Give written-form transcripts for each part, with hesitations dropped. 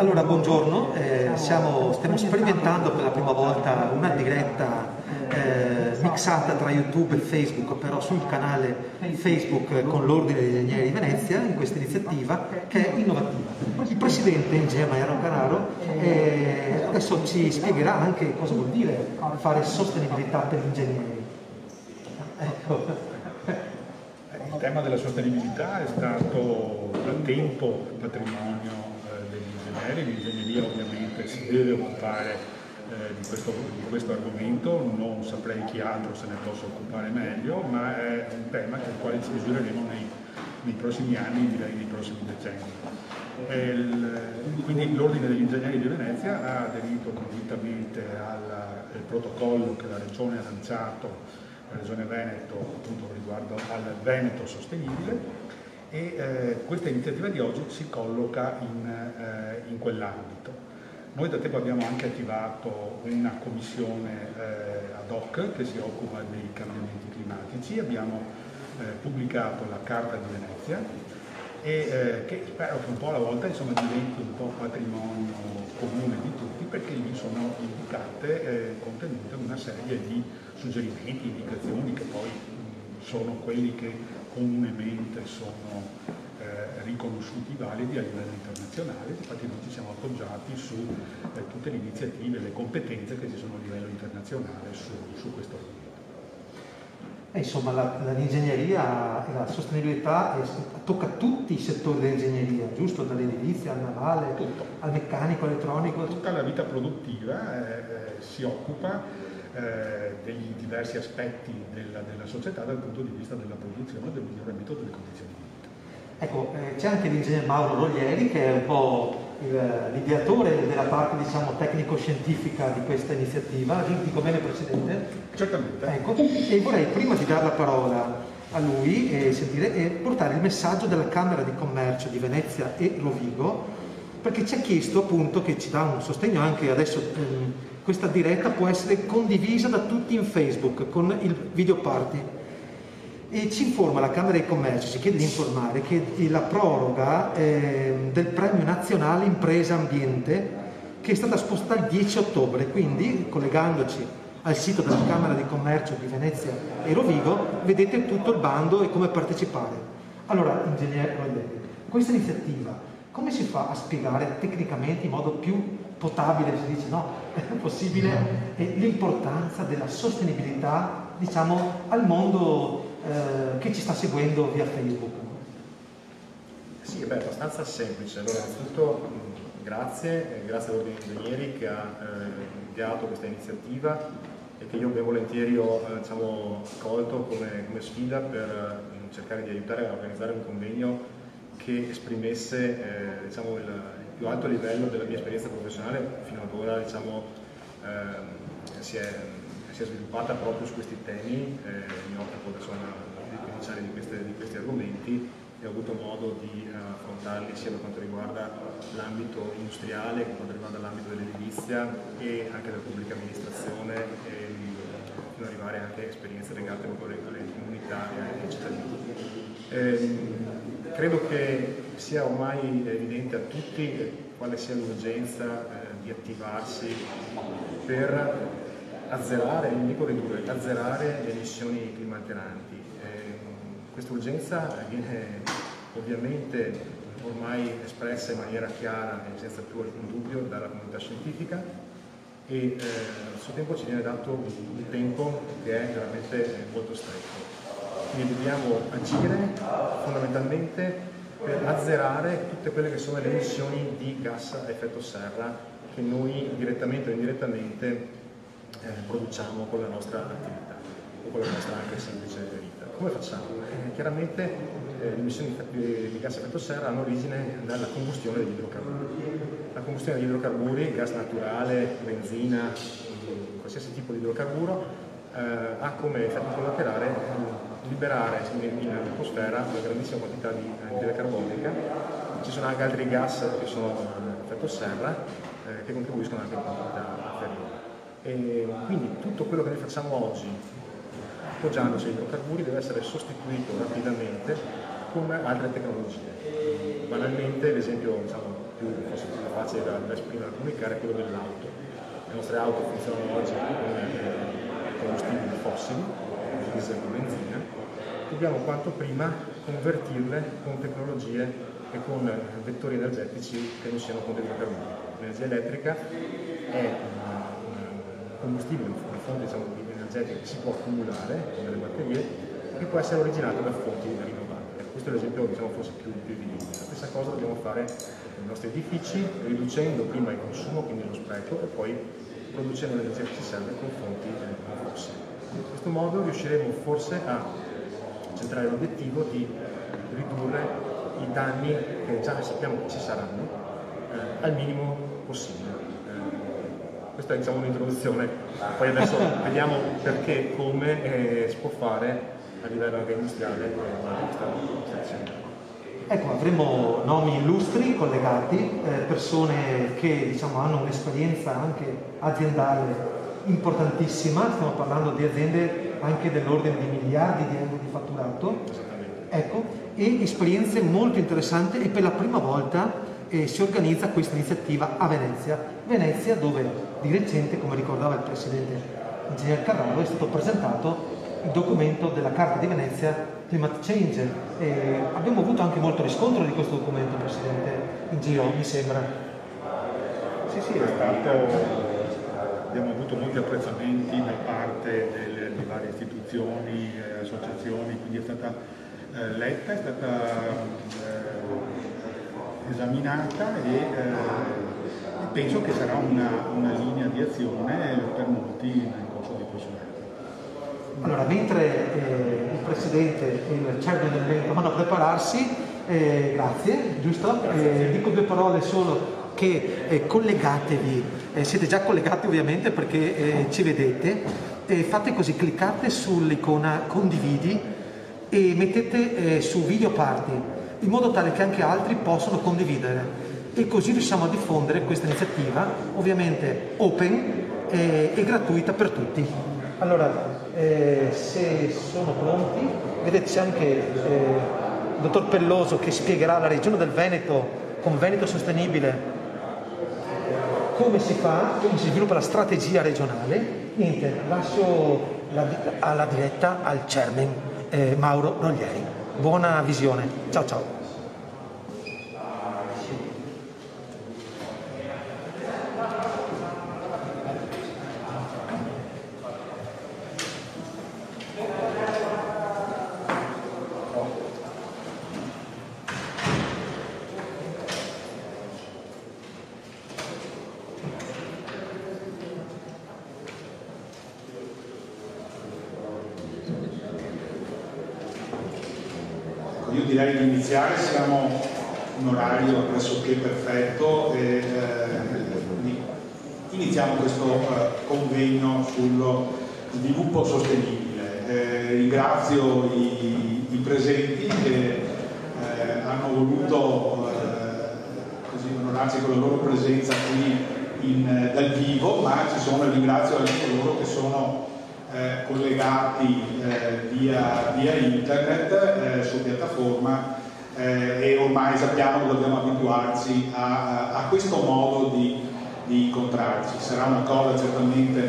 Allora, buongiorno, stiamo sperimentando per la prima volta una diretta mixata tra YouTube e Facebook, però sul canale Facebook con l'Ordine degli Ingegneri di Venezia, in questa iniziativa che è innovativa. Il presidente, Ingegner Mauro Canaro, adesso ci spiegherà anche cosa vuol dire fare sostenibilità per gli ingegneri. Ecco. Il tema della sostenibilità è stato da tempo patrimonio degli ingegneri. L'ingegneria ovviamente si deve occupare di questo argomento, non saprei chi altro se ne possa occupare meglio, ma è un tema del quale ci misureremo nei prossimi anni, direi nei prossimi decenni. Quindi l'Ordine degli Ingegneri di Venezia ha aderito convintamente al protocollo che la Regione ha lanciato, la Regione Veneto, appunto riguardo al Veneto sostenibile, e questa iniziativa di oggi si colloca in quell'ambito. Noi da tempo abbiamo anche attivato una commissione ad hoc che si occupa dei cambiamenti climatici, abbiamo pubblicato la Carta di Venezia e che spero che un po' alla volta diventi un po' patrimonio comune di tutti, perché lì sono indicate, contenute una serie di suggerimenti, indicazioni che poi sono quelli che comunemente sono riconosciuti validi a livello internazionale. Infatti noi ci siamo appoggiati su tutte le iniziative e le competenze che ci sono a livello internazionale su questo argomento. Insomma, l'ingegneria e la sostenibilità tocca tutti i settori dell'ingegneria, giusto? Dall'edilizia al navale, tutto, al meccanico, elettronico. Tutta la vita produttiva si occupa degli diversi aspetti della società dal punto di vista della produzione e del miglioramento delle condizioni di vita. Ecco, c'è anche l'ingegner Mauro Roglieri, che è un po' l'ideatore della parte, diciamo, tecnico-scientifica di questa iniziativa. Dico bene, Presidente? Certamente. Ecco, e vorrei, prima di dare la parola a lui e portare il messaggio della Camera di Commercio di Venezia e Rovigo, perché ci ha chiesto appunto che ci dà un sostegno anche adesso. Questa diretta può essere condivisa da tutti in Facebook con il video party. E ci informa la Camera di Commercio, ci chiede di informare che la proroga del Premio Nazionale Impresa Ambiente, che è stata spostata al 10 ottobre, quindi collegandoci al sito della Camera di Commercio di Venezia e Rovigo vedete tutto il bando e come partecipare. Allora, ingegnere Roglieri, questa iniziativa come si fa a spiegare tecnicamente in modo più potabile, si dice, no, è possibile, l'importanza della sostenibilità, diciamo, al mondo che ci sta seguendo via Facebook? Sì, è abbastanza semplice. Allora, innanzitutto grazie all'Ordine degli Ingegneri che ha inviato questa iniziativa e che io ben volentieri ho colto come sfida per cercare di aiutare a organizzare un convegno che esprimesse il più alto livello della mia esperienza professionale. Fino ad ora si è sviluppata proprio su questi temi. Mi occupo da più di 15 anni di questi argomenti e ho avuto modo di affrontarli sia per quanto riguarda l'ambito industriale, che per quanto riguarda l'ambito dell'edilizia e anche della pubblica amministrazione, fino ad arrivare anche a esperienze legate proprio alle comunità e ai cittadini. Credo che sia ormai evidente a tutti quale sia l'urgenza di attivarsi per azzerare, non dico ridurre, azzerare le emissioni climalteranti. Questa urgenza viene ovviamente ormai espressa in maniera chiara e senza più alcun dubbio dalla comunità scientifica e al suo tempo ci viene dato un tempo che è veramente molto stretto. Quindi dobbiamo agire fondamentalmente per azzerare tutte quelle che sono le emissioni di gas a effetto serra che noi direttamente o indirettamente produciamo con la nostra attività o con la nostra anche semplice vita. Come facciamo? Chiaramente le emissioni di gas a effetto serra hanno origine dalla combustione degli idrocarburi. La combustione degli idrocarburi, gas naturale, benzina, qualsiasi tipo di idrocarburo, ha come effetto collaterale liberare in atmosfera una grandissima quantità di anidride carbonica. Ci sono anche altri gas che sono a effetto serra che contribuiscono anche in quantità inferiore. E quindi tutto quello che noi facciamo oggi appoggiandoci ai idrocarburi deve essere sostituito rapidamente con altre tecnologie. Banalmente l'esempio più facile da esprimere e comunicare è quello dell'auto. Le nostre auto funzionano oggi con combustibili fossili, diesel e benzina. Dobbiamo quanto prima convertirle con tecnologie e con vettori energetici che non siano con dentro carbone. L'energia elettrica è un combustibile, una fonte energetica che si può accumulare con delle batterie che può essere originata da fonti rinnovabili. Questo è l'esempio forse più evidente. La stessa cosa dobbiamo fare nei nostri edifici, riducendo prima il consumo, quindi lo spreco, e poi producendo l'energia che ci serve con fonti fossili. In questo modo riusciremo forse a centrare l'obiettivo di ridurre i danni che già sappiamo che ci saranno al minimo possibile. Questa è un'introduzione, poi adesso vediamo perché e come si può fare a livello anche industriale questa azione. Ecco, avremo nomi illustri collegati, persone che hanno un'esperienza anche aziendale importantissima, stiamo parlando di aziende anche dell'ordine di miliardi di euro di fatturato, ecco, e esperienze molto interessanti, e per la prima volta si organizza questa iniziativa a Venezia, dove di recente, come ricordava il presidente ingegner Carraro, è stato presentato il documento della Carta di Venezia Climate Change. Abbiamo avuto anche molto riscontro di questo documento, Presidente, in giro, mi sembra. Sì, abbiamo avuto molti apprezzamenti da parte delle varie istituzioni, associazioni, quindi è stata letta, è stata esaminata e penso che sarà una linea di azione per molti nel corso di questo anno. Allora, mentre il Presidente e il Chairman dell'evento vanno a prepararsi, grazie, giusto? Dico due parole solo, che collegatevi, siete già collegati ovviamente perché ci vedete, fate così, cliccate sull'icona condividi e mettete su video party, in modo tale che anche altri possano condividere, e così riusciamo a diffondere questa iniziativa, ovviamente open e gratuita per tutti. Allora, se sono pronti, vedete c'è anche il dottor Pelloso che spiegherà alla Regione del Veneto, con Veneto Sostenibile, come si fa, come si sviluppa la strategia regionale. Niente, lascio alla diretta al chairman Mauro Roglieri. Buona visione, ciao ciao. Io direi di iniziare, siamo un orario pressoché perfetto e iniziamo questo convegno sullo sviluppo sostenibile. Ringrazio i presenti che hanno voluto così onorarci con la loro presenza qui dal vivo, ma ringrazio anche coloro che sono collegati via internet su piattaforma, e ormai sappiamo che dobbiamo abituarci a questo modo di incontrarci. Sarà una cosa certamente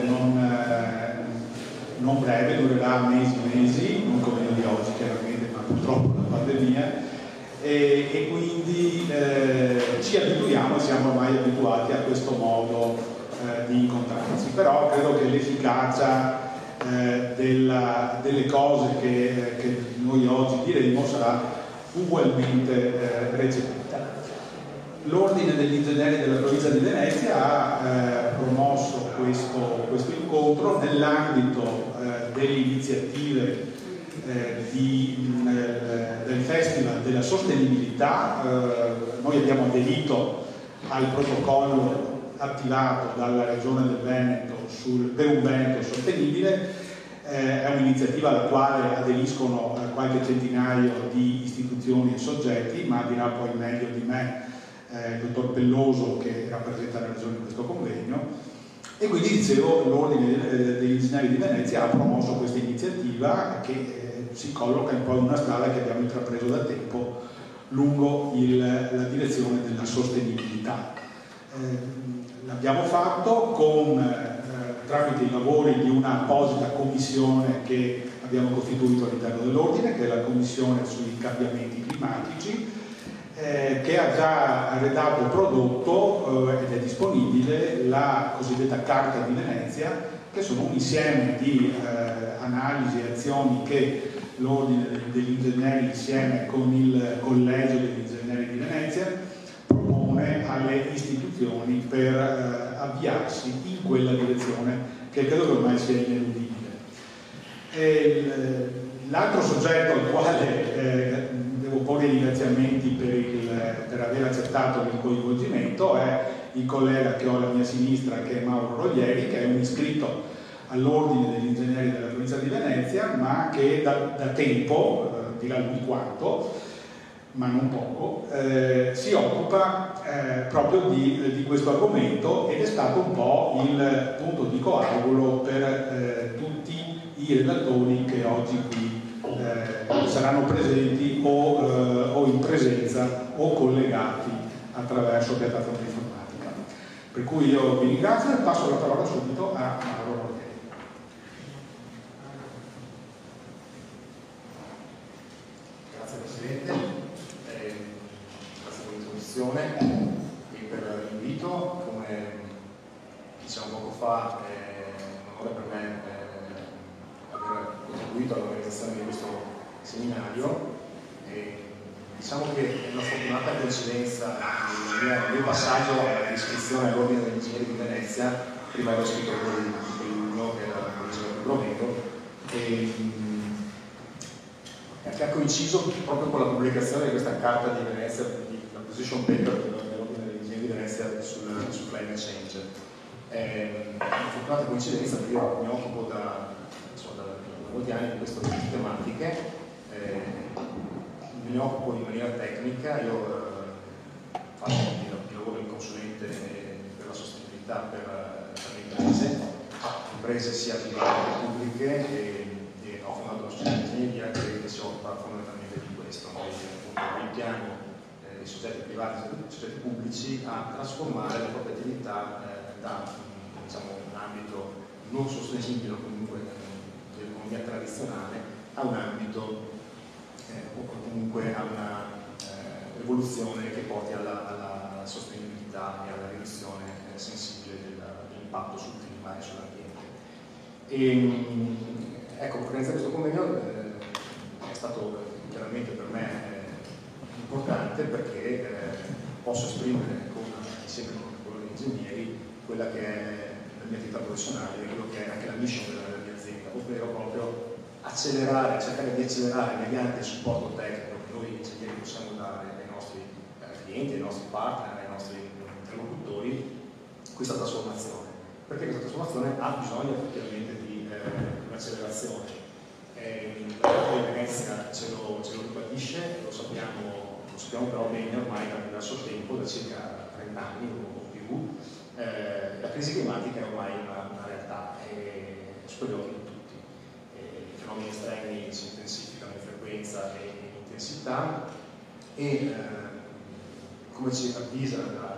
non breve, durerà mesi, non come di oggi chiaramente, ma purtroppo la pandemia, e quindi ci abituiamo, siamo ormai abituati a questo modo di incontrarci, però credo che l'efficacia delle cose che noi oggi diremo sarà ugualmente recepita. L'Ordine degli Ingegneri della Provincia di Venezia ha promosso questo incontro nell'ambito delle iniziative del Festival della Sostenibilità. Noi abbiamo aderito al protocollo attivato dalla Regione del Veneto per un Veneto sostenibile. È un'iniziativa alla quale aderiscono qualche centinaio di istituzioni e soggetti, ma dirà poi meglio di me il dottor Pelloso, che rappresenta la Regione in questo convegno. E quindi, dicevo, l'Ordine degli Ingegneri di Venezia ha promosso questa iniziativa che si colloca un po' in una strada che abbiamo intrapreso da tempo lungo la direzione della sostenibilità. L'abbiamo fatto tramite i lavori di una apposita commissione che abbiamo costituito all'interno dell'Ordine, che è la Commissione sui cambiamenti climatici, che ha già redatto e prodotto ed è disponibile la cosiddetta Carta di Venezia, che sono un insieme di analisi e azioni che l'Ordine degli Ingegneri insieme con il Collegio degli Ingegneri di Venezia propone alle istituzioni per avviarsi in quella direzione che credo ormai sia ineludibile. L'altro soggetto al quale devo porre i ringraziamenti per aver accettato il coinvolgimento è il collega che ho alla mia sinistra, che è Mauro Roglieri, che è un iscritto all'Ordine degli Ingegneri della Provincia di Venezia, ma che da tempo, dirà lui quanto, ma non poco, si occupa proprio di questo argomento ed è stato un po' il punto di coagulo per tutti i relatori che oggi qui saranno presenti o in presenza o collegati attraverso piattaforma informatica. Per cui io vi ringrazio e passo la parola subito a Mauro Roglieri. Grazie Presidente, grazie per l'introduzione e per l'invito. Come diciamo poco fa, è un onore per me aver contribuito all'organizzazione di questo seminario. Diciamo che è una fortunata coincidenza il mio passaggio alla iscrizione all'Ordine degli Ingegneri di Venezia. Prima ero scritto di luglio, che era la provincia del Bromero, che ha coinciso proprio con la pubblicazione di questa carta di Venezia, la position paper dell'Ordine degli Ingegneri di Venezia sul climate change. È una fortunata coincidenza perché io mi occupo da molti anni di queste tematiche. Me ne occupo in maniera tecnica, io faccio il lavoro di consulente per la sostenibilità per le imprese sia private che pubbliche, e ho fondato una società di ingegneria che si occupa fondamentalmente di questo, quindi impieghiamo i soggetti privati e i soggetti pubblici a trasformare la propria attività da un ambito non sostenibile, comunque dell'economia tradizionale, a un ambito o comunque a una evoluzione che porti alla sostenibilità e alla riduzione sensibile dell'impatto sul clima e sull'ambiente. Ecco, l'organizzazione di questo convegno è stato chiaramente per me importante perché posso esprimere insieme con quello degli ingegneri quella che è la mia attività professionale e quello che è anche la mission della mia azienda, ovvero proprio cercare di accelerare mediante il supporto tecnico che noi ingegneri possiamo dare ai nostri clienti, ai nostri partner, ai nostri interlocutori, questa trasformazione. Perché questa trasformazione ha bisogno effettivamente di un'accelerazione. La Carta di Venezia ce lo ribadisce, lo sappiamo però bene ormai da diverso tempo, da circa 30 anni o più. La crisi climatica è ormai una realtà sotto gli occhi di tutti. I fenomeni estremi si intensificano in frequenza e in intensità e come ci avvisa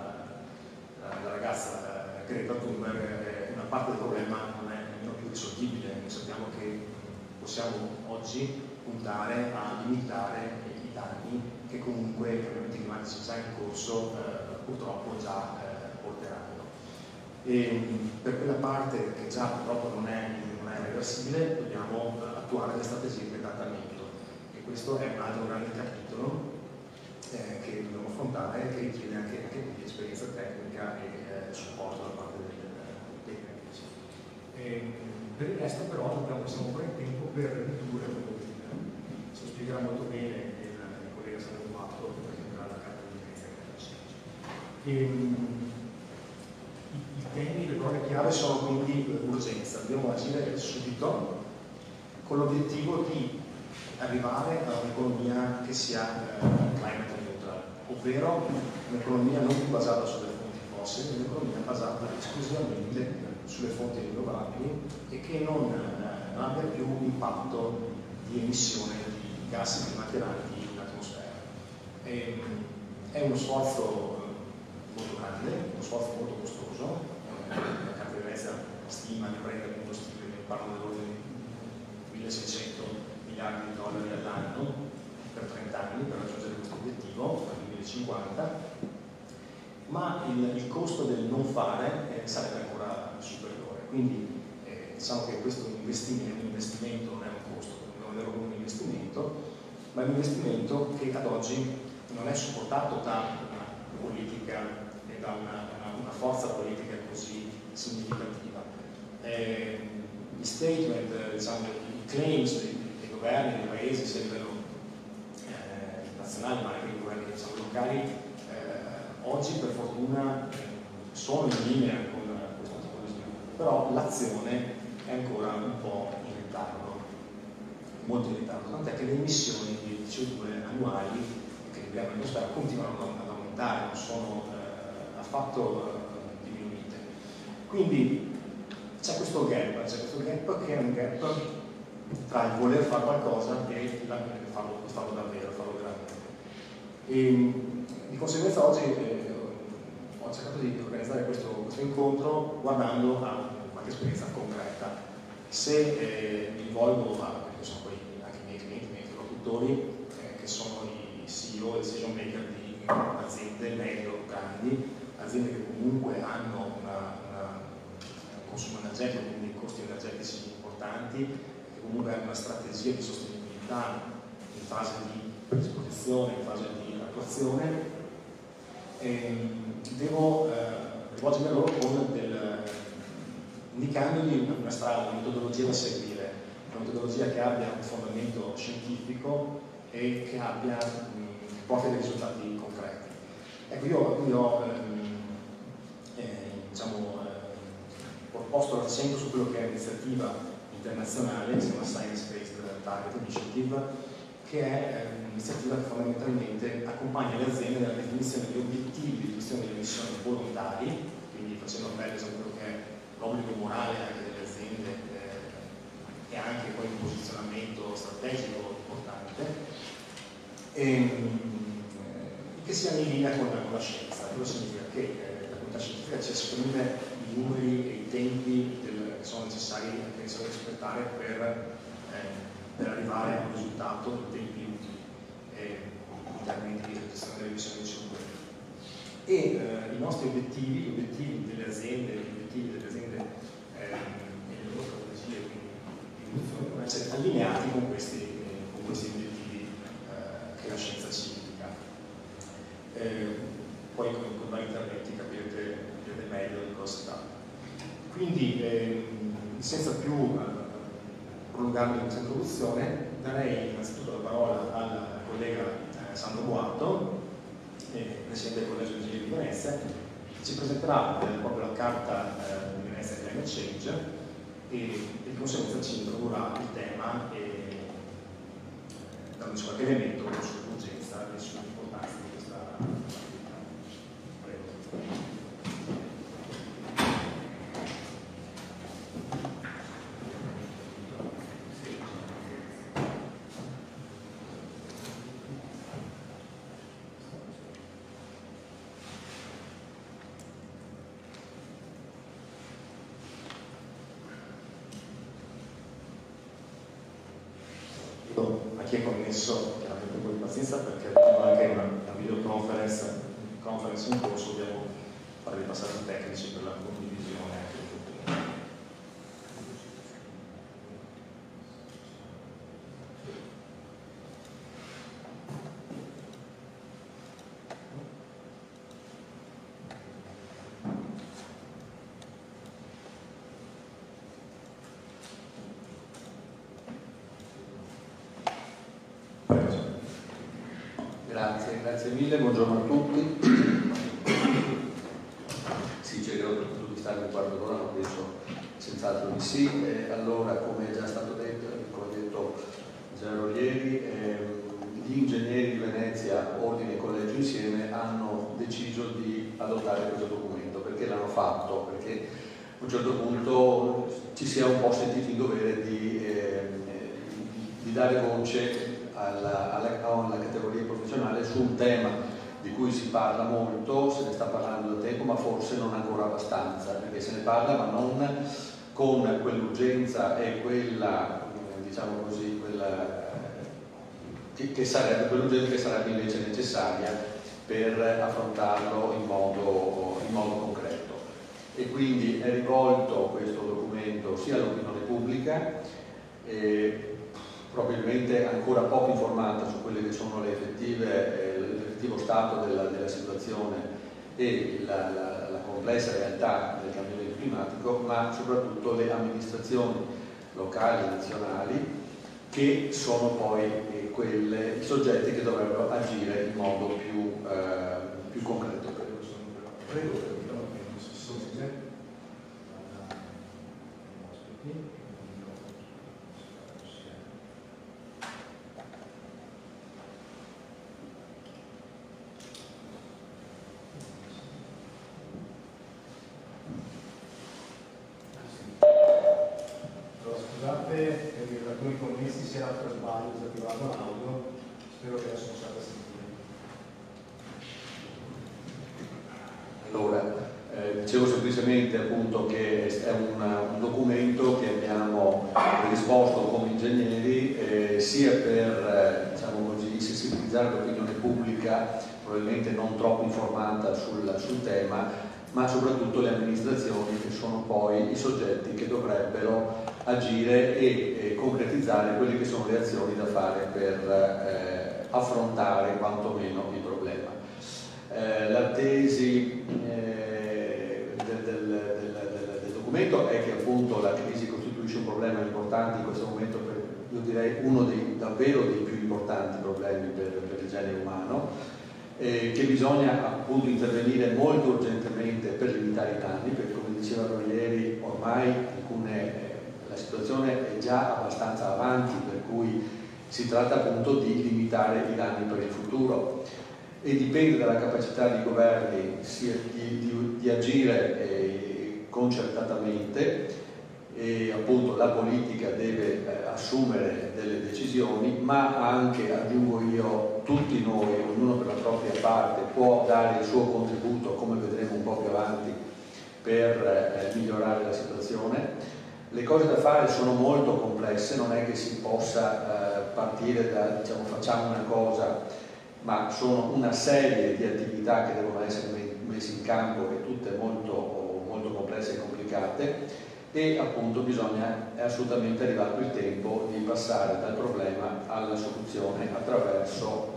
la ragazza Greta Thunberg, una parte del problema non è nemmeno più risolvibile. Noi sappiamo che possiamo oggi puntare a limitare i danni che comunque i cambiamenti climatici già in corso purtroppo già porteranno. E per quella parte che già purtroppo non è reversibile dobbiamo attuare le strategie di adattamento, e questo è un altro grande capitolo che dobbiamo affrontare, che richiede anche qui esperienza tecnica e supporto da parte dei tecnici. Per il resto però possiamo ancora in tempo per ridurre quello che se lo spiegherà molto bene il collega Salvo Matto che presenterà la carta di Venezia. I temi, le parole chiave sono quindi l'urgenza, dobbiamo agire subito con l'obiettivo di arrivare a un'economia che sia climate neutral, ovvero un'economia non più basata sulle fonti fossili, un'economia basata esclusivamente sulle fonti rinnovabili e che non abbia più impatto di emissione di gas climalteranti in atmosfera. È uno sforzo molto grande, uno sforzo molto costoso. La Carta di Venezia stima, ne prende appunto stime che parlano dell'ordine di 1.600 miliardi di dollari all'anno per 30 anni per raggiungere questo obiettivo nel 2050, ma il costo del non fare sarebbe ancora superiore. Quindi diciamo che questo investimento non è un costo, non è un investimento, ma è un investimento che ad oggi non è supportato da una politica e da una forza politica così significativa. Gli statement, diciamo, i claims dei governi, dei paesi, sia a livello nazionale ma anche dei governi, diciamo, locali, oggi per fortuna sono in linea con questo tipo di sviluppo, però l'azione è ancora un po' in ritardo, molto in ritardo, tant'è che le emissioni di CO2 annuali che abbiamo in atmosfera continuano ad aumentare, non sono affatto diminuite. Quindi c'è questo gap che è un gap tra il voler fare qualcosa e farlo davvero, farlo veramente. Di conseguenza oggi ho cercato di organizzare questo incontro guardando a qualche esperienza concreta. Se mi rivolgo a quelli che sono poi anche i miei clienti, i miei interlocutori, che sono i CEO e decision maker di aziende medio-grandi, aziende che comunque hanno un consumo energetico, quindi costi energetici importanti, che comunque hanno una strategia di sostenibilità in fase di predisposizione, in fase di attuazione, devo rivolgermi a loro indicandogli una strada, una metodologia da seguire, una metodologia che abbia un fondamento scientifico e che porti dei risultati concreti. Ecco, io ho posto l'accento su quello che è l'iniziativa internazionale, che si chiama Science Based Target Initiative, che è un'iniziativa che fondamentalmente accompagna le aziende nella definizione di obiettivi di riduzione delle emissioni volontari, quindi facendo appello a quello che è l'obbligo morale anche delle aziende e anche poi un posizionamento strategico importante, che sia in linea con la scienza. Quello significa che la comunità scientifica ci esprime i numeri e i tempi che sono necessari, che si devono rispettare per arrivare a un risultato in tempi utili in termini di riduzione delle emissioni di CO2. I nostri obiettivi, gli obiettivi delle aziende, e le loro strategie di riduzione devono essere allineati con questi obiettivi che la scienza ci indica. Poi con vari interventi capirete meglio di cosa si tratta. Quindi senza più prolungarmi in questa introduzione, darei innanzitutto la parola al collega Sandro Boato, presidente del Collegio di Ingegneri di Venezia, che ci presenterà proprio la carta di Venezia Climate Change e di conseguenza ci introdurrà il tema dandoci qualche elemento sull'urgenza e sull'importanza di questa attività. Prego. A chi è connesso chiaramente un po' di pazienza perché abbiamo anche una videoconference in corso, dobbiamo fare dei passaggi tecnici per la condivisione anche del contenuto. Grazie mille, buongiorno a tutti. Sì, cercherò di stare un quarto d'ora, ma penso senz'altro di sì. Allora, come è già stato detto, come ha detto Gennaro ieri, gli ingegneri di Venezia, Ordine e Collegio insieme, hanno deciso di adottare questo documento. Perché l'hanno fatto? Perché a un certo punto ci si è un po' sentiti in dovere di dare voce alla categoria professionale su un tema di cui si parla molto, se ne sta parlando da tempo, ma forse non ancora abbastanza, perché se ne parla ma non con quell'urgenza e quella, diciamo così, che sarebbe invece necessaria per affrontarlo in modo concreto. E quindi è rivolto questo documento sia all'opinione pubblica, probabilmente ancora poco informata su quelle che sono l'effettivo stato della situazione e la complessa realtà del cambiamento climatico, ma soprattutto le amministrazioni locali e nazionali, che sono poi i soggetti che dovrebbero agire in modo più concreto. Scusate, per alcuni connessi si era per sbaglio disattivato l'audio, spero che adesso possiate sentire. Allora, dicevo semplicemente appunto che è un documento che abbiamo predisposto come ingegneri sia per diciamo così, sensibilizzare l'opinione pubblica, probabilmente non troppo informata sul tema, ma soprattutto le amministrazioni, che sono poi i soggetti che dovrebbero agire e concretizzare quelle che sono le azioni da fare per affrontare quantomeno il problema. La tesi del documento è che appunto la crisi costituisce un problema importante in questo momento, io direi uno davvero dei più importanti problemi per il genere umano, che bisogna appunto intervenire molto urgentemente per limitare i danni, perché come dicevano ieri ormai la situazione è già abbastanza avanti, per cui si tratta appunto di limitare i danni per il futuro e dipende dalla capacità dei governi di agire concertatamente, e appunto la politica deve assumere delle decisioni, ma anche, aggiungo io, tutti noi, ognuno per la propria parte, può dare il suo contributo, come vedremo un po' più avanti, per migliorare la situazione. Le cose da fare sono molto complesse, non è che si possa partire da, diciamo, facciamo una cosa, ma sono una serie di attività che devono essere messe in campo e tutte molto, molto complesse e complicate, e appunto è assolutamente arrivato il tempo di passare dal problema alla soluzione attraverso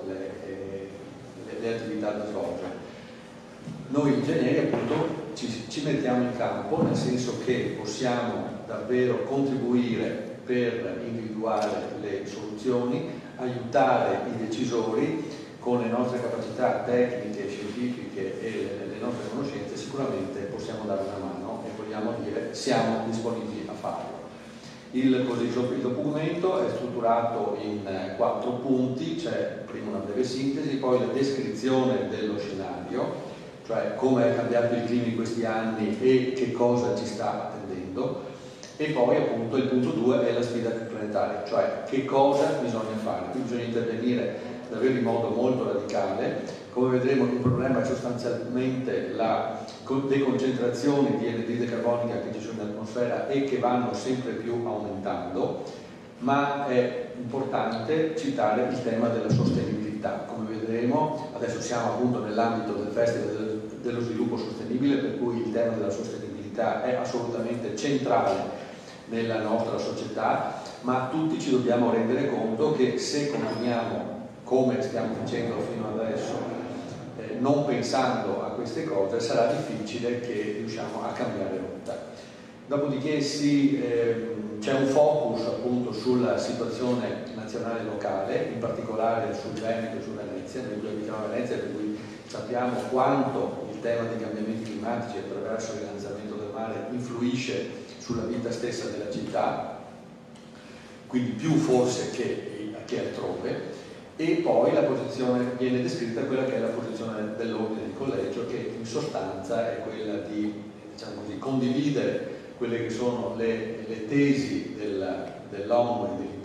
le attività da svolgere. Noi ingegneri appunto ci mettiamo in campo, nel senso che possiamo davvero contribuire per individuare le soluzioni, aiutare i decisori con le nostre capacità tecniche, scientifiche e le nostre conoscenze. Sicuramente possiamo dare una mano e vogliamo dire siamo disponibili a farlo. Il documento è strutturato in 4 punti, c'è prima una breve sintesi, poi la descrizione dello scenario, cioè come è cambiato il clima in questi anni e che cosa ci sta attendendo, e poi appunto il punto 2 è la sfida planetaria, cioè che cosa bisogna fare. Qui bisogna intervenire davvero in modo molto radicale. Come vedremo, il problema è sostanzialmente le concentrazioni di anidride carbonica che ci sono in atmosfera e che vanno sempre più aumentando, ma è importante citare il tema della sostenibilità. Come vedremo, adesso siamo appunto nell'ambito del Festival dello Sviluppo Sostenibile, per cui il tema della sostenibilità è assolutamente centrale nella nostra società, ma tutti ci dobbiamo rendere conto che se continuiamo come stiamo facendo fino adesso, non pensando a queste cose, sarà difficile che riusciamo a cambiare rotta. Dopodiché c'è un focus appunto sulla situazione nazionale e locale, in particolare sul Veneto e su Venezia, noi abitiamo a Venezia, per cui sappiamo quanto il tema dei cambiamenti climatici attraverso l'innalzamento del mare influisce sulla vita stessa della città, quindi più forse che altrove. E poi la posizione viene descritta, quella che è la posizione dell'ordine di collegio, che in sostanza è quella di, diciamo così, condividere quelle che sono le tesi dell'ONU e degli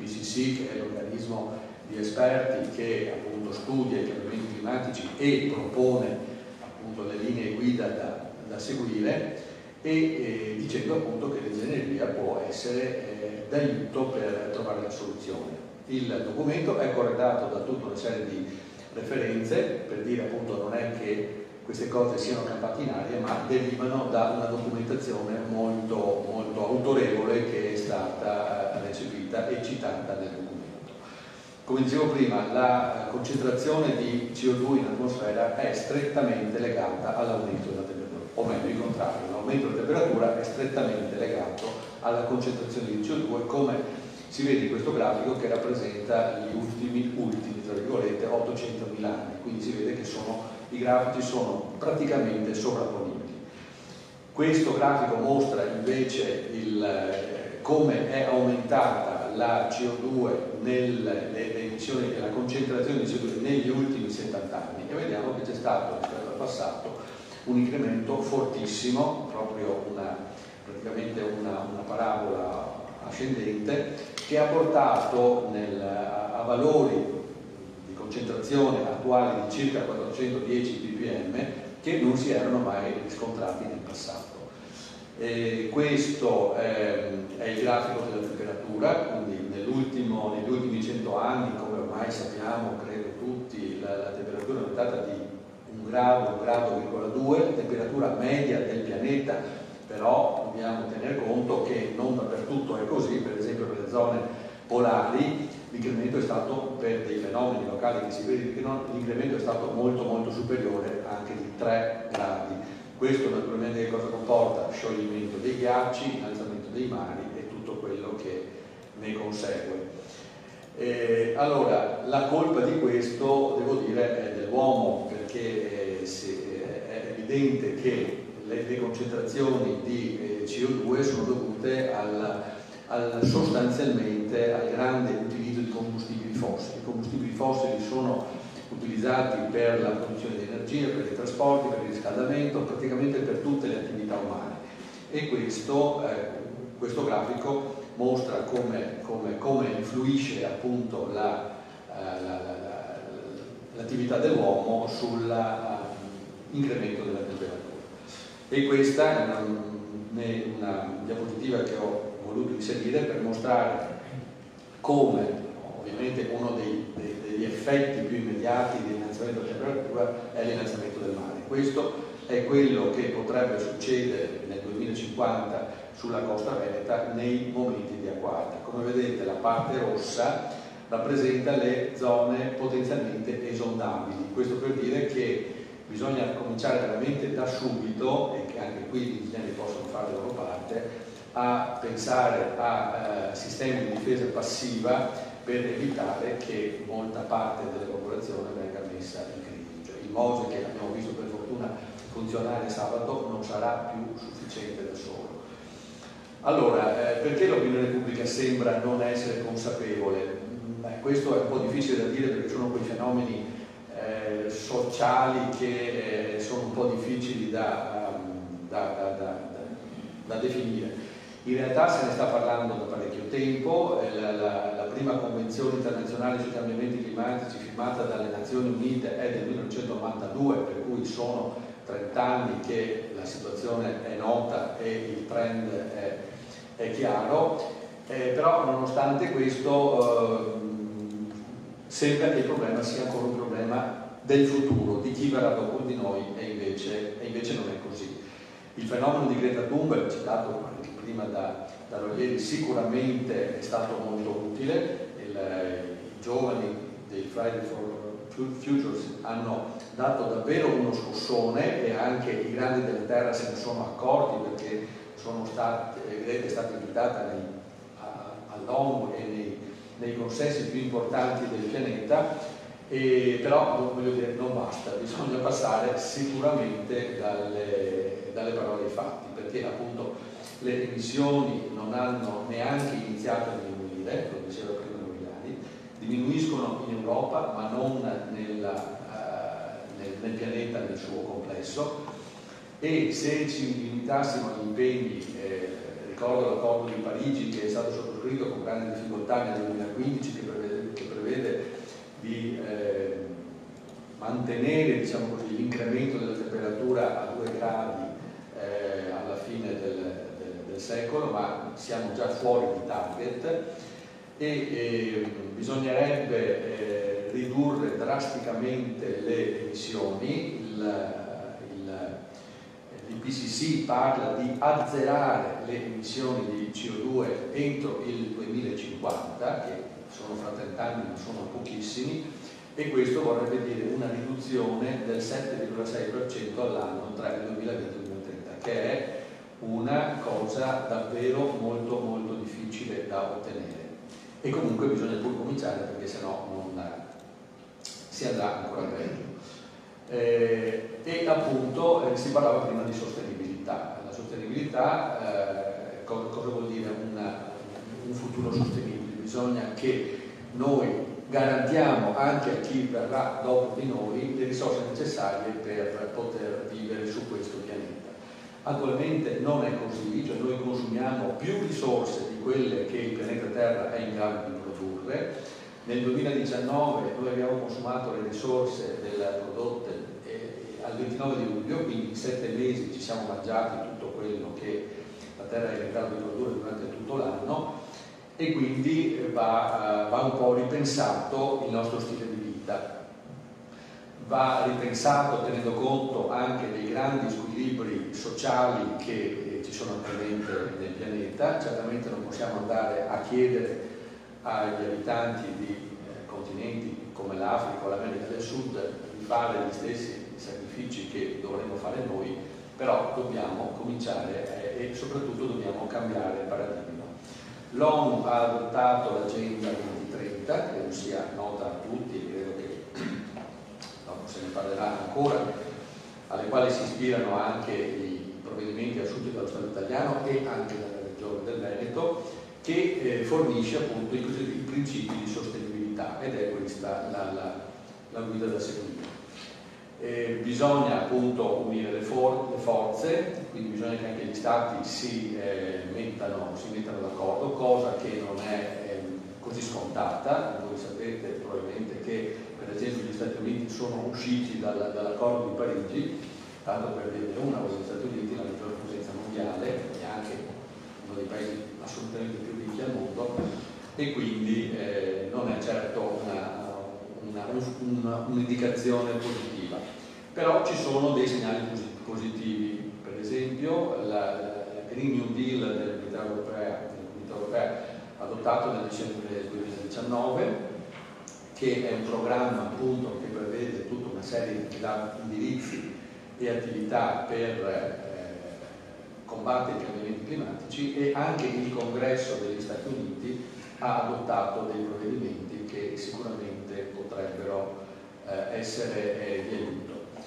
l'IPCC, che è l'organismo di esperti che appunto studia i cambiamenti climatici e propone appunto le linee guida da seguire, e dicendo appunto che l'ingegneria può essere d'aiuto per trovare la soluzione. Il documento è corredato da tutta una serie di referenze per dire appunto non è che queste cose siano campate in aria, ma derivano da una documentazione molto, molto autorevole che è stata recepita e citata nel documento. Come dicevo prima, la concentrazione di CO2 in atmosfera è strettamente legata all'aumento della temperatura, o meglio il contrario, l'aumento della temperatura è strettamente legato alla concentrazione di CO2, come si vede in questo grafico che rappresenta gli ultimi, tra virgolette, 800.000 anni, quindi si vede che i grafici sono praticamente sovrapponibili. Questo grafico mostra invece come è aumentata la CO2 le emissioni e la concentrazione di CO2 negli ultimi 70 anni, e vediamo che c'è stato rispetto al passato un incremento fortissimo, proprio praticamente una parabola ascendente, che ha portato a valori di concentrazione attuali di circa 410 ppm che non si erano mai riscontrati nel passato. Questo è il grafico della temperatura, quindi negli ultimi 100 anni, come ormai sappiamo, credo tutti, la temperatura è aumentata di 1 grado, 1,2 gradi, temperatura media del pianeta, però dobbiamo tener conto che non dappertutto è così. Per esempio per le zone polari l'incremento è stato, per dei fenomeni locali che si verificano, l'incremento è stato molto molto superiore, anche di 3 gradi. Questo naturalmente che cosa comporta? Scioglimento dei ghiacci, innalzamento dei mari e tutto quello che ne consegue. Allora, la colpa di questo, devo dire, è dell'uomo, perché è evidente che le concentrazioni di CO2 sono dovute sostanzialmente al grande utilizzo di combustibili fossili. I combustibili fossili sono utilizzati per la produzione di energia, per i trasporti, per il riscaldamento, praticamente per tutte le attività umane. E questo grafico mostra come influisce appunto l'attività dell'uomo sull'incremento della temperatura. E questa è una diapositiva che ho voluto inserire per mostrare come ovviamente uno degli effetti più immediati di innalzamento della temperatura è l'innalzamento del mare. Questo è quello che potrebbe succedere nel 2050 sulla costa veneta nei momenti di acquaggio. Come vedete, la parte rossa rappresenta le zone potenzialmente esondabili. Questo per dire che bisogna cominciare veramente da subito, e che anche qui gli ingegneri possono fare la loro parte, a pensare a sistemi di difesa passiva per evitare che molta parte della popolazione venga messa in crisi. Cioè, il Mose, che abbiamo visto per fortuna funzionare sabato, non sarà più sufficiente da solo. Allora, perché l'opinione pubblica sembra non essere consapevole? Questo è un po' difficile da dire, perché sono quei fenomeni sociali che sono un po' difficili da definire. In realtà se ne sta parlando da parecchio tempo. La prima convenzione internazionale sui cambiamenti climatici firmata dalle Nazioni Unite è del 1992, per cui sono 30 anni che la situazione è nota e il trend è chiaro, però nonostante questo sembra che il problema sia ancora un problema del futuro, di chi verrà dopo di noi, e invece non è così. Il fenomeno di Greta Thunberg, citato anche prima da Roglieri, sicuramente è stato molto utile. I giovani dei Friday for Futures hanno dato davvero uno scossone, e anche i grandi della terra se ne sono accorti, perché Greta è stata invitata all'ONU e nei consessi più importanti del pianeta, però voglio dire, non basta, bisogna passare sicuramente dalle parole ai fatti, perché appunto le emissioni non hanno neanche iniziato a diminuire, come diceva prima Rogliani, diminuiscono in Europa ma non nel pianeta nel suo complesso, e se ci limitassimo agli impegni, ricordo l'accordo di Parigi che è stato sottoscritto sottoscritto con grande difficoltà nel 2015, che prevede di mantenere, diciamo così, l'incremento della temperatura a 2 gradi alla fine del secolo, ma siamo già fuori di target e bisognerebbe ridurre drasticamente le emissioni. L'IPCC parla di azzerare le emissioni di CO2 entro il 2050, che sono fra 30 anni, ma sono pochissimi, e questo vorrebbe dire una riduzione del 7,6% all'anno tra il 2020 e il 2030, che è una cosa davvero molto molto difficile da ottenere. E comunque bisogna pur cominciare, perché sennò non si andrà ancora meglio. E appunto si parlava prima di sostenibilità. La sostenibilità cosa vuol dire un futuro sostenibile? Bisogna che noi garantiamo anche a chi verrà dopo di noi le risorse necessarie per poter vivere su questo pianeta. Attualmente non è così, cioè noi consumiamo più risorse di quelle che il pianeta Terra è in grado di produrre. Nel 2019 noi abbiamo consumato le risorse prodotte al 29 di luglio, quindi in 7 mesi ci siamo mangiati tutto quello che la Terra è in grado di produrre durante tutto l'anno, e quindi va un po' ripensato il nostro stile di vita. Va ripensato tenendo conto anche dei grandi squilibri sociali che ci sono attualmente nel pianeta. Certamente non possiamo andare a chiedere agli abitanti di continenti come l'Africa o l'America del Sud di fare gli stessi sacrifici che dovremmo fare noi, però dobbiamo cominciare e soprattutto dobbiamo cambiare paradigma. L'ONU ha adottato l'Agenda 2030, credo sia nota a tutti e credo che dopo se ne parlerà ancora, alle quali si ispirano anche i provvedimenti assunti dallo Stato italiano e anche dalla Regione del Veneto, che fornisce appunto i cosiddetti principi di sostenibilità, ed è questa la guida da seguire. Bisogna appunto unire le forze, quindi bisogna che anche gli Stati si mettano d'accordo, cosa che non è così scontata. Voi sapete probabilmente che per esempio gli Stati Uniti sono usciti dall'accordo di Parigi, tanto per dire una, gli Stati Uniti, la maggiore potenza mondiale e anche uno dei paesi assolutamente più ricchi al mondo, e quindi non è certo un'indicazione positiva. Però ci sono dei segnali positivi, per esempio la Green New Deal della Comunità Europea adottato nel dicembre 2019, che è un programma appunto che prevede tutta una serie di indirizzi e attività per combattere i cambiamenti climatici, e anche il Congresso degli Stati Uniti ha adottato dei provvedimenti che sicuramente potrebbero essere di aiuto.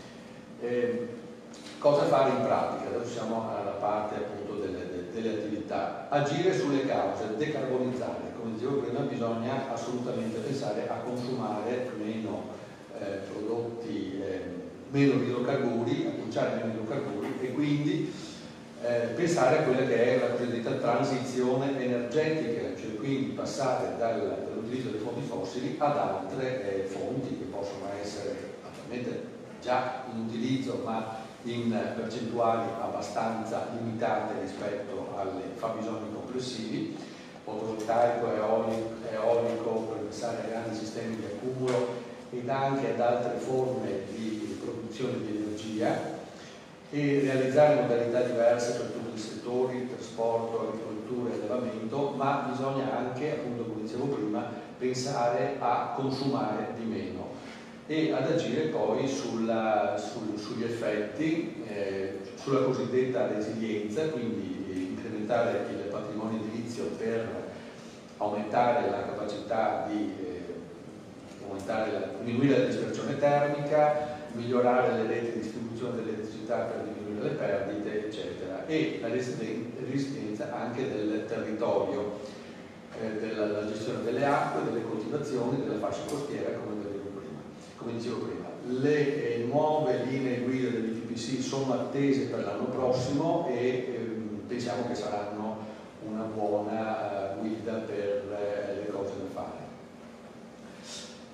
Cosa fare in pratica? Adesso siamo alla parte appunto delle attività. Agire sulle cause, decarbonizzare. Come dicevo prima, bisogna assolutamente pensare a consumare meno prodotti, meno idrocarburi, a cominciare meno idrocarburi, e quindi pensare a quella che è la cosiddetta transizione energetica, cioè quindi passare dall'utilizzo delle fonti fossili ad altre fonti che possono essere attualmente già in utilizzo ma in percentuali abbastanza limitate rispetto ai fabbisogni complessivi, fotovoltaico, eolico, per pensare a grandi sistemi di accumulo ed anche ad altre forme di produzione di energia, e realizzare modalità diverse per tutti i settori, trasporto, agricoltura e allevamento, ma bisogna anche, appunto come dicevo prima, pensare a consumare di meno e ad agire poi sugli effetti, sulla cosiddetta resilienza, quindi incrementare il patrimonio edilizio per aumentare la capacità di diminuire la dispersione termica, migliorare le reti di distribuzione dell'elettricità per diminuire le perdite, eccetera, e la resistenza anche del territorio, della gestione delle acque, delle coltivazioni, della fascia costiera, come dicevo prima. Le nuove linee guida dell'IPCC sono attese per l'anno prossimo e pensiamo che saranno una buona guida per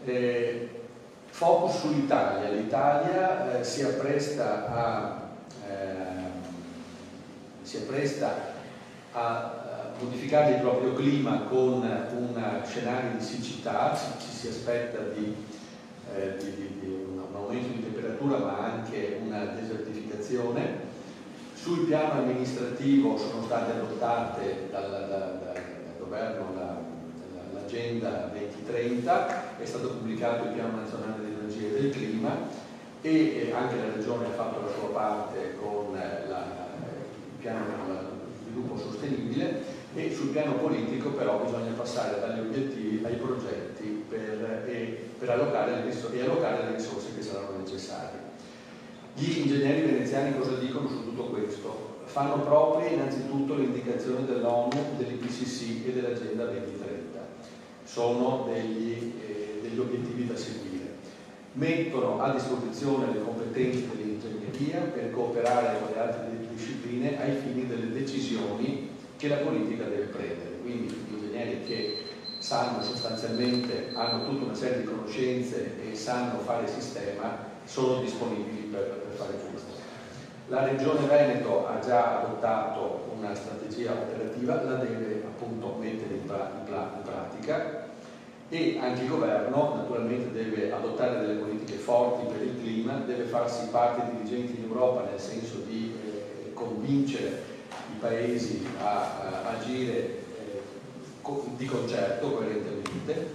Focus sull'Italia. L'Italia si appresta a modificare il proprio clima con un scenario di siccità, ci si aspetta di un aumento di temperatura ma anche una desertificazione. Sul piano amministrativo sono state adottate dal governo l'agenda 2030, è stato pubblicato il piano nazionale dell'energia e del clima e anche la Regione ha fatto la sua parte con il piano sviluppo sostenibile, e sul piano politico però bisogna passare dagli obiettivi ai progetti per allocare le risorse che saranno necessarie. Gli ingegneri veneziani cosa dicono su tutto questo? Fanno proprie innanzitutto le indicazioni dell'ONU, dell'IPCC e dell'Agenda 2030. Sono degli obiettivi da seguire. Mettono a disposizione le competenze dell'ingegneria per cooperare con le altre discipline ai fini delle decisioni che la politica deve prendere. Quindi gli ingegneri che sanno sostanzialmente, hanno tutta una serie di conoscenze e sanno fare sistema, sono disponibili per fare questo. La Regione Veneto ha già adottato una strategia operativa, la deve appunto mettere in pratica, e anche il governo naturalmente deve adottare delle politiche forti per il clima, deve farsi parte dirigenti in Europa, nel senso di convincere i paesi a agire di concerto, coerentemente,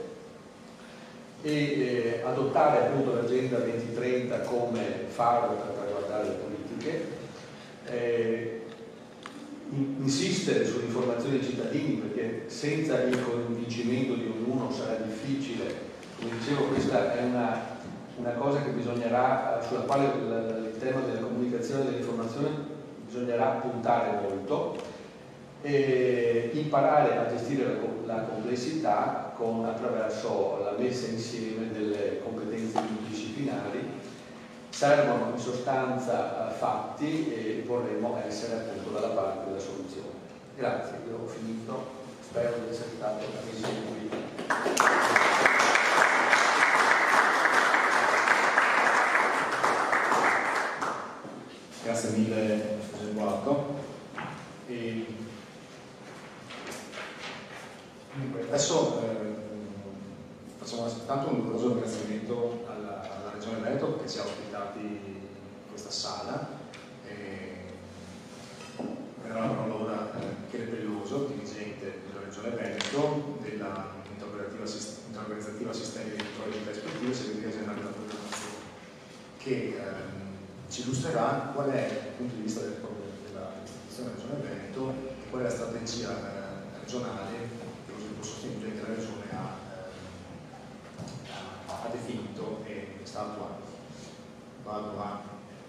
e adottare appunto l'Agenda 2030 come faro per guardare le politiche, insistere sull'informazione dei cittadini, perché senza il convincimento di ognuno sarà difficile. Come dicevo, questa è una cosa che bisognerà, sulla quale il tema della comunicazione e dell'informazione bisognerà puntare molto, e imparare a gestire la complessità attraverso la messa insieme delle competenze multidisciplinari. Servono in sostanza fatti e vorremmo essere appunto dalla parte della soluzione. Grazie, io ho finito, spero di essere stato eseguito. Grazie mille Edoardo. Adesso facciamo soltanto un doveroso ringraziamento alla Regione Veneto che ci ha ospitati in questa sala. Prenderò la parola ora Michele Pelloso, dirigente della Regione Veneto, dell'interorganizzativa Sistemi di Controllo di Perspettive, segretaria generale della programmazione, che ci illustrerà qual è, dal punto di vista dell'istituzione Regione Veneto, qual è la strategia regionale che lo sviluppo sostenibile che la Regione ha definito e sta attuando. Vado a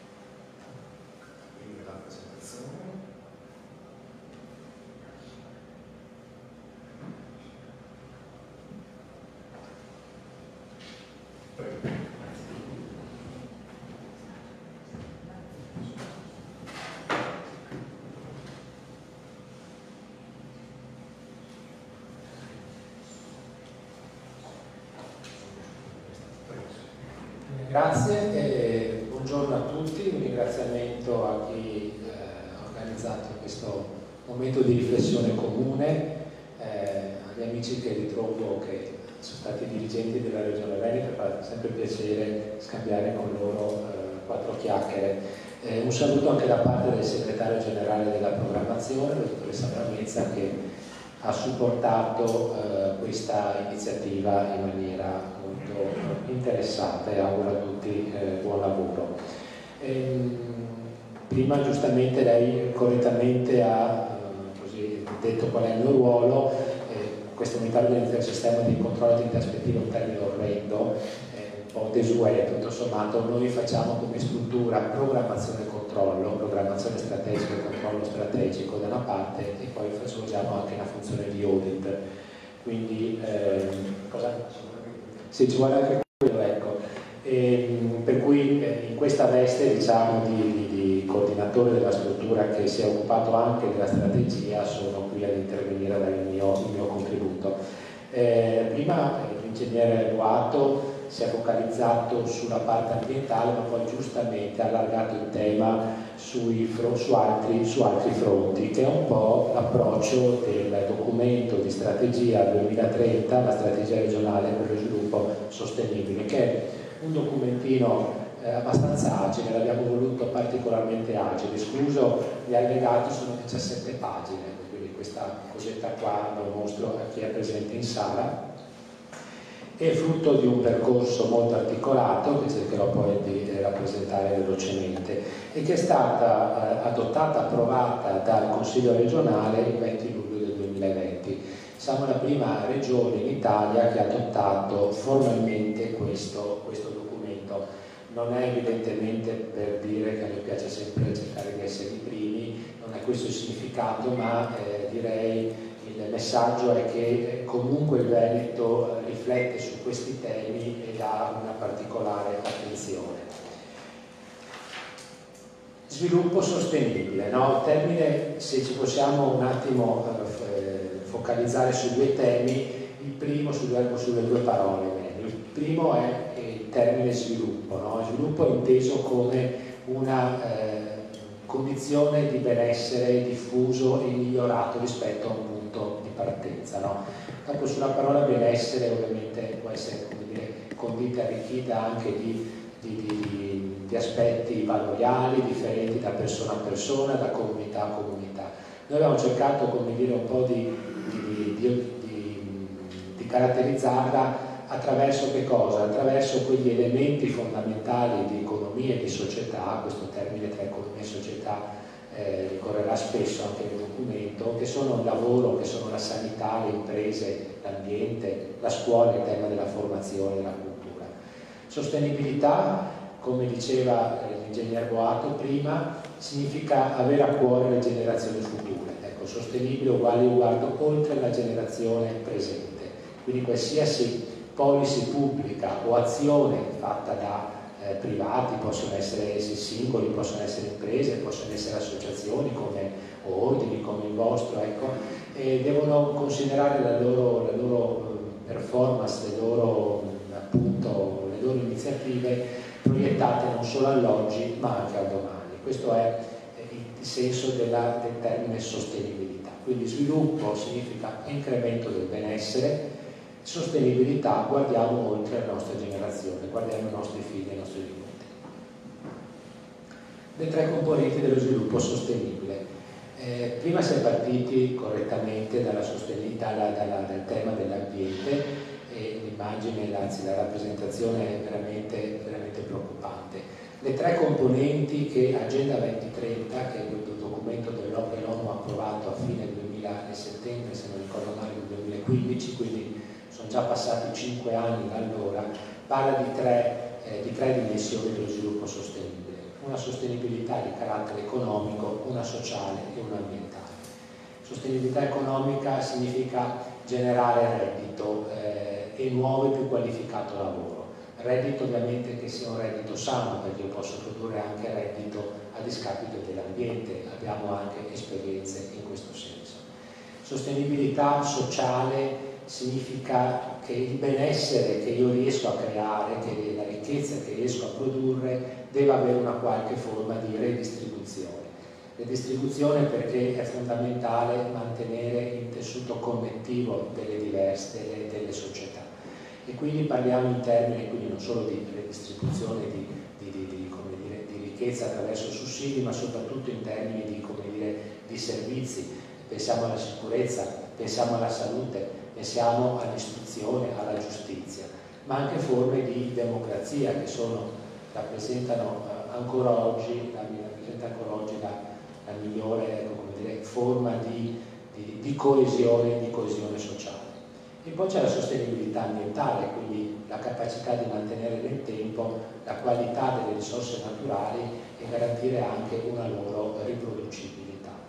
aprire la presentazione. Prego. Grazie e buongiorno a tutti, un ringraziamento a chi ha organizzato questo momento di riflessione comune, agli amici che ritrovo che sono stati dirigenti della Regione Veneto, fa sempre piacere scambiare con loro quattro chiacchiere. Un saluto anche da parte del segretario generale della programmazione, la dottoressa Bramezza, che ha supportato questa iniziativa in maniera interessata e auguro a tutti buon lavoro. Prima giustamente lei correttamente ha così detto qual è il mio ruolo. Questa unità organizzativa del sistema di controllo di prospettiva è un termine orrendo, un po' desueto, tutto sommato. Noi facciamo come struttura programmazione e controllo, programmazione strategica e controllo strategico da una parte, e poi svolgiamo anche una funzione di audit. Quindi se ci vuole anche quello, ecco. Per cui in questa veste, diciamo, di coordinatore della struttura che si è occupato anche della strategia, sono qui ad intervenire a dare il mio contributo. Prima l'ingegnere Boato si è focalizzato sulla parte ambientale, ma poi giustamente ha allargato il tema su altri fronti, che è un po' l'approccio del documento di strategia 2030, la strategia regionale per lo sviluppo sostenibile, che è un documentino abbastanza agile, l'abbiamo voluto particolarmente agile, escluso gli allegati, sono 17 pagine, quindi questa cosetta qua lo mostro a chi è presente in sala. È frutto di un percorso molto articolato, che cercherò poi di rappresentare velocemente, e che è stata adottata, approvata dal Consiglio regionale il 20 luglio del 2020. Siamo la prima regione in Italia che ha adottato formalmente questo documento. Non è evidentemente per dire che a me piace sempre cercare di essere i primi, non è questo il significato, ma direi il messaggio è che comunque il Veneto riflette su questi temi e dà una particolare attenzione. Sviluppo sostenibile, no? Il termine, se ci possiamo un attimo focalizzare su due temi, il primo sulle due parole meglio. Il primo è il termine sviluppo, no? Sviluppo è inteso come una condizione di benessere diffuso e migliorato rispetto a un punto di partenza, no? Dopo sulla parola benessere ovviamente può essere, come dire, condita e arricchita anche di aspetti valoriali differenti da persona a persona, da comunità a comunità. Noi abbiamo cercato, come dire, un po' di caratterizzarla attraverso che cosa? Attraverso quegli elementi fondamentali di economia e di società, questo termine tra economia e società ricorrerà spesso anche nel documento, che sono il lavoro, che sono la sanità, le imprese, l'ambiente, la scuola, il tema della formazione e della cultura. Sostenibilità, come diceva l'ingegner Boato prima, significa avere a cuore le generazioni future. Ecco, sostenibile uguale oltre la generazione presente. Quindi qualsiasi policy pubblica o azione fatta da privati, possono essere essi singoli, possono essere imprese, possono essere associazioni o ordini come il vostro, ecco, e devono considerare la loro performance, le loro iniziative proiettate non solo all'oggi ma anche al domani. Questo è il senso del termine sostenibilità. Quindi sviluppo significa incremento del benessere, sostenibilità, guardiamo oltre la nostra generazione, guardiamo i nostri figli e i nostri nipoti. Le tre componenti dello sviluppo sostenibile. Prima si è partiti correttamente dal tema dell'ambiente e l'immagine, anzi la rappresentazione è veramente preoccupante. Le tre componenti che Agenda 2030, che è il documento dell'ONU approvato a fine 2000 e settembre, se non ricordo male, del 2015, quindi sono già passati 5 anni da allora, parla di tre dimensioni dello sviluppo sostenibile. Una sostenibilità di carattere economico, una sociale e una ambientale. Sostenibilità economica significa generare reddito e nuovo e più qualificato lavoro. Reddito ovviamente che sia un reddito sano, perché io posso produrre anche reddito a discapito dell'ambiente, abbiamo anche esperienze in questo senso. Sostenibilità sociale significa che il benessere che io riesco a creare, che la ricchezza che riesco a produrre deve avere una qualche forma di redistribuzione. Redistribuzione perché è fondamentale mantenere il tessuto connettivo delle società. E quindi parliamo in termini quindi non solo di redistribuzione di ricchezza attraverso sussidi, ma soprattutto in termini di servizi. Pensiamo alla sicurezza, pensiamo alla salute, pensiamo all'istruzione, alla giustizia, ma anche forme di democrazia che rappresentano ancora oggi la migliore forma di coesione sociale. E poi c'è la sostenibilità ambientale, quindi la capacità di mantenere nel tempo la qualità delle risorse naturali e garantire anche una loro riproducibilità.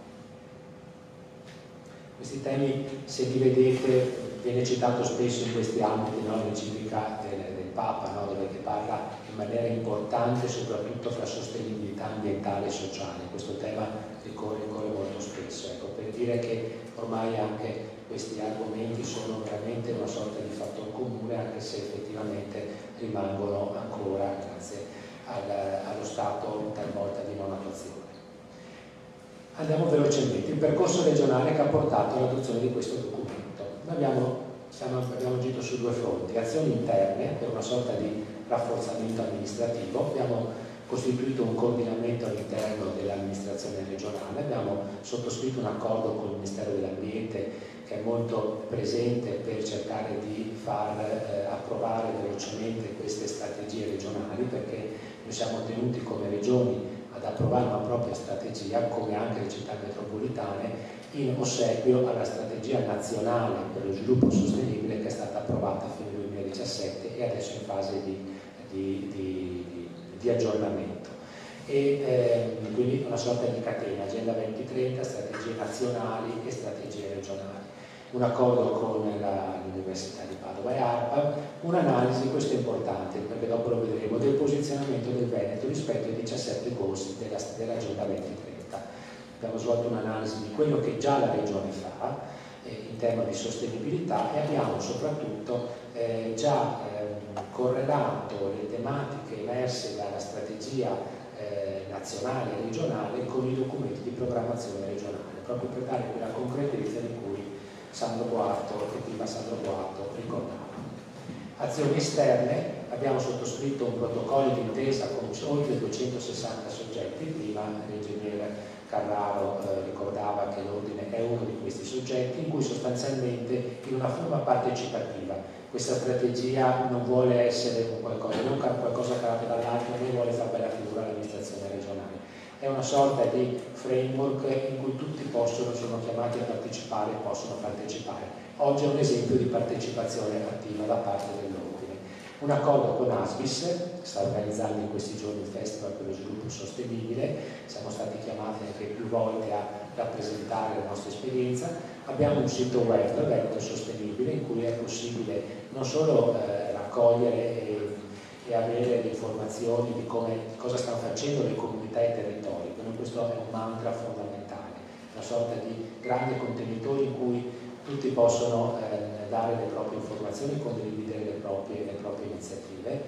Questi temi, se li vedete, viene citato spesso in questi ambiti, no? L'enciclica del Papa, no? Dove parla in maniera importante soprattutto fra sostenibilità ambientale e sociale. Questo tema ricorre molto spesso, ecco, per dire che ormai anche questi argomenti sono veramente una sorta di fattore comune, anche se effettivamente rimangono ancora, grazie allo Stato, talvolta di non attuazione. Andiamo velocemente. Il percorso regionale che ha portato all'adozione di questo documento. Noi abbiamo agito su due fronti: azioni interne per una sorta di rafforzamento amministrativo. Abbiamo costituito un coordinamento all'interno dell'amministrazione regionale, abbiamo sottoscritto un accordo con il Ministero dell'Ambiente che è molto presente per cercare di far approvare velocemente queste strategie regionali, perché noi siamo tenuti come regioni ad approvare una propria strategia, come anche le città metropolitane, in ossequio alla strategia nazionale per lo sviluppo sostenibile che è stata approvata fino al 2017 e adesso è in fase di aggiornamento. E quindi una sorta di catena, Agenda 2030, strategie nazionali e strategie regionali. Un accordo con l'Università di Padova e ARPA, un'analisi, questo è importante perché dopo lo vedremo, del posizionamento del Veneto rispetto ai 17 goals dell'Agenda 2030. Abbiamo svolto un'analisi di quello che già la Regione fa in tema di sostenibilità e abbiamo soprattutto già correlato le tematiche emerse dalla strategia nazionale e regionale con i documenti di programmazione regionale, proprio per dare quella concretezza di cui Sandro Boato e prima Sandro Boato ricordavano. Azioni esterne, abbiamo sottoscritto un protocollo d'intesa con oltre 260 soggetti, prima l'ingegnere Carraro ricordava che l'ordine è uno di questi soggetti, in cui sostanzialmente in una forma partecipativa questa strategia non vuole essere qualcosa, non qualcosa calato dall'alto, né vuole fare bella figura all'amministrazione regionale. È una sorta di framework in cui tutti sono chiamati a partecipare e possono partecipare. Oggi è un esempio di partecipazione attiva da parte dell'ordine. Un accordo con ASBIS, che sta organizzando in questi giorni il Festival per lo Sviluppo Sostenibile, siamo stati chiamati anche più volte a rappresentare la nostra esperienza. Abbiamo un sito web, Veneto Sostenibile, in cui è possibile non solo raccogliere e avere le informazioni di cosa stanno facendo le comunità e i territori, quindi questo è un mantra fondamentale, una sorta di grande contenitore in cui tutti possono dare le proprie informazioni, condividere le proprie iniziative.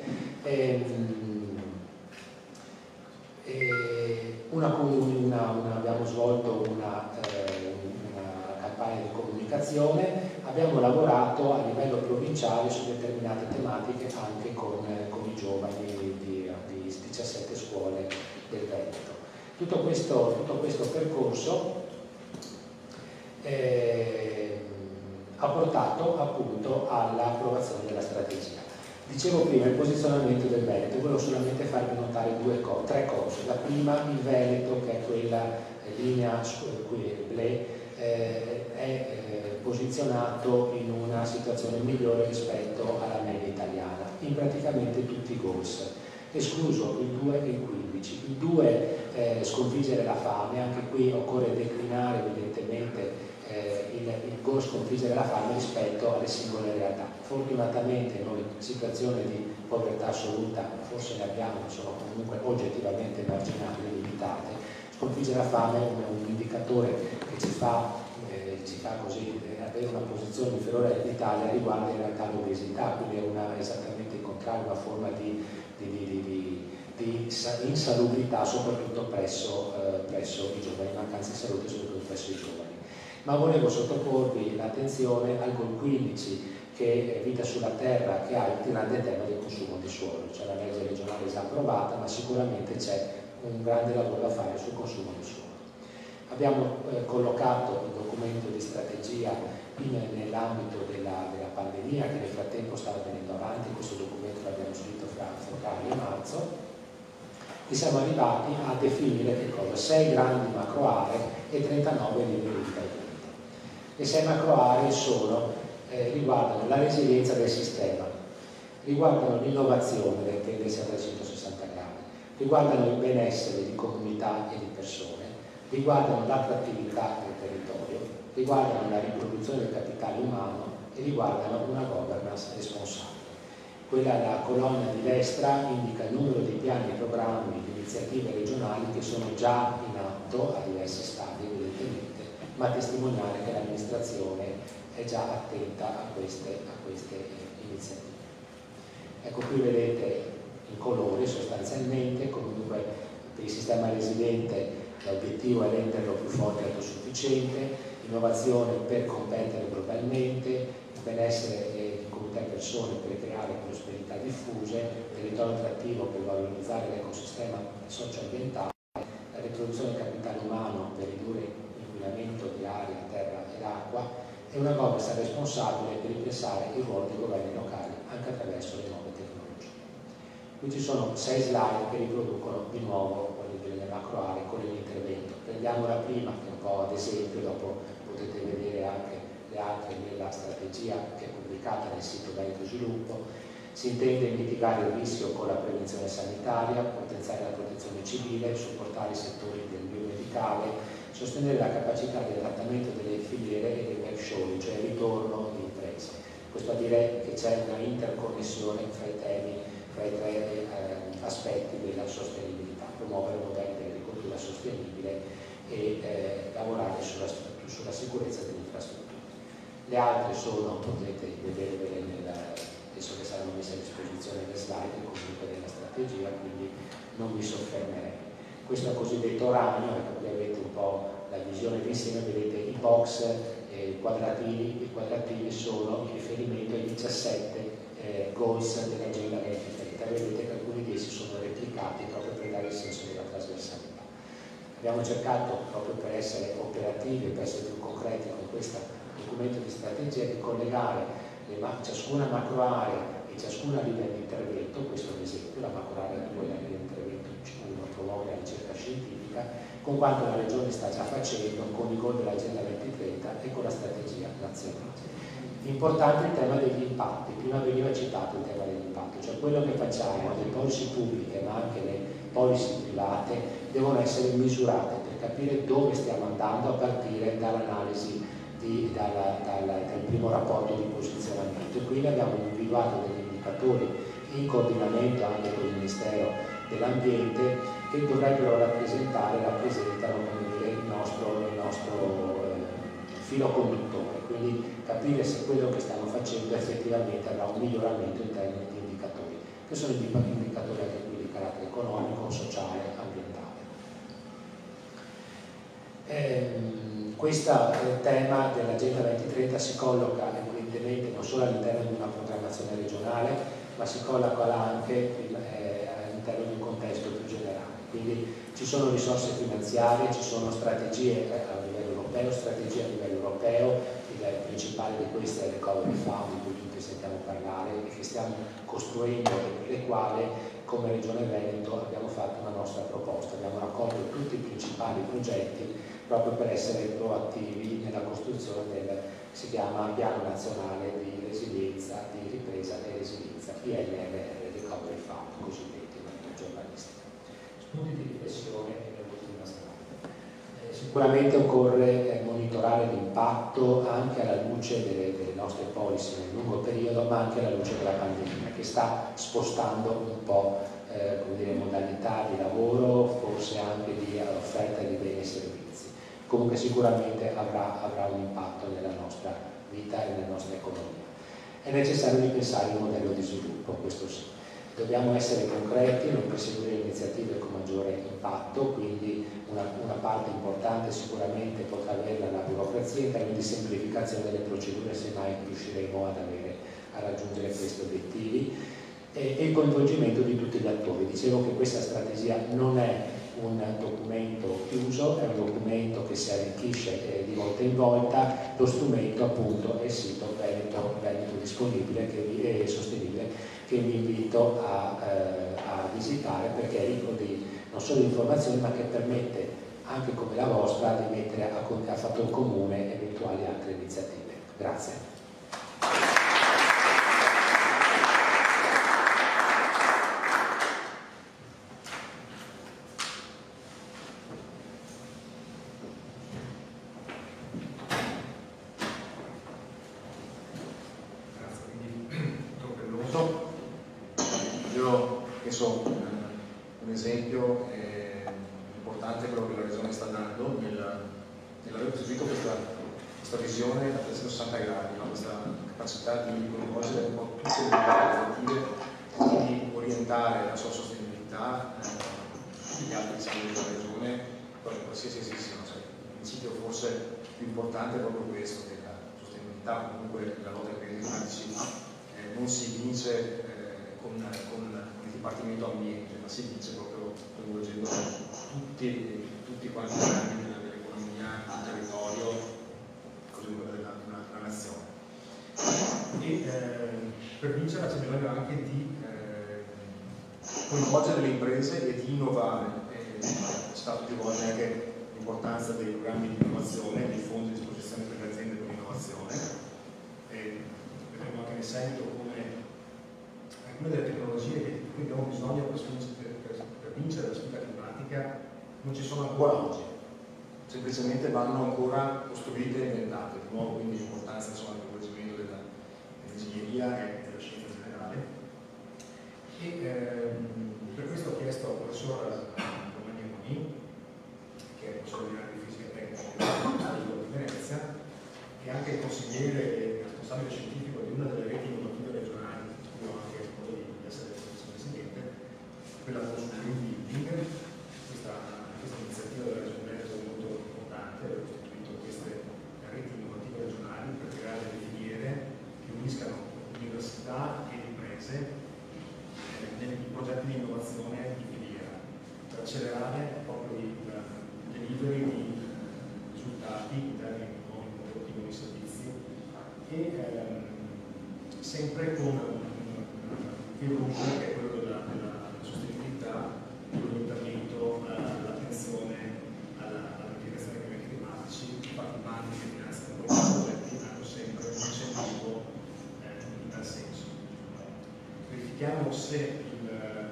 Abbiamo svolto una campagna di comunicazione, abbiamo lavorato a livello provinciale su determinate tematiche anche con i giovani di 17 scuole del Veneto. Tutto questo percorso ha portato appunto all'approvazione della strategia. Dicevo prima il posizionamento del Veneto, volevo solamente farvi notare tre cose. La prima, il Veneto, che è quella linea bleu, è posizionato in una situazione migliore rispetto alla media italiana, in praticamente tutti i goals, escluso il 2 e il 15. Il 2 sconfiggere la fame, anche qui occorre declinare evidentemente il goal sconfiggere la fame rispetto alle singole realtà. Fortunatamente noi situazioni di povertà assoluta forse ne abbiamo, ma sono comunque oggettivamente marginali e limitate. Sconfiggere la fame è un indicatore che ci fa così avere una posizione inferiore all'Italia, riguarda in realtà l'obesità, quindi è esattamente il contrario, una forma di insalubrità soprattutto presso i giovani, mancanza di salute soprattutto presso i giovani. Ma volevo sottoporvi l'attenzione al GOL 15, che è Vita sulla Terra, che ha il grande tema del consumo di suolo. C'è la legge regionale già approvata, ma sicuramente c'è un grande lavoro da fare sul consumo di suolo. Abbiamo collocato il documento di strategia nell'ambito della pandemia, che nel frattempo stava venendo avanti. Questo documento l'abbiamo scritto fra febbraio e marzo, e siamo arrivati a definire che cosa? 6 grandi macro aree e 39 linee di intervento. Le 6 macro aree riguardano la resilienza del sistema, riguardano l'innovazione del tendenza a 360 gradi, riguardano il benessere di comunità e di persone, riguardano l'attrattività del territorio, riguardano la riproduzione del capitale umano e riguardano una governance responsabile. La colonna di destra indica il numero di piani, programmi, di iniziative regionali che sono già in atto a diversi stadi evidentemente, ma a testimoniare che l'amministrazione è già attenta a queste iniziative. Ecco, qui vedete in colore sostanzialmente, comunque per il sistema resiliente l'obiettivo è renderlo più forte e autosufficiente, innovazione per competere globalmente, benessere di comunità e persone per creare prosperità diffuse, territorio attrattivo per valorizzare l'ecosistema socio-ambientale, la riproduzione del capitale umano per ridurre l'inquinamento di aria, terra ed acqua e una governance responsabile per ripensare il ruolo dei governi locali anche attraverso le nuove tecnologie. Qui ci sono 6 slide che riproducono di nuovo le macro aree con l'intervento. Prendiamo la prima che è un po' ad esempio, dopo potete vedere anche le altre nella strategia che è pubblicata nel sito Veneto Sviluppo. Si intende mitigare il rischio con la prevenzione sanitaria, potenziare la protezione civile, supportare i settori del biomedicale, sostenere la capacità di adattamento delle filiere e del nearshoring, cioè il ritorno di imprese. Questo a dire che c'è una interconnessione fra i temi, fra i 3 aspetti della sostenibilità, promuovere modelli di agricoltura sostenibile e lavorare sulla sicurezza delle infrastrutture. Le altre sono, potete vedervele penso che saranno messe a disposizione le slide comunque della strategia, quindi non mi soffermerei. Questo cosiddetto ragno, ecco, qui avete un po' la visione d'insieme, vedete i box quadratini, i quadratini sono in riferimento ai 17 goals dell'agenda 2030, vedete che alcuni di essi sono replicati proprio per dare il senso della trasversalità. Abbiamo cercato, proprio per essere operativi e per essere più concreti con questo documento di strategia, di collegare ciascuna macro area e ciascuna linea di intervento, questo è un esempio, la macro area 2, la linea di intervento 1 promuove la ricerca scientifica, con quanto la Regione sta già facendo con i goal dell'agenda 2030 e con la strategia nazionale. Importante il tema degli impatti, prima veniva citato il tema dell'impatto, cioè quello che facciamo, le policy pubbliche ma anche le policy private devono essere misurate per capire dove stiamo andando a partire dall'analisi dal primo rapporto di posizionamento. E quindi abbiamo individuato degli indicatori in coordinamento anche con il Ministero dell'Ambiente che dovrebbero rappresentano il nostro filo conduttore, quindi capire se quello che stiamo facendo effettivamente avrà un miglioramento in termini di indicatori, che sono indicatori anche qui di carattere economico, sociale, ambientale. Questo tema dell'Agenda 2030 si colloca evidentemente non solo all'interno di una programmazione regionale, ma si colloca anche all'interno di un contesto più generale. Quindi ci sono risorse finanziarie, ci sono strategie a livello europeo, il principale di queste è il Recovery Fund, di cui tutti sentiamo parlare e che stiamo costruendo e per le quali come Regione Veneto abbiamo fatto una nostra proposta, abbiamo raccolto tutti i principali progetti proprio per essere proattivi nella costruzione del, si chiama Piano Nazionale di Resilienza, di Ripresa e Resilienza, PNRR, Recovery Fund, cosiddetti in maniera giornalistica. Spunti di riflessione e l'ultima strada. Sicuramente occorre monitorare l'impatto anche alla luce delle nostre policy nel lungo periodo, ma anche alla luce della pandemia, che sta spostando un po' modalità di lavoro, forse anche di offerta di beni e servizi. Comunque sicuramente avrà un impatto nella nostra vita e nella nostra economia. È necessario ripensare il modello di sviluppo, questo sì. Dobbiamo essere concreti, non perseguire iniziative con maggiore impatto, quindi una parte importante sicuramente potrà averla la burocrazia in termini di semplificazione delle procedure, se mai riusciremo a raggiungere questi obiettivi, e il coinvolgimento di tutti gli attori. Dicevo che questa strategia non è un documento chiuso, è un documento che si arricchisce di volta in volta. Lo strumento appunto è il sito Veneto disponibile e sostenibile, che vi invito a visitare, perché è ricco non solo di informazioni, ma che permette anche come la vostra di mettere a fattor comune eventuali altre iniziative. Grazie. Un esempio importante è quello che la Regione sta dando nell'aver costruito questa visione a 360 gradi, no? Questa capacità di coinvolgere un po' tutte le iniziative, di orientare la sua sostenibilità, gli altri cittadini della regione, qualsiasi esistono. Cioè, il principio forse più importante è proprio questo, che la sostenibilità, comunque la lotta ai cambiamenti climatici, non si vince con il Dipartimento Ambiente, ma si vince proprio coinvolgendo tutti quanti gli ambiti dell'economia, del territorio, così come della nazione. E per vincere c'è bisogno anche di coinvolgere le imprese e di innovare. C'è stato più volte anche l'importanza dei programmi di innovazione, dei fondi a disposizione per le aziende per l'innovazione. Vedremo anche nel seguito come alcune delle tecnologie di cui abbiamo bisogno per vincere la sfida climatica non ci sono ancora oggi, semplicemente vanno ancora costruite e inventate. Di nuovo quindi l'importanza del coinvolgimento dell'ingegneria e della scienza in generale. E per questo ho chiesto al professor Romagnoni, che è professore di fisica tecnica di Venezia, e anche il consigliere e responsabile scientifico di una delle reti innovative regionali, di cui ho anche il modo di essere vicepresidente, quella sul green building. Questa iniziativa della Regione Veneto è molto importante, ha costituito queste reti innovative regionali per creare delle filiere che uniscano università e imprese nei progetti di innovazione di filiera, per accelerare proprio il delivery di risultati in termini di nuovi prodotti, nuovi servizi, e sempre con un filo rouge che è quello della sostenibilità, dell'orientamento, all'attenzione alla mitigazione dei cambiamenti climatici. Infatti i bandi che finanziano questi progetti hanno sempre un incentivo in tal senso. Verifichiamo se il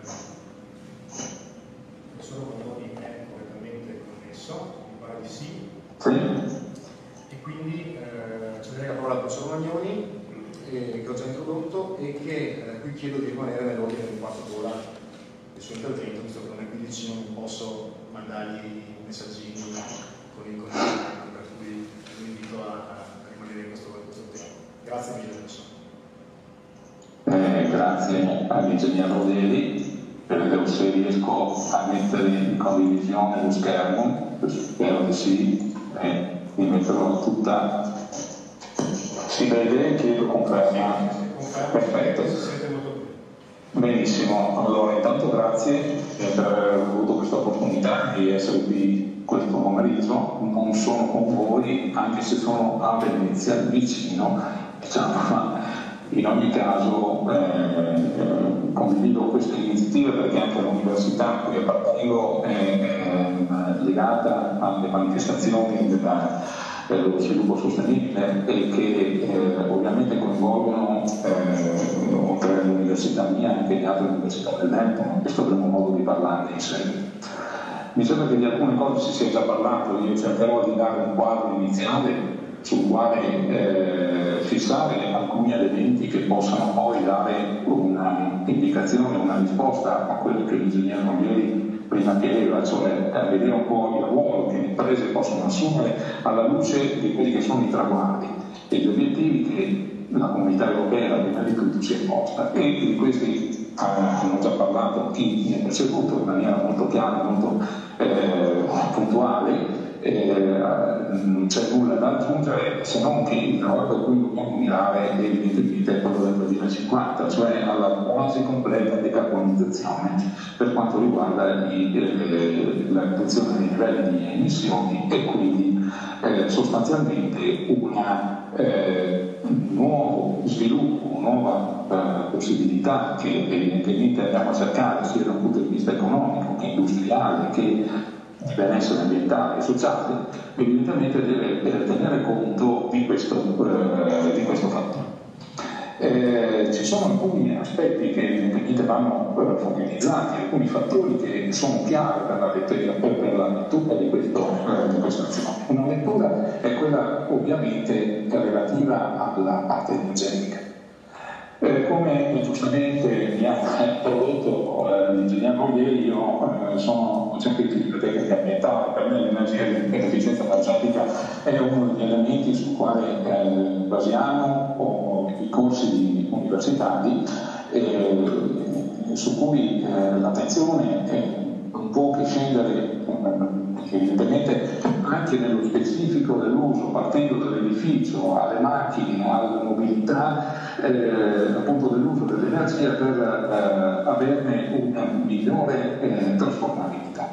professor Romagnoni è correttamente connesso, mi pare di sì. E quindi cederei la parola al professor Romagnoni, che ho già introdotto e che qui chiedo di rimanere nell'ordine di un quarto d'ora del suo intervento, visto che non è qui vicino, non posso mandargli messaggini con il contatto, per cui vi invito a rimanere in questo tempo. Grazie mille, professore. Grazie all'ingegner Rodeli, vedo se riesco a mettere in condivisione lo schermo, spero di sì, mi metterò tutta. Si vede? Chiedo conferma. Perfetto. Benissimo, allora intanto grazie per aver avuto questa opportunità di essere qui questo pomeriggio. Non sono con voi, anche se sono a Venezia, vicino, diciamo, ma in ogni caso condivido queste iniziative perché anche l'università a cui appartengo è legata alle manifestazioni dello sviluppo sostenibile e che ovviamente coinvolgono oltre all'università mia anche le altre università del Veneto, ma questo avremo modo di parlarne in seguito. Mi sembra che di alcune cose si sia già parlato, io cercherò di dare un quadro iniziale sul quale fissare alcuni elementi che possano poi dare un'indicazione, una risposta a quello che l'ingegnere Romagnoni prima chiedeva, cioè vedere un po' il ruolo che le imprese possono assumere alla luce di quelli che sono i traguardi e gli obiettivi che la comunità europea prima di tutto si è posta, e di questi hanno già parlato chi mi ha preceduto in maniera molto chiara, molto puntuale. Non c'è nulla da aggiungere se non che il lavoro a cui dobbiamo mirare evidentemente è quello del 2050, cioè alla quasi completa decarbonizzazione per quanto riguarda la riduzione dei livelli di emissioni e quindi sostanzialmente un nuovo sviluppo, una nuova possibilità che evidentemente andiamo a cercare sia da un punto di vista economico che industriale che di benessere ambientale e sociale, evidentemente deve tenere conto di questo fattore. Ci sono alcuni aspetti che evidentemente vanno focalizzati, alcuni fattori che sono chiari per la lettura di questa azione. Una lettura è quella ovviamente relativa alla parte energetica. Come giustamente mi ha prodotto l'ingegner Roglieri, io sono docente di tecnica ambientale. Per me l'energia e l'efficienza energetica è uno degli elementi sul quale basiamo i corsi universitari, su cui l'attenzione non può che scendere evidentemente anche nello specifico dell'uso, partendo dall'edificio alle macchine, alla mobilità, appunto dell'uso dell'energia per averne una migliore trasformabilità.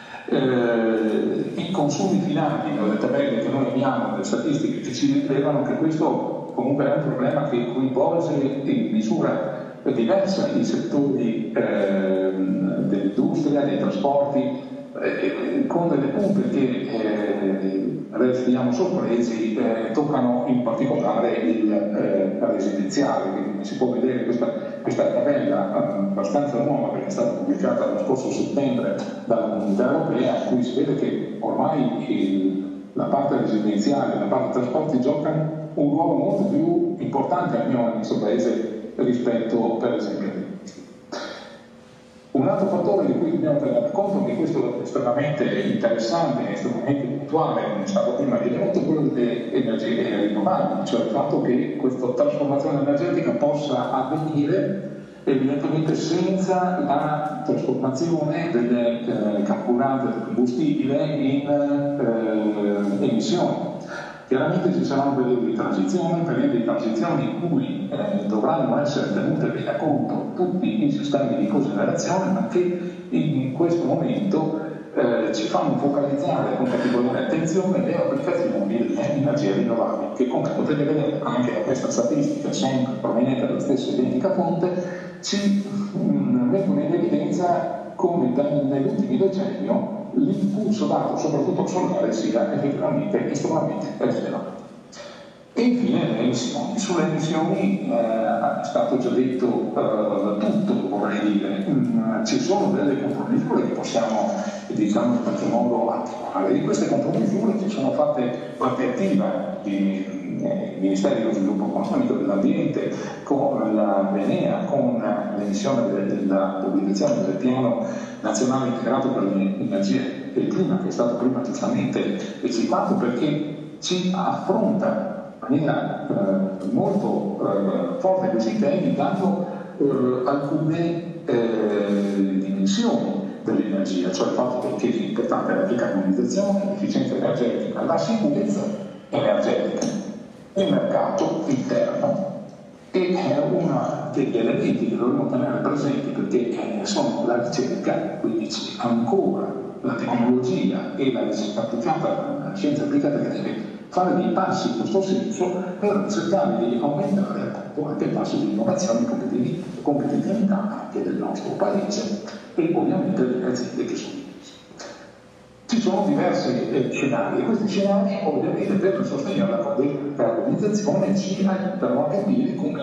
I consumi finali, nelle tabelle che noi abbiamo, nelle statistiche che ci rilevano che questo comunque è un problema che coinvolge in misura diversa i settori dell'industria, dei trasporti, con delle punte che restiamo sorpresi, toccano in particolare il residenziale. Quindi si può vedere questa tabella abbastanza nuova, perché è stata pubblicata lo scorso settembre dalla Comunità Europea, in cui si vede che ormai la parte residenziale e la parte trasporti giocano un ruolo molto più importante nel nostro paese rispetto per esempio all'industria. Un altro fattore di cui dobbiamo tenere conto, che questo è estremamente interessante, estremamente puntuale, come è stato prima rilevato, è quello delle energie rinnovabili, cioè il fatto che questa trasformazione energetica possa avvenire evidentemente senza la trasformazione del carburante, del combustibile in emissioni. Chiaramente ci sarà un periodo di transizione in cui dovranno essere tenute bene a conto tutti i sistemi di cogenerazione, ma che in questo momento ci fanno focalizzare con particolare attenzione le applicazioni delle energie rinnovabili, che come potete vedere anche da questa statistica, sempre proveniente dalla stessa identica fonte, ci mettono in evidenza come nell'ultimo decennio l'impulso dato soprattutto al solare sia effettivamente estremamente elevato. E infine le emissioni. Sulle emissioni è stato già detto tutto, vorrei dire. Ci sono delle contromisure che possiamo, diciamo, in qualche modo attivare. Di queste contromisure ci sono fatte parte attiva di Ministeri dello Sviluppo Economico, dell'Ambiente, con la BNEA, con l'emissione della pubblicazione del Piano Nazionale Integrato per l'Energia e il Clima, che è stato prima giustamente citato, perché ci affronta in maniera molto forte questi temi, dando alcune dimensioni dell'energia, cioè il fatto che è importante la decarbonizzazione, l'efficienza energetica, la sicurezza energetica, il mercato interno, e uno degli elementi che dovremmo tenere presenti, perché sono la ricerca, quindi c'è ancora la tecnologia e la ricerca applicata, la scienza applicata, che deve fare dei passi in questo senso per cercare di aumentare appunto anche il tasso di innovazione e competitività anche del nostro paese e ovviamente delle aziende che sono. Ci sono diversi scenari, e questi scenari ovviamente per il sostegno alla decarbonizzazione ci aiutano a capire come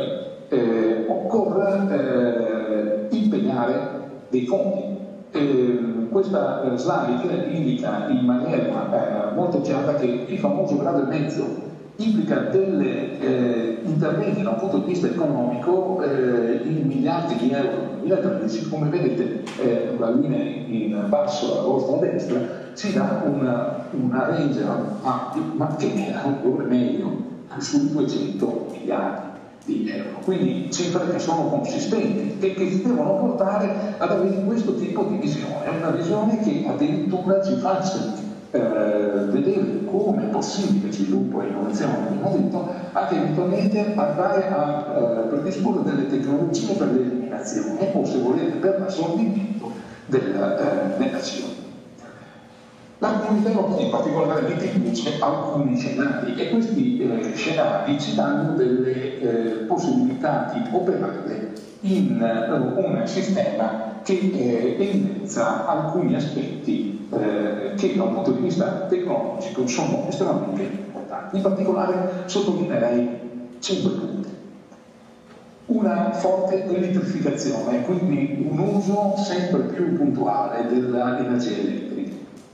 occorre impegnare dei fondi. Questa slide indica in maniera molto chiara che il famoso grado e mezzo implica degli interventi da un punto di vista economico in miliardi di euro. Nel 2013, come vedete, la linea in basso a vostra destra ci dà una range ampia, ma che è ancora meglio, sui 200 miliardi di euro. Quindi cifre che sono consistenti e che ci devono portare ad avere questo tipo di visione. È una visione che addirittura ci faccia vedere come è possibile sviluppo e innovazione, abbiamo detto, anche eventualmente arrivare a predisporre delle tecnologie per l'eliminazione o, se volete, per l'assorbimento dell'azione. La comunità europea in particolare definisce alcuni scenari, e questi scenari ci danno delle possibilità di operare in un sistema che evidenzia alcuni aspetti che da un punto di vista tecnologico sono estremamente importanti. In particolare sottolineerei 5 punti. Una forte elettrificazione, quindi un uso sempre più puntuale dell'energia elettrica.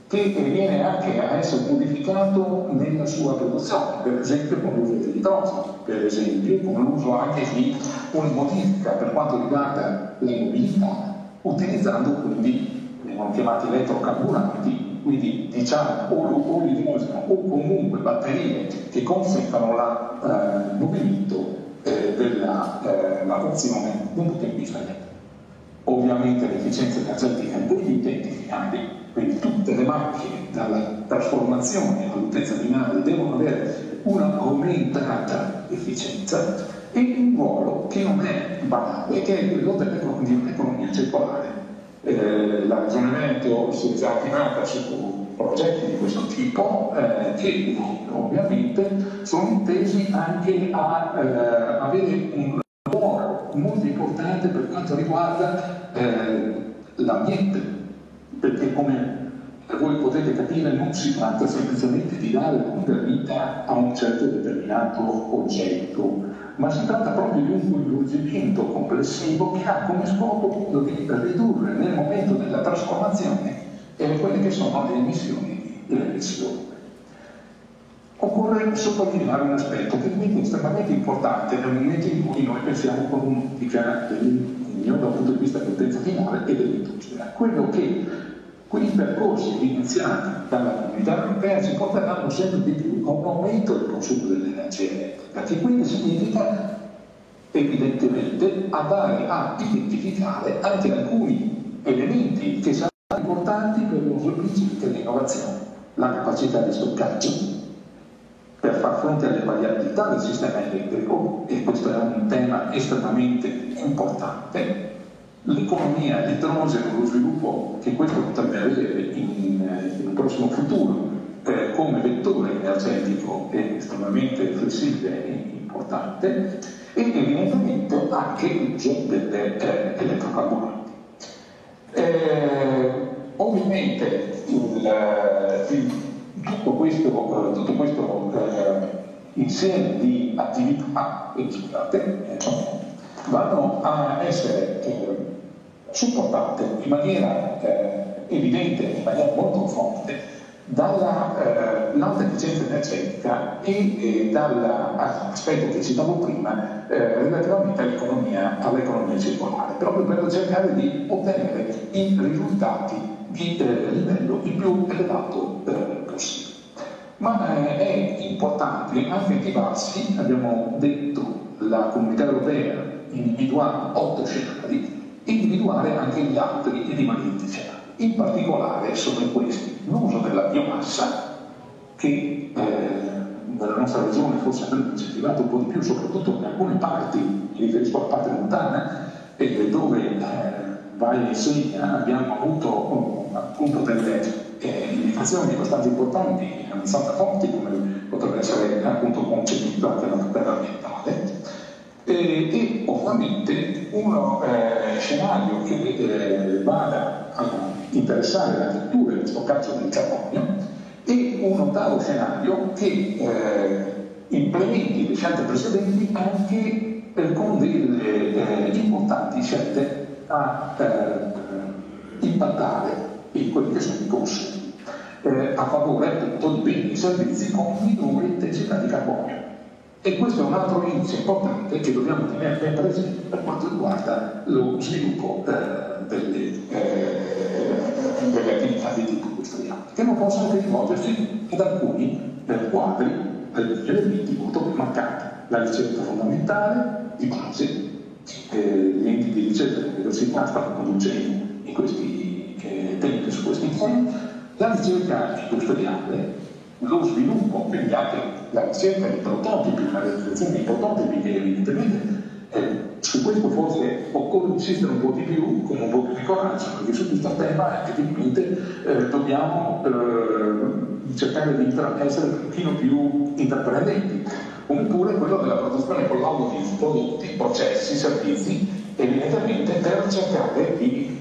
che viene anche a essere modificato nella sua produzione, per esempio con l'uso dell'idrogeno, per esempio con l'uso anche di una modifica per quanto riguarda la mobilità, utilizzando quindi, vengono chiamati elettrocarburanti, quindi diciamo o l'idrogeno o comunque batterie che consentono il movimento della lavorazione da un punto di vista elettrico. Ovviamente l'efficienza energetica degli utenti finali, quindi tutte le macchine dalla trasformazione all'utenza finale devono avere una aumentata efficienza e un ruolo che non è banale, che è quello dell'economia circolare. Il ragionamento si è già attivata su progetti di questo tipo che ovviamente sono intesi anche a avere un ruolo molto importante per quanto riguarda l'ambiente, perché come voi potete capire non si tratta semplicemente di dare lunga vita a un certo determinato oggetto, ma si tratta proprio di un coinvolgimento complessivo che ha come scopo quello di ridurre nel momento della trasformazione quelle che sono le emissioni di CO2. Occorre sottolineare un aspetto che diventa estremamente importante nel momento in cui noi pensiamo con un'ottica dell'impegno dal punto di vista dell'utenza finale e dell'industria. Quello che quei percorsi iniziati dalla Comunità Europea ci porteranno sempre di più a un aumento del consumo dell'energia elettrica, che quindi significa evidentemente andare a identificare anche alcuni elementi che saranno importanti per lo sviluppo dell'innovazione, la capacità di stoccaggio per far fronte alle variabilità del sistema elettrico, e questo è un tema estremamente importante, l'economia, l'idrogeno, lo sviluppo che questo potrebbe avere in un prossimo futuro come vettore energetico è estremamente flessibile e importante, e evidentemente anche l'uso delle elettrocarburanti. Ovviamente tutto questo insieme di attività vanno a essere supportate in maniera evidente, in maniera molto forte, dall'alta efficienza energetica e dall'aspetto che citavo prima relativamente all'economia circolare, proprio per cercare di ottenere i risultati di livello il più elevato possibile. Ma è importante anche attivarsi, abbiamo detto, la Comunità Europea individuare 8 scenari, individuare anche gli altri e rimanenti scenari. In particolare sono questi: l'uso della biomassa, che nella nostra regione forse andrebbe incentivato un po' di più, soprattutto in alcune parti, mi riferisco alla parte montana, dove vai e segna, abbiamo avuto appunto delle indicazioni abbastanza importanti, abbastanza forti, come potrebbe essere appunto concepito anche la tutela ambientale. E ovviamente uno scenario che vada a interessare la cattura e lo stoccaggio del carbonio, e un ottavo scenario che implementi le scelte precedenti anche con delle importanti scelte a impattare in quelli che sono i consumi a favore appunto di beni e servizi con minore intensità di carbonio. E questo è un altro inizio importante che dobbiamo tenere ben presente per quanto riguarda lo sviluppo delle attività di tipo industriale, che non possono che rivolgersi ad alcuni quadri degli elementi molto più marcati: la ricerca fondamentale di base, gli enti di ricerca dell'università stanno conducendo in questi tempi su questi temi, la ricerca industriale, lo sviluppo, quindi anche la ricerca di prototipi, la realizzazione di prototipi, che evidentemente su questo forse occorre insistere un po' di più, con un po' più di coraggio, perché su questo tema effettivamente dobbiamo cercare di essere un pochino più intraprendenti. Oppure quello della produzione con l'auto di prodotti, processi, servizi, evidentemente per cercare di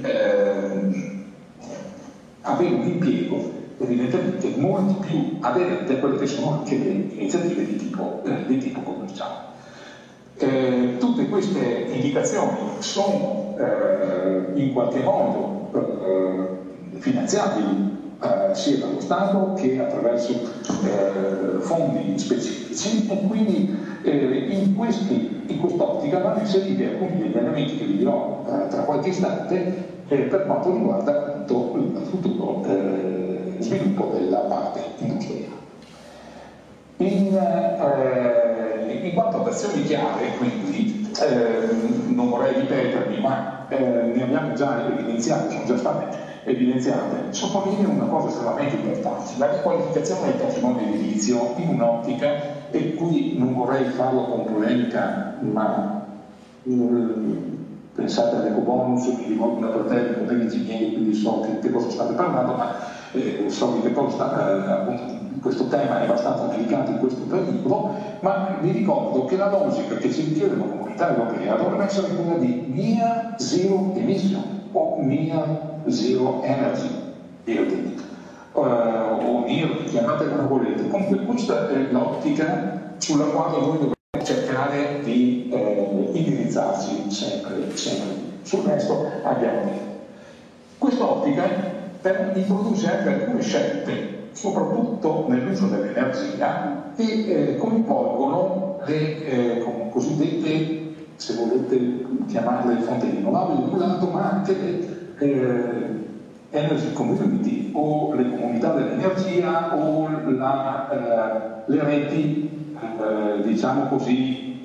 avere un impiego evidentemente molto più aderente a quelle che sono anche le iniziative di tipo commerciale. Tutte queste indicazioni sono in qualche modo finanziabili sia dallo Stato che attraverso fondi specifici, e quindi in quest'ottica vanno inseriti alcuni degli elementi che vi dirò tra qualche istante per quanto riguarda appunto il futuro sviluppo della parte industriale. In quanto ad azioni chiare, quindi, non vorrei ripetermi, ma ne abbiamo già evidenziato, sono già state evidenziate, sottolineo una cosa estremamente importante: la riqualificazione del patrimonio edilizio in un'ottica, e qui non vorrei farlo con polemica, ma pensate all'ecobonus, mi rivolgo una fratelli con degli ingegneri, quindi so che cosa state parlando, ma so di che cosa sta appunto. Questo tema è abbastanza delicato in questo periodo, ma vi ricordo che la logica che ci richiede la comunità europea dovrebbe essere quella di near zero emission o near zero energy building, o near, chiamate come volete. Comunque questa è l'ottica sulla quale noi dobbiamo cercare di indirizzarci sempre. Sul resto abbiamo detto. Quest'ottica introduce anche alcune scelte, soprattutto nell'uso dell'energia, che coinvolgono le cosiddette, se volete chiamarle fonti rinnovabili da un lato, ma anche le energy community o le comunità dell'energia o le reti, diciamo così,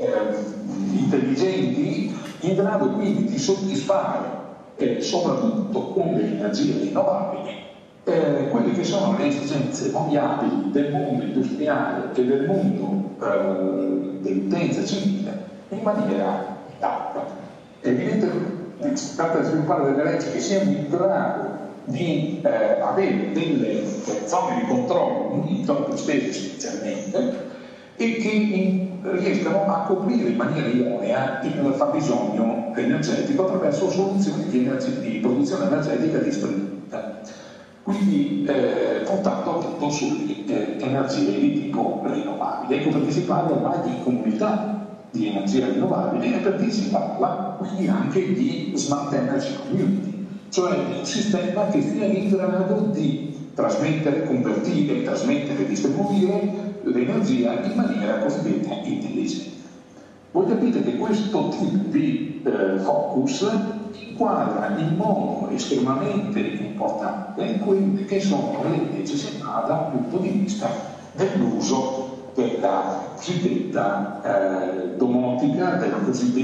intelligenti, in grado quindi di soddisfare soprattutto con le energie rinnovabili quelle che sono le esigenze variabili del mondo industriale e del mondo dell'utenza civile in maniera adatta. È evidente che si tratta di sviluppare delle leggi che siano in grado di avere delle zone di controllo non spese specialmente e che riescano a coprire in maniera idonea il fabbisogno energetico attraverso soluzioni di produzione energetica distribuita. Quindi puntando appunto sulle energie di tipo rinnovabile. Ecco perché si parla ormai di comunità di energia rinnovabile e perché si parla quindi anche di smart energy community, cioè di un sistema che sia in grado di trasmettere, convertire, trasmettere e distribuire l'energia in maniera cosiddetta intelligente. Voi capite che questo tipo di focus inquadra in modo estremamente importante quelle che sono le necessità da un punto di vista dell'uso della cosiddetta domotica, della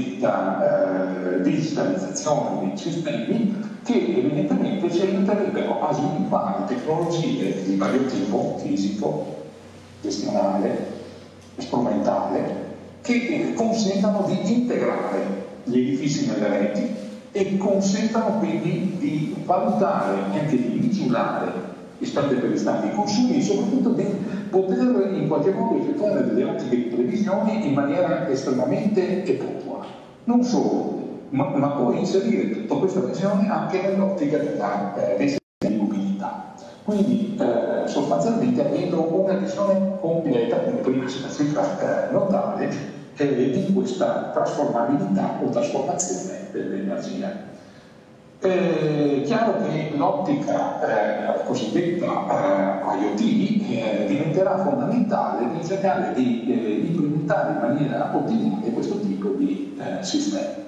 cosiddetta digitalizzazione dei sistemi, che evidentemente ci aiuterebbero a sviluppare tecnologie di vario tipo, fisico, gestionale, strumentale, che consentano di integrare gli edifici nelle reti e consentano quindi di valutare e anche di misurare istante per istante i consumi e soprattutto di poter in qualche modo effettuare delle ottiche di previsione in maniera estremamente puntuale. Non solo, ma poi inserire tutta questa visione anche nell'ottica dei sistemi di mobilità. Quindi sostanzialmente avendo una visione completa, come prima si faceva notare, di questa trasformabilità o trasformazione dell'energia. Chiaro che l'ottica cosiddetta IoT diventerà fondamentale nel cercare di implementare in maniera ottimale questo tipo di sistema.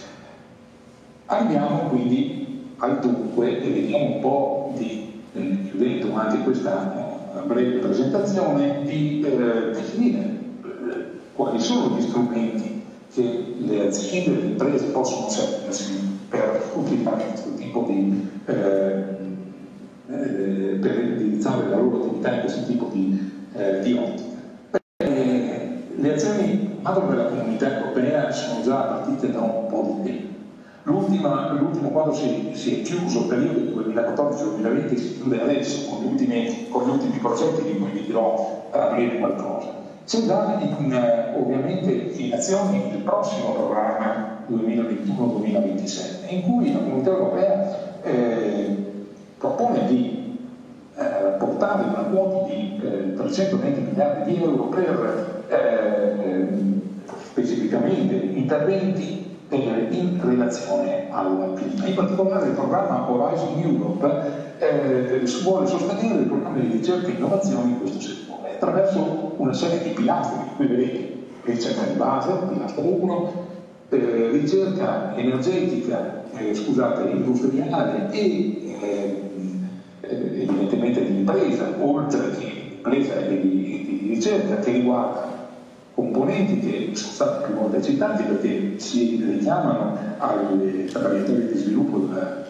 Arriviamo quindi al dunque e vediamo un po' chiudendo anche questa breve presentazione, di definire quali sono gli strumenti che le aziende e le imprese possono servirsi per utilizzare questo tipo di per indirizzare la loro attività in questo tipo di ottica. Le azioni madre della comunità europea sono già partite da un po' di tempo. L'ultimo quadro si è chiuso, il periodo 2014-2020 si chiude adesso con gli ultimi progetti di cui vi dirò a breve qualcosa. C'è già ovviamente in azione il prossimo programma 2021-2027 in cui la Comunità Europea propone di portare una quota di 320 miliardi di euro per specificamente interventi in relazione al clima. In particolare il programma Horizon Europe vuole sostenere il programma di ricerca e innovazione in questo settore attraverso una serie di pilastri. Qui vedete ricerca di base, pilastro 1, ricerca energetica, industriale e evidentemente di impresa, oltre che impresa e di ricerca, che riguarda componenti che sono stati più volte citati perché si richiamano alle traiettorie di sviluppo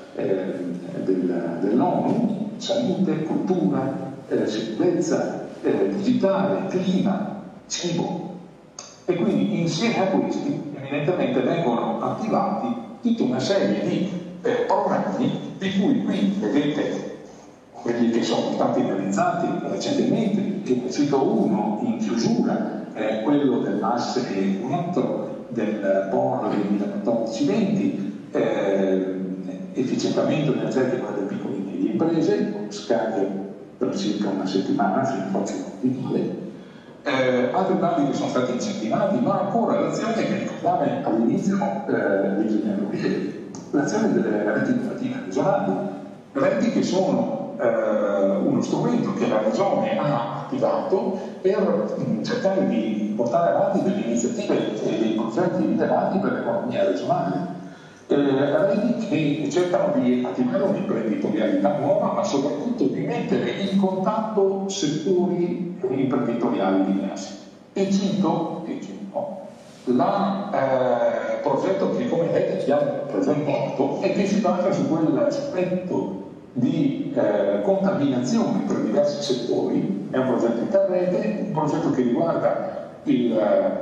dell'ONU: salute, cultura, sicurezza, digitale, clima, cibo. E quindi insieme a questi evidentemente vengono attivati tutta una serie di programmi, di cui qui vedete quelli che sono stati realizzati recentemente. Io ne cito uno in chiusura, quello dell'asse 4 del POR 2014-20, efficientamento energetico delle piccole e medie imprese, con scade per circa una settimana fino al prossimo finale. Altri bandi che sono stati incentivati, ma ancora l'azione che ricordava all'inizio l'ingegnere Ruggeri, l'azione delle reti operative regionali, reti che sono uno strumento che la Regione ha attivato per cercare di portare avanti delle iniziative e dei progetti rilevanti per l'economia regionale. Reti che cercano di attivare un'imprenditorialità nuova, ma soprattutto di mettere in contatto settori imprenditoriali diversi. E cito il progetto che, come vedete, chiamo presentato e che si basa su quell'aspetto di contaminazione per diversi settori. È un progetto interrete, un progetto che riguarda il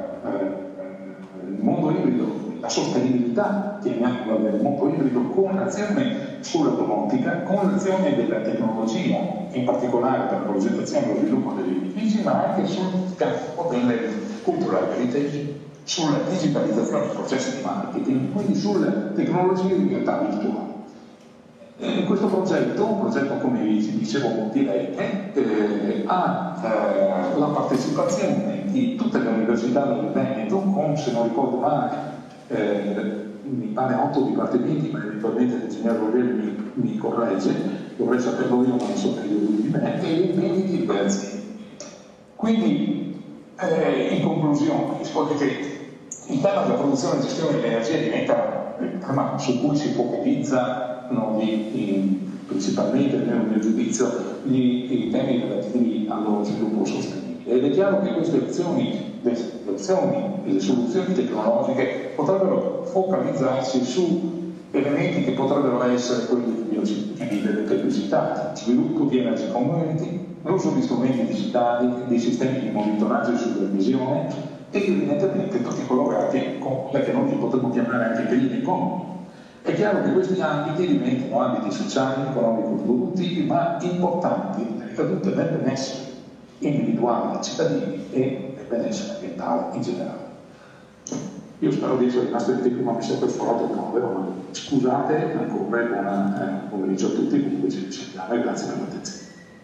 mondo ibrido, la sostenibilità del mondo ibrido, con l'azione sulla domotica, con l'azione della tecnologia, in particolare per la progettazione e lo sviluppo degli edifici, ma anche sul campo del cultural heritage, sulla digitalizzazione dei processi di marketing, quindi sulle tecnologie di realtà virtuale. Questo progetto, un progetto come vi dicevo multirete, ha la partecipazione di tutte le università del Veneto, con, se non ricordo male, mi pare 8 dipartimenti, ma eventualmente l'ingegnere Ruggeri mi corregge, dovrei saperlo io, ma non so meglio lui di me, e 20 diversi. Quindi, in conclusione, rispondo che il tema della produzione e gestione dell'energia diventa il tema su cui si focalizza principalmente, nel mio giudizio, i temi relativi allo sviluppo sostenibile. Ed è chiaro che queste azioni, le soluzioni tecnologiche potrebbero focalizzarsi su elementi che potrebbero essere quelli che io ho citati: sviluppo di energy community, l'uso di strumenti digitali, di sistemi di monitoraggio e supervisione, e evidentemente tutti collegati con quella che noi potremmo chiamare anche green economy. È chiaro che questi ambiti diventano ambiti sociali, economico-produttivi, ma importanti nelle ricadute del benessere individuale dei cittadini e del benessere ambientale in generale. Io spero di essere rimasto in tempo, ma mi sento sforato per 9, ma scusate ancora, buon pomeriggio a tutti, comunque ci sentiamo e grazie per l'attenzione.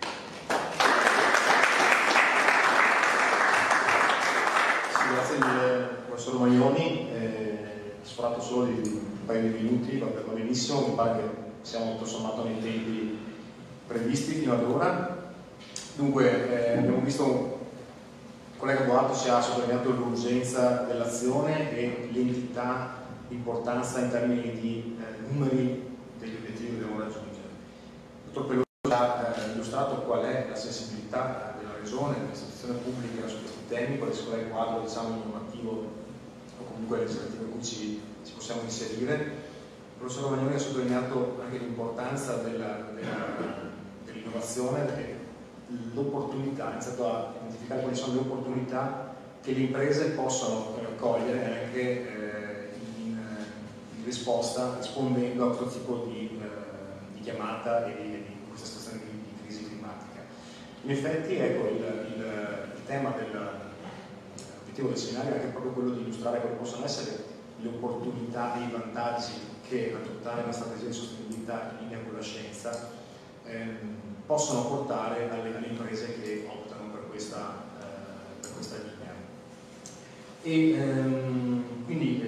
Grazie mille professor Romagnoni, sforato solo di un paio di minuti, va benissimo, mi pare che siamo tutto sommato nei tempi previsti fino ad ora. Dunque abbiamo visto, il collega Boato ci ha sottolineato l'urgenza dell'azione e l'entità, l'importanza in termini di numeri degli obiettivi che dobbiamo raggiungere. Il dottor Pelosi ha illustrato qual è la sensibilità della Regione, dell'istituzione pubblica su questi temi, quale sia il quadro, diciamo, normativo o comunque legislativo in cui ci possiamo inserire. Il professor Romagnoni ha sottolineato anche l'importanza dell'innovazione e l'opportunità, ha iniziato a identificare quali sono le opportunità che le imprese possono cogliere anche in risposta, rispondendo a questo tipo di chiamata e di questa situazione di crisi climatica. In effetti, ecco, il tema l'obiettivo del seminario è anche proprio quello di illustrare quali possono essere le opportunità e i vantaggi che adottare una strategia di sostenibilità in linea con la scienza possono portare alle imprese che optano per questa linea. E quindi,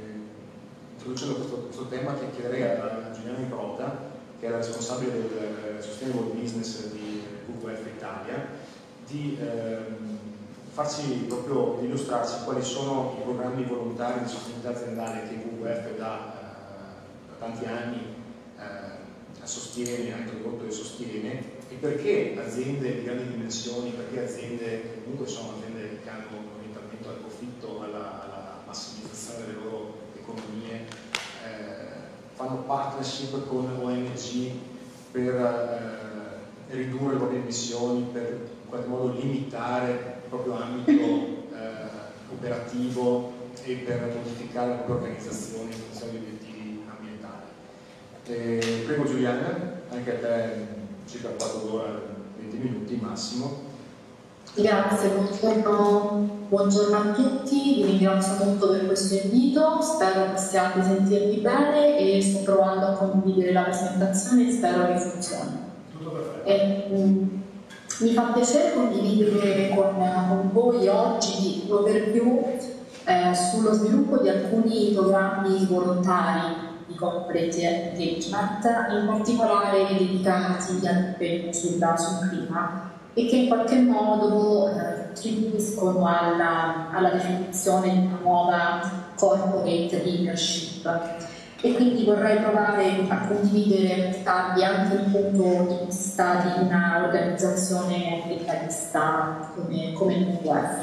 introducendo questo tema, chiederei a Giuliano Iprota, che è la responsabile del Sustainable Business di WWF Italia, di farci proprio, di illustrarci quali sono i programmi volontari di sostenibilità aziendale che WWF da tanti anni sostiene, ha introdotto e sostiene, e perché aziende di grandi dimensioni, perché aziende che comunque sono aziende che hanno un orientamento al profitto, alla massimizzazione delle loro economie, fanno partnership con ONG per ridurre le proprie emissioni, per in qualche modo limitare il proprio ambito operativo e per modificare la propria organizzazione in funzione di obiettivi ambientali. Prego Giuliana, anche a te circa 4 ore, 20 minuti massimo. Grazie, buongiorno a tutti, vi ringrazio molto per questo invito, spero che possiate sentirmi bene e sto provando a condividere la presentazione e spero che funzioni. Tutto perfetto. Mi fa piacere condividere con voi oggi l'overview sullo sviluppo di alcuni programmi volontari di corporate engagement, in particolare dedicati all'impegno sul clima, e che in qualche modo contribuiscono alla definizione di una nuova corporate leadership. E quindi vorrei provare a condividere e portarvi anche il punto di vista di una organizzazione ambientalista come WWF.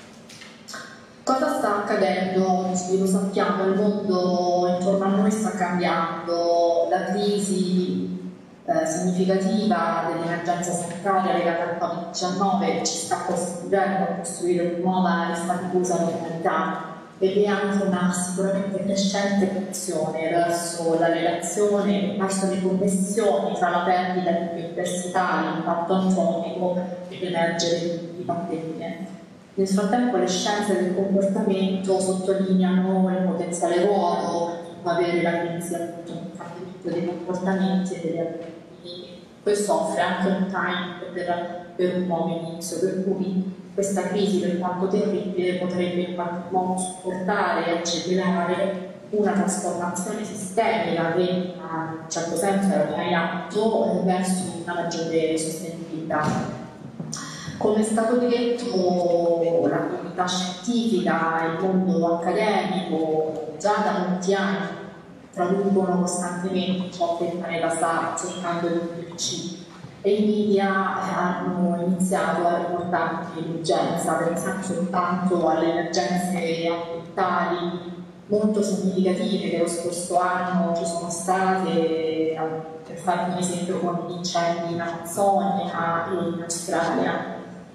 Cosa sta accadendo oggi? Lo sappiamo, il mondo intorno a noi sta cambiando, la crisi significativa dell'emergenza sanitaria legata al Covid-19 ci sta costringendo a costruire una nuova e faticosa normalità, ed è anche una sicuramente crescente tensione verso la relazione, verso le connessioni tra la perdita di biodiversità, l'impatto antropico e l'emergere di pandemie. Nel frattempo le scienze del comportamento sottolineano il potenziale ruolo che può avere la crisi dei comportamenti e delle abitudini. Questo offre anche un time per un nuovo inizio, per cui questa crisi, per quanto terribile, potrebbe in qualche modo supportare e accelerare una trasformazione sistemica che in un certo senso era già in atto verso una maggiore sostenibilità. Come è stato detto, la comunità scientifica, il mondo accademico già da molti anni traducono costantemente ciò che il pianeta sta cercando di dirci, e i media hanno iniziato a riportare l'urgenza, pensando soltanto alle emergenze ambientali molto significative che lo scorso anno ci sono state, per farvi un esempio con gli incendi in Amazzonia e in Australia.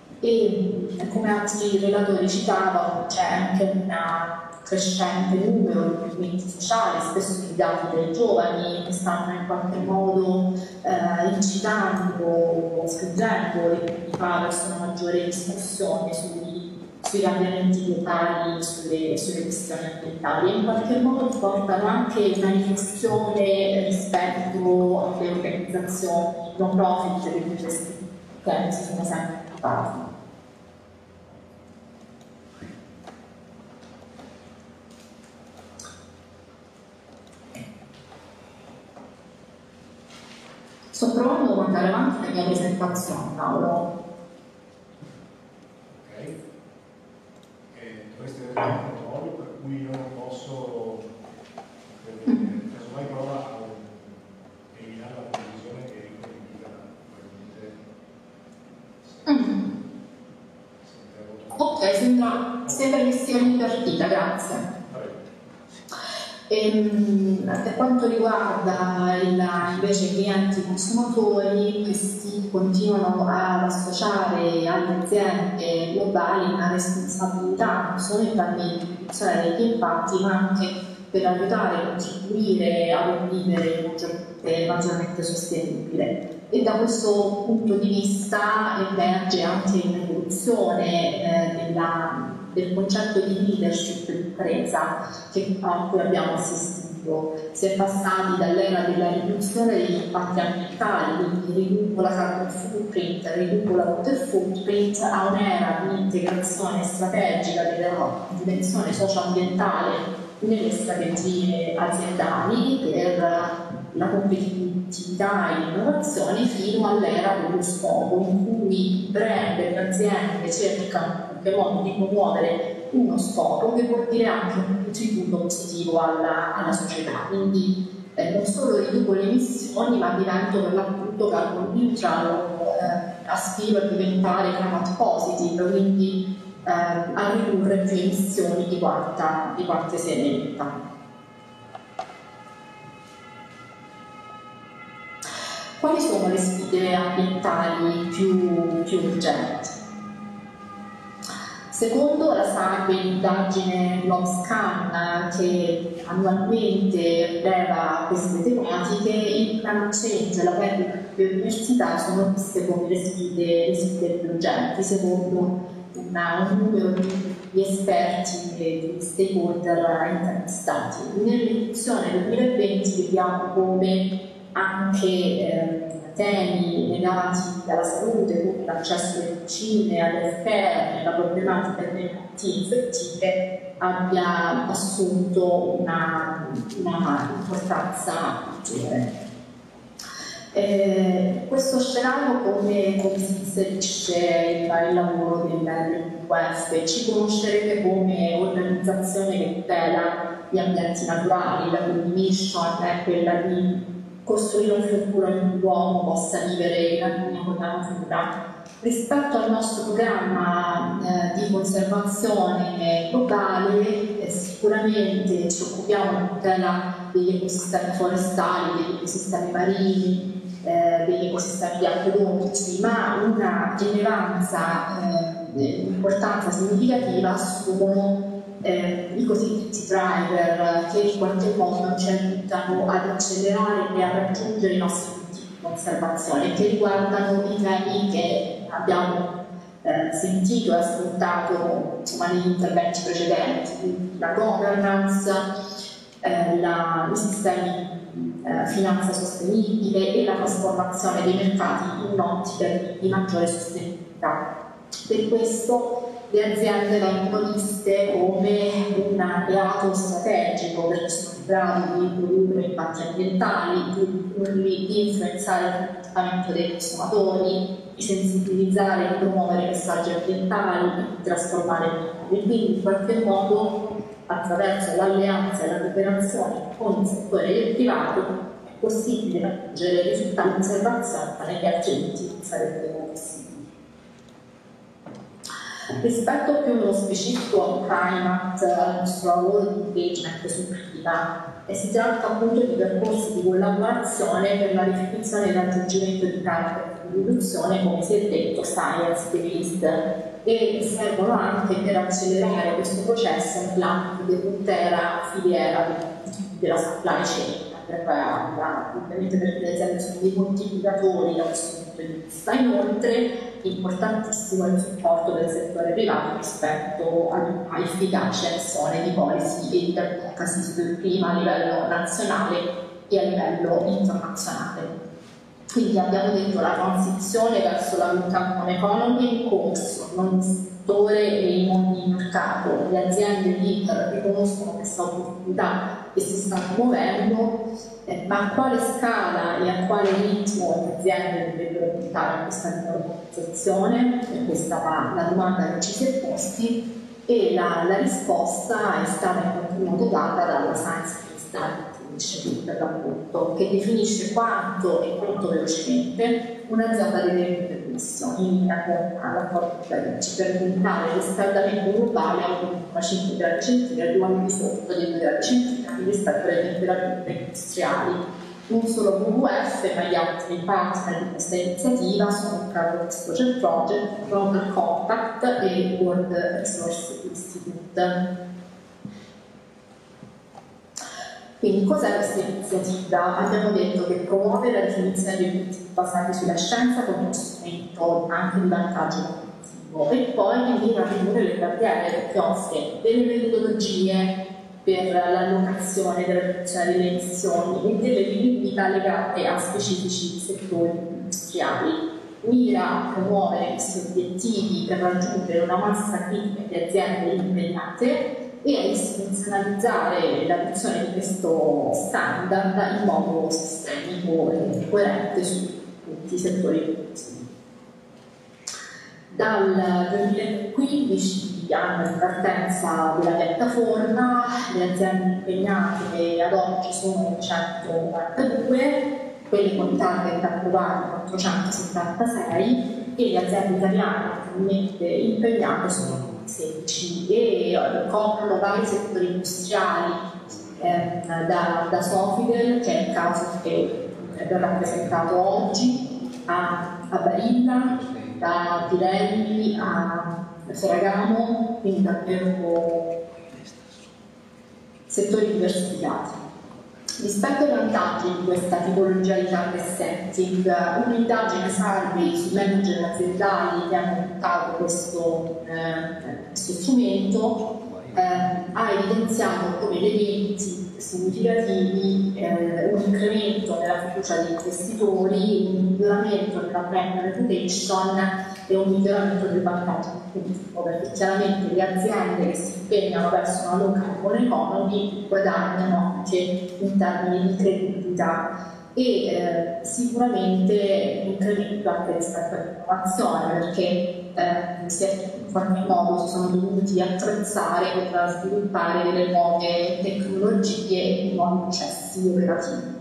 E come altri relatori citavano, c'è anche un crescente numero di movimenti sociali, spesso guidati dai giovani, che stanno in qualche modo incitando, spingendo le comunità verso una maggiore discussione sui cambiamenti globali, sulle questioni ambientali, e in qualche modo portano anche una riflessione rispetto alle organizzazioni non profit che di questi temi si sono sempre occupati. Sto provando a andare avanti la mia presentazione, Paolo. Ok. Dovreste avere un controllo per cui io non posso, casomai prova a eliminare la televisione che è incredibile, Ok, sembra che sia invertita, grazie. Per quanto riguarda invece i clienti consumatori, questi continuano ad associare alle aziende globali una responsabilità non solo in termini di riduzione degli impatti, ma anche per aiutare a contribuire a un vivere maggiormente sostenibile. E da questo punto di vista emerge anche un'evoluzione del concetto di leadership d'impresa a cui abbiamo assistito. Si è passati dall'era della riduzione degli impatti ambientali, quindi riduco la carbon footprint, riduco la water footprint, a un'era di integrazione strategica della dimensione socio-ambientale nelle strategie aziendali per la competitività e l'innovazione fino all'era dello scopo, in cui i brand e le aziende cercano in qualche modo di promuovere uno scopo che vuol dire anche un contributo positivo alla società. Quindi non solo riduco le emissioni, ma divento per l'appunto carbon neutral, aspiro a diventare climate positive, quindi a ridurre più emissioni di quante se ne emetta. Quali sono le sfide ambientali più urgenti? Secondo la SAGE, l'indagine GlobeScan che annualmente rileva queste tematiche, il climate change e la perdita di biodiversità sono viste come le sfide più urgenti, secondo un numero di esperti e di stakeholder intervistati. Nell'edizione 2020 vediamo come anche temi legati alla salute, come l'accesso alle vaccine, all'healthcare, la problematica delle malattie infettive abbia assunto una importanza maggiore. Questo scenario come si inserisce il lavoro del WWF? Ci conoscerete come organizzazione che tutela gli ambienti naturali. La cui mission è quella di costruire un futuro in cui l'uomo possa vivere in armonia con la natura. Rispetto al nostro programma di conservazione globale, sicuramente ci occupiamo della tutela degli ecosistemi forestali, degli ecosistemi marini, degli ecosistemi acquedottici, ma una rilevanza, un'importanza significativa assumono i cosiddetti driver che in qualche modo ci aiutano ad accelerare e a raggiungere i nostri obiettivi di conservazione, che riguardano i temi che abbiamo sentito e ascoltato negli interventi precedenti: la governance, i sistemi di finanza sostenibile e la trasformazione dei mercati in ottica di maggiore sostenibilità. Per questo le aziende vengono viste come un alleato strategico, perché sono in grado di produrre impatti ambientali, di influenzare il comportamento dei consumatori, di sensibilizzare e promuovere messaggi ambientali, di trasformare il mercato. E quindi in qualche modo, attraverso l'alleanza e la cooperazione con il settore del privato, è possibile raggiungere risultati di conservazione che altrimenti non sarebbero possibili. Rispetto più nello specifico climate, al nostro lavoro di engagement sul clima, si tratta appunto di percorsi di collaborazione per la definizione e il raggiungimento di target di riduzione, come si è detto, science-based, e servono anche per accelerare questo processo nell'ambito dell'intera filiera della supply chain. Ovviamente perché le aziende sono dei moltiplicatori da questo punto di vista. Inoltre importantissimo è il supporto del settore privato rispetto a efficaci azioni di policy e di advocacy sul clima a livello nazionale e a livello internazionale. Quindi abbiamo detto la transizione verso la low carbon economy è in corso, non il settore e i mondi di mercato. Le aziende leader riconoscono questa opportunità e si stanno muovendo, ma a quale scala e a quale ritmo le aziende dovrebbero puntare a questa decarbonizzazione? Questa la domanda che ci si è posti, e la risposta è stata in qualche modo data dalla Science Based Targets initiative, per l'appunto, che definisce quanto e quanto velocemente un'azienda deve ridurre le emissioni in linea con l'accordo di Parigi per limitare il riscaldamento globale a 1,5 gradi centigradi o al di sotto dei 2 gradi centigradi rispetto alle temperature industriali. Non solo WWF, ma gli altri partner di questa iniziativa sono il Carbon Exposure Project, Global Compact e il World Resource Institute. Quindi cos'è questa iniziativa? Abbiamo detto che promuove la definizione di obiettivi basati sulla scienza come uno strumento anche di vantaggio competitivo, e poi mira a ridurre le barriere, perché offre delle metodologie per l'allocazione della riduzione delle emissioni e delle visibilità legate a specifici settori industriali. Mira a promuovere questi obiettivi per raggiungere una massa critica di aziende impegnate e a istituzionalizzare l'adozione di questo standard in modo sistemico e coerente su tutti i settori produttivi. Dal 2015, anno di partenza della piattaforma, le aziende impegnate ad oggi sono 142, quelle con target approvati 476 e le aziende italiane attualmente impegnate sono 16 e coprono vari settori industriali, da Sofidel, che è il caso che verrà presentato oggi, a Barilla, da Pirelli a Ferragamo, quindi davvero settori diversificati. Rispetto ai vantaggi di questa tipologia di target setting, un'indagine survey sui manager aziendali che hanno adottato questo strumento ha evidenziato come elementi significativi un incremento nella fiducia degli investitori, un miglioramento della brand reputation e un miglioramento del vantaggio competitivo, perché chiaramente le aziende che si impegnano verso una low carbon economy guadagnano anche in termini di credibilità e sicuramente un incremento anche rispetto all'innovazione, perché in qualche modo si sono dovuti attrezzare per sviluppare delle nuove tecnologie e nuovi processi operativi.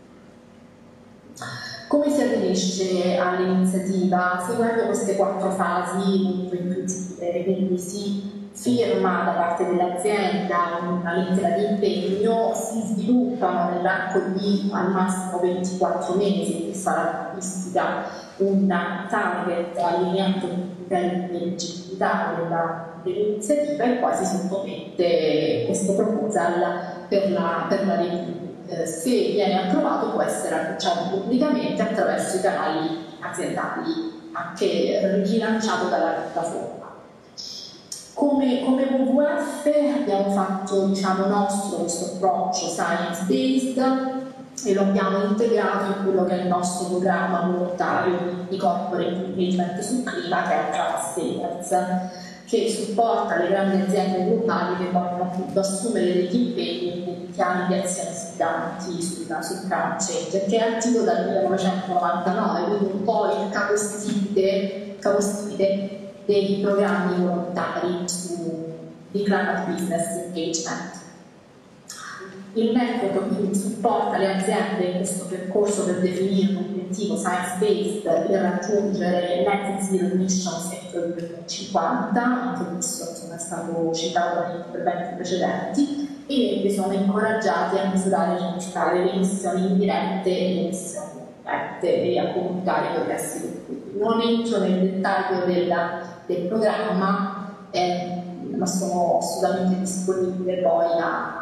Come si aderisce all'iniziativa? Seguendo queste 4 fasi molto intuitive, quindi si firma da parte dell'azienda una lettera di impegno, si sviluppano nell'arco di al massimo 24 mesi, che sarà statistica un target allineato con i criteri di eleggibilità dell'iniziativa e poi si sottomette questo proposal per la review. Se viene approvato può essere annunciato pubblicamente attraverso i canali aziendali, anche rilanciato dalla piattaforma. Come WWF abbiamo fatto nostro questo approccio science-based e lo abbiamo integrato in quello che è il nostro programma volontario di corporate engagement sul clima, che è Trust, che supporta le grandi aziende globali che vogliono appunto assumere degli impegni e dei piani di azione sfidanti sul climate change, che è attivo dal 1999, quindi un po' il capostipite dei programmi volontari di climate business engagement. Il network quindi supporta le aziende in questo percorso per definire un obiettivo science-based per raggiungere net zero emissions entro il 2050, anche questo è stato citato negli interventi precedenti, e sono incoraggiati a misurare e registrare le emissioni indirette e le emissioni dirette e a comunicare i progressi futuri. Non entro nel dettaglio del programma, ma sono assolutamente disponibile poi a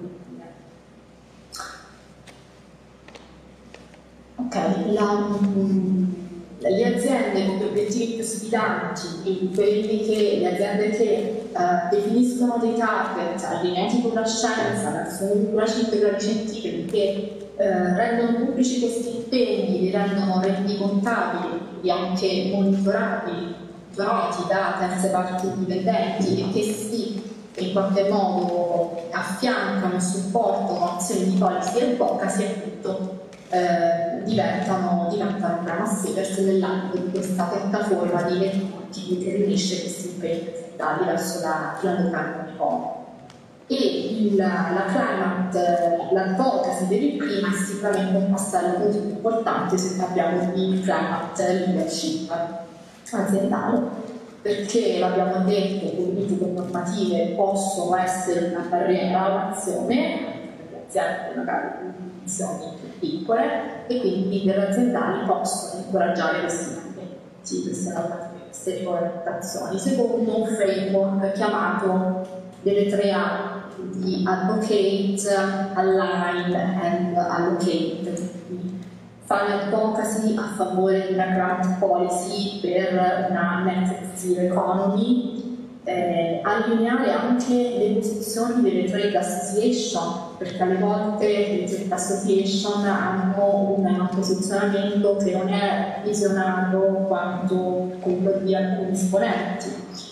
le aziende con gli obiettivi più sfidanti, quindi le aziende che definiscono dei target allineati con la scienza verso 1,5 gradi centigradi, che rendono pubblici questi impegni, li rendono rendicontabili, quindi anche monitorabili da terze parti indipendenti e che si in qualche modo affiancano e supportano azioni di policy advocacy, appunto diventano brand savers nell'ambito di questa piattaforma di networking che riunisce questi impegni aziendali verso la low carbon economy. E l'advocacy per il clima è sicuramente un passaggio molto importante se parliamo di climate leadership aziendale, perché l'abbiamo detto, le politiche normative possono essere una barriera all'azione per le aziende magari con dimensioni più piccole, e quindi le aziendali possono incoraggiare questi cambiamenti, queste regolamentazioni, secondo un framework chiamato delle 3A di Advocate, Align and Allocate. Fare advocacy a favore di una grant policy per una net zero economy, allineare anche le posizioni delle trade association, perché alle volte le trade association hanno un posizionamento che non è visionario quanto quello di alcuni esponenti.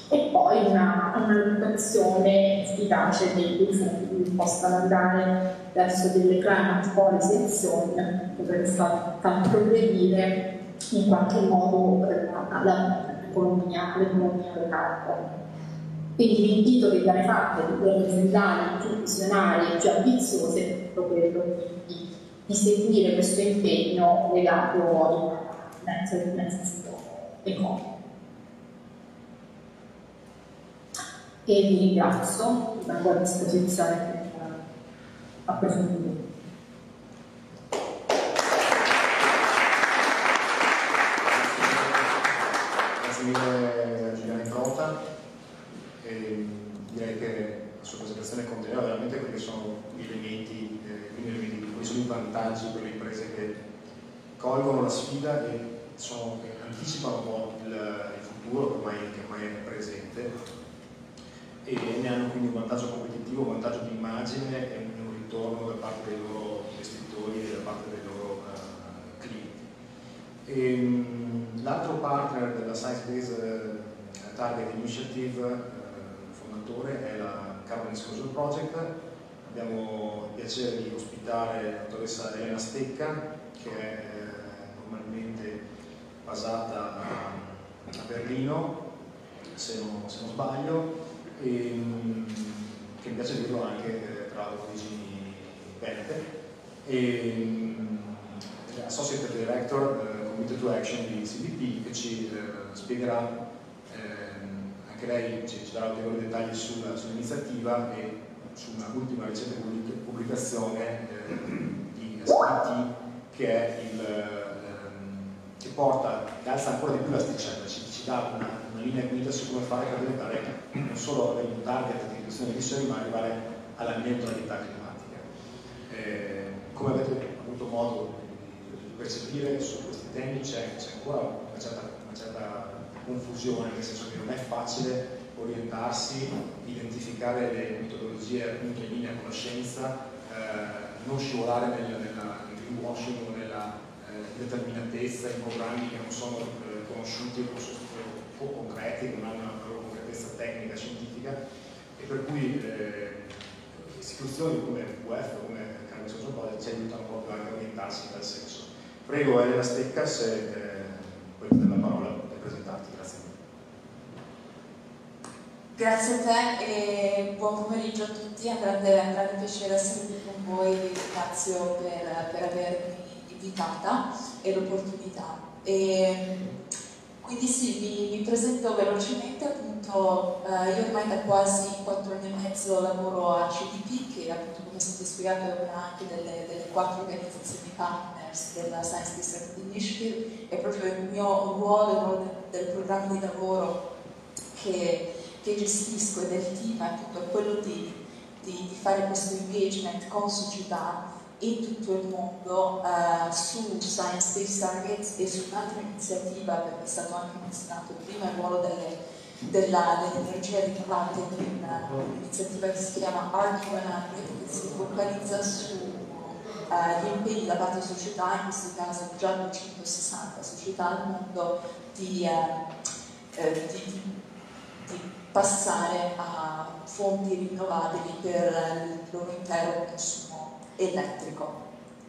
e poi un'allocazione efficace dei fondi possano andare verso delle climate policy azioni per far progredire in qualche modo l'economia locale. Quindi l'invito che viene fatto a livelli aziendali più visionarie e più ambiziose è proprio quello di seguire questo impegno legato al mezzo economico. E vi ringrazio, rimango a disposizione per approfondimenti. Grazie mille Giuliana Incrota, e direi che la sua presentazione conteneva veramente quelli che sono gli elementi, quali sono i vantaggi per le imprese che colgono la sfida e che anticipano un po' il futuro che ormai è presente, e ne hanno quindi un vantaggio competitivo, un vantaggio di immagine e un ritorno da parte dei loro investitori e da parte dei loro clienti. L'altro partner della Science Based Target Initiative, fondatore, è la Carbon Disclosure Project. Abbiamo il piacere di ospitare la dottoressa Elena Stecca, che è normalmente basata a Berlino, se non sbaglio, e che mi piace dirlo anche tra le origini venete, e Associate Director Committed to Action di CDP, che ci spiegherà, anche lei ci darà ulteriori dettagli sull'iniziativa e su una ultima recente pubblicazione di SPT, che alza ancora di più l'asticella, ci dà una linea guida su come fare per diventare non solo avere un target di riduzione di emissioni, ma arrivare alla neutralità climatica. Come avete avuto modo di percepire su questi temi, c'è ancora una certa confusione, nel senso che non è facile orientarsi, identificare le metodologie appunto in linea con la scienza, non scivolare nel greenwashing o nella determinatezza in programmi che non sono conosciuti o concreti, che non hanno una loro concretezza tecnica, scientifica, e per cui istituzioni come WEF, come Carbon Disclosure Project ci aiutano proprio anche a orientarsi in tal senso. Prego Elena Stecca, se puoi prendere la parola per presentarti. Grazie. Grazie a te e buon pomeriggio a tutti, è un grande piacere essere qui con voi, vi ringrazio per avermi invitata e l'opportunità. Quindi sì, mi presento velocemente, appunto, io ormai da quasi 4 anni e mezzo lavoro a CDP, che appunto come è stato spiegato è una anche delle 4 organizzazioni partners della Science Based Initiative, e proprio il mio ruolo, il ruolo del programma di lavoro che gestisco e del team è appunto quello di fare questo engagement con società in tutto il mondo su Science Based Targets e su un'altra iniziativa, perché è stato anche menzionato prima il ruolo dell'energia rinnovabile, un'iniziativa che si chiama RQ100, che si focalizza sugli impegni da parte di società, in questo caso già 260 società al mondo, di passare a fonti rinnovabili per il loro intero consumo elettrico.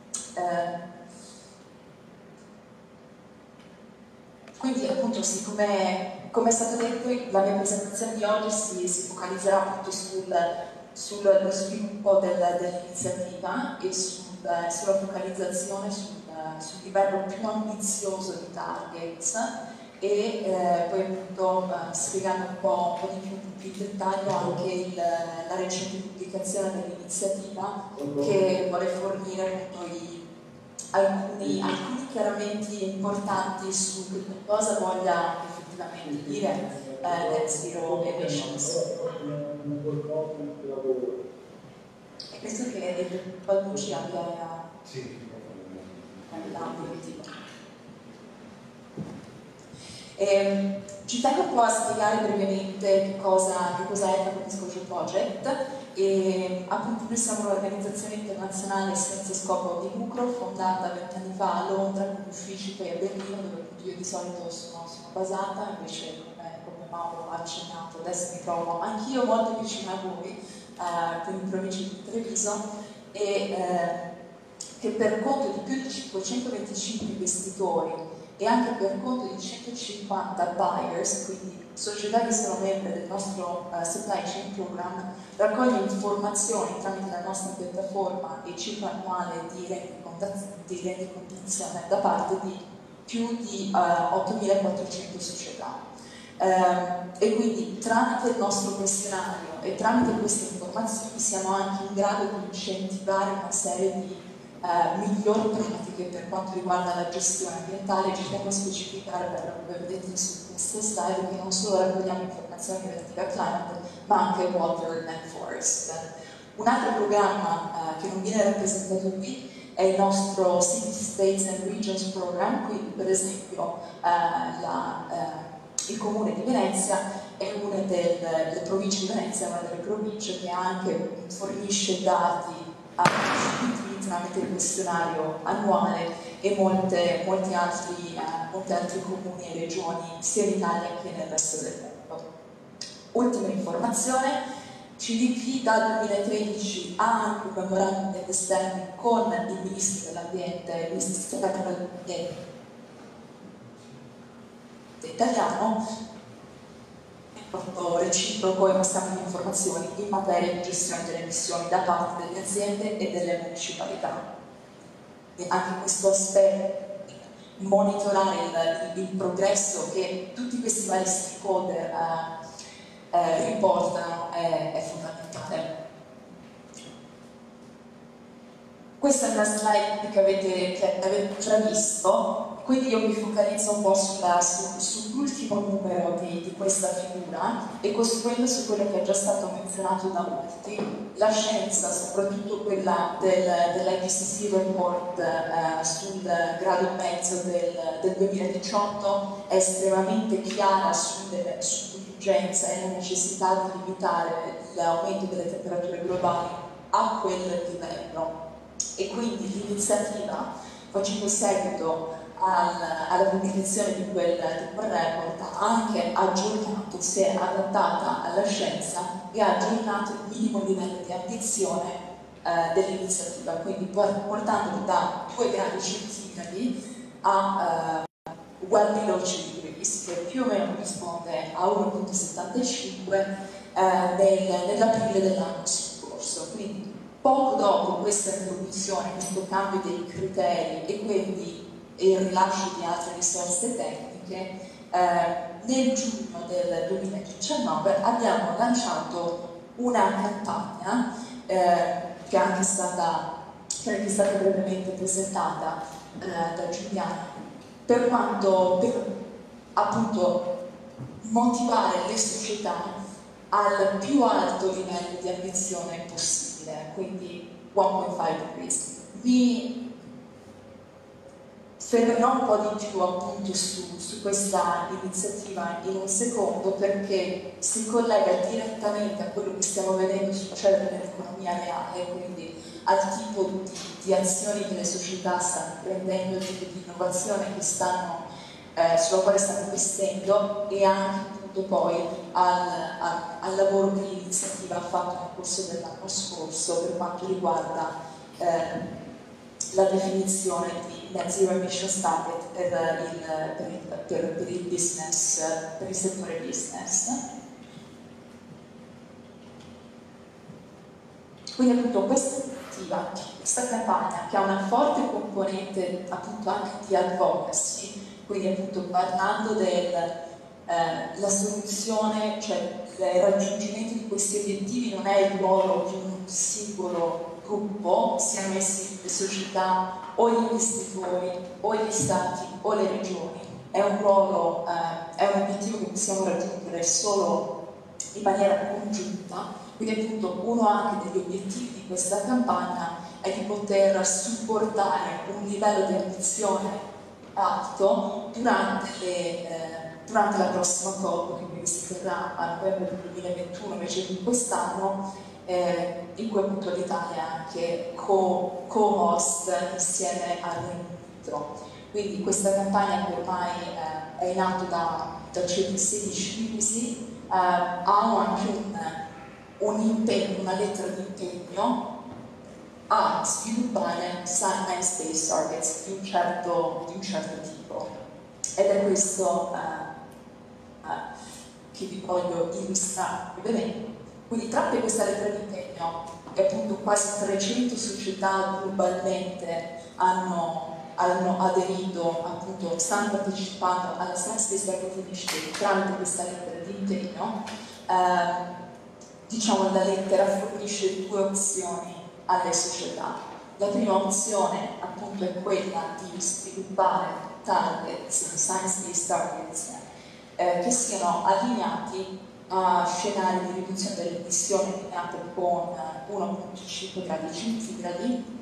Quindi appunto sì, come è stato detto, la mia presentazione di oggi si focalizzerà appunto sullo sviluppo dell'iniziativa e sulla focalizzazione sul livello più ambizioso di targets, e poi appunto spiegando un po' di più in dettaglio anche la recente pubblicazione dell'iniziativa, che vuole fornire appunto alcuni chiaramenti importanti su che cosa voglia effettivamente dire net zero emissions. E penso che il Balducci abbia l'ambito. Ci tengo un po' a spiegare brevemente che cosa è il Carbon Disclosure Project. Appunto noi siamo un'organizzazione internazionale senza scopo di lucro, fondata 20 anni fa a Londra, con uffici poi a Berlino, dove appunto io di solito sono basata, invece come come Mauro ha accennato, adesso mi trovo anch'io molto vicino a voi, quindi in provincia di Treviso, e che per conto di più di 525 investitori e anche per conto di 150 buyers, quindi società che sono membri del nostro supply chain program, raccoglie informazioni tramite la nostra piattaforma e ciclo annuale di rendicontazione da parte di più di 8.400 società. E quindi tramite il nostro questionario e tramite queste informazioni siamo anche in grado di incentivare una serie di migliori pratiche per quanto riguarda la gestione ambientale. Ci tengo a specificare, come vedete su queste slide, che non solo raccogliamo informazioni relative a climate, ma anche water and forest. Un altro programma che non viene rappresentato qui è il nostro City, States and Regions Program. Quindi per esempio il Comune di Venezia è una delle province di Venezia, una delle province che anche fornisce dati tramite il questionario annuale, e molti altri comuni e regioni sia in Italia che nel resto del mondo. Ultima informazione: CDP dal 2013 ha anche un memorandum di understanding con il Ministro dell'Ambiente e il Ministro dell'Ambiente italiano, reciproco e uno scambio di informazioni in materia di gestione delle emissioni da parte delle aziende e delle municipalità. E anche questo aspetto, monitorare il progresso che tutti questi vari stakeholder riportano, è fondamentale. Questa è una slide che avete già visto, quindi io mi focalizzo un po' sull'ultimo numero di questa figura, e costruendo su quello che è già stato menzionato da molti. La scienza, soprattutto quella dell'IPCC report sul grado e mezzo del 2018, è estremamente chiara sull'urgenza e la necessità di limitare l'aumento delle temperature globali a quel livello. E quindi l'iniziativa, facendo seguito alla pubblicazione di quel report, ha anche aggiornato, si è adattata alla scienza e ha aggiornato il minimo livello di ambizione dell'iniziativa, quindi portandolo da 2 gradi centigradi a well below 2 degrees, che più o meno corrisponde a 1,75 nell'aprile dell'anno scorso. Quindi poco dopo questa introduzione, questo cambio dei criteri e quindi il rilascio di altre risorse tecniche, nel giugno del 2019 abbiamo lanciato una campagna che è anche stata brevemente presentata da Giuliano, per appunto motivare le società al più alto livello di ambizione possibile, quindi 1.5 degrees. Vi fermerò un po' di più appunto su questa iniziativa in un secondo, perché si collega direttamente a quello che stiamo vedendo succedere nell'economia reale, quindi al tipo di azioni che le società stanno prendendo, il tipo di innovazione che sulla quale stanno investendo, e anche appunto poi al lavoro che l'iniziativa ha fatto nel corso dell'anno scorso per quanto riguarda la definizione di net zero emissions target per il business, per il settore business. Quindi appunto questa campagna, che ha una forte componente appunto anche di advocacy, quindi appunto parlando della soluzione, cioè il raggiungimento di questi obiettivi non è il ruolo di un singolo gruppo, siano essi le società o gli investitori o gli stati o le regioni, è un obiettivo che possiamo raggiungere solo in maniera congiunta. Quindi appunto uno anche degli obiettivi di questa campagna è di poter supportare un livello di ambizione alto durante la prossima COP, che si terrà a novembre del 2021 invece di quest'anno, in cui appunto l'Italia è anche co-host insieme al Regno Unito. Quindi questa campagna che ormai è in atto da circa 16 mesi, ha anche un impegno, una lettera di impegno a sviluppare science-based targets di un certo tipo. Ed è questo che vi voglio illustrare brevemente. Quindi tramite questa lettera di impegno, e appunto quasi 300 società globalmente hanno aderito, appunto stanno partecipando alla Science-Based Target Initiative tramite questa lettera di impegno. Diciamo, la lettera fornisce due opzioni alle società. La prima opzione appunto è quella di sviluppare targets, science-based targets, che siano allineati a scenari di riduzione delle emissioni allineate con 1,5 gradi centigradi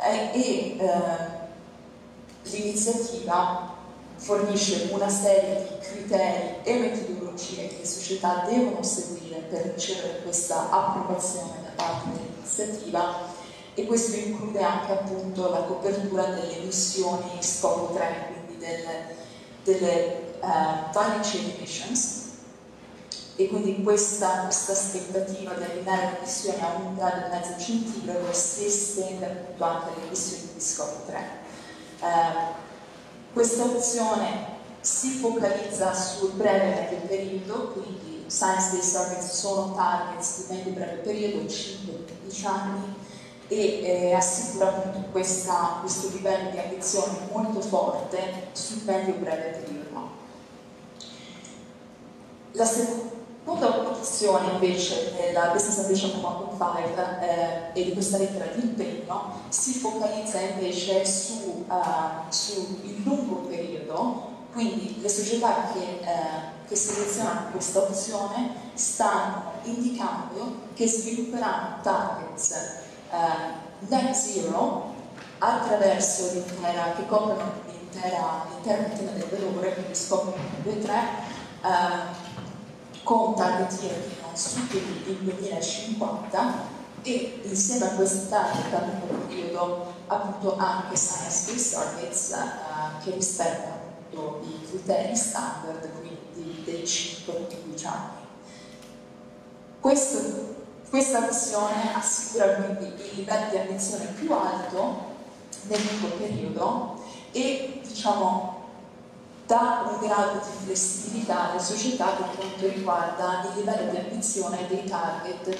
l'iniziativa fornisce una serie di criteri e metodologie che le società devono seguire per ricevere questa approvazione da parte dell'iniziativa, e questo include anche appunto la copertura delle emissioni scopo 3, quindi delle value chain emissions, e quindi questa aspettativa di allineare le emissioni a 1,5 gradi centigrado si estende appunto anche alle emissioni di scopo 3. Questa opzione si focalizza sul breve e medio periodo, quindi science-based targets sono targets di medio e breve periodo, 5-15 anni, e assicura appunto questo livello di ambizione molto forte sul medio e breve periodo. La seconda opzione invece della Business Ambition 1.5 e di questa lettera di impegno si focalizza invece sul lungo periodo, quindi le società che selezionano questa opzione stanno indicando che svilupperanno targets net zero attraverso che coprono l'intera catena del valore, quindi scopo 2 e 3, con target year che non superi il 2050, e insieme a questi target a lungo periodo appunto anche science-based targets che rispettano appunto i criteri standard, quindi dei 5-15 anni. Questa missione assicura quindi il livello di ambizione più alto nel lungo periodo e, diciamo, dà un grado di flessibilità alle società per quanto riguarda il livello di ambizione dei target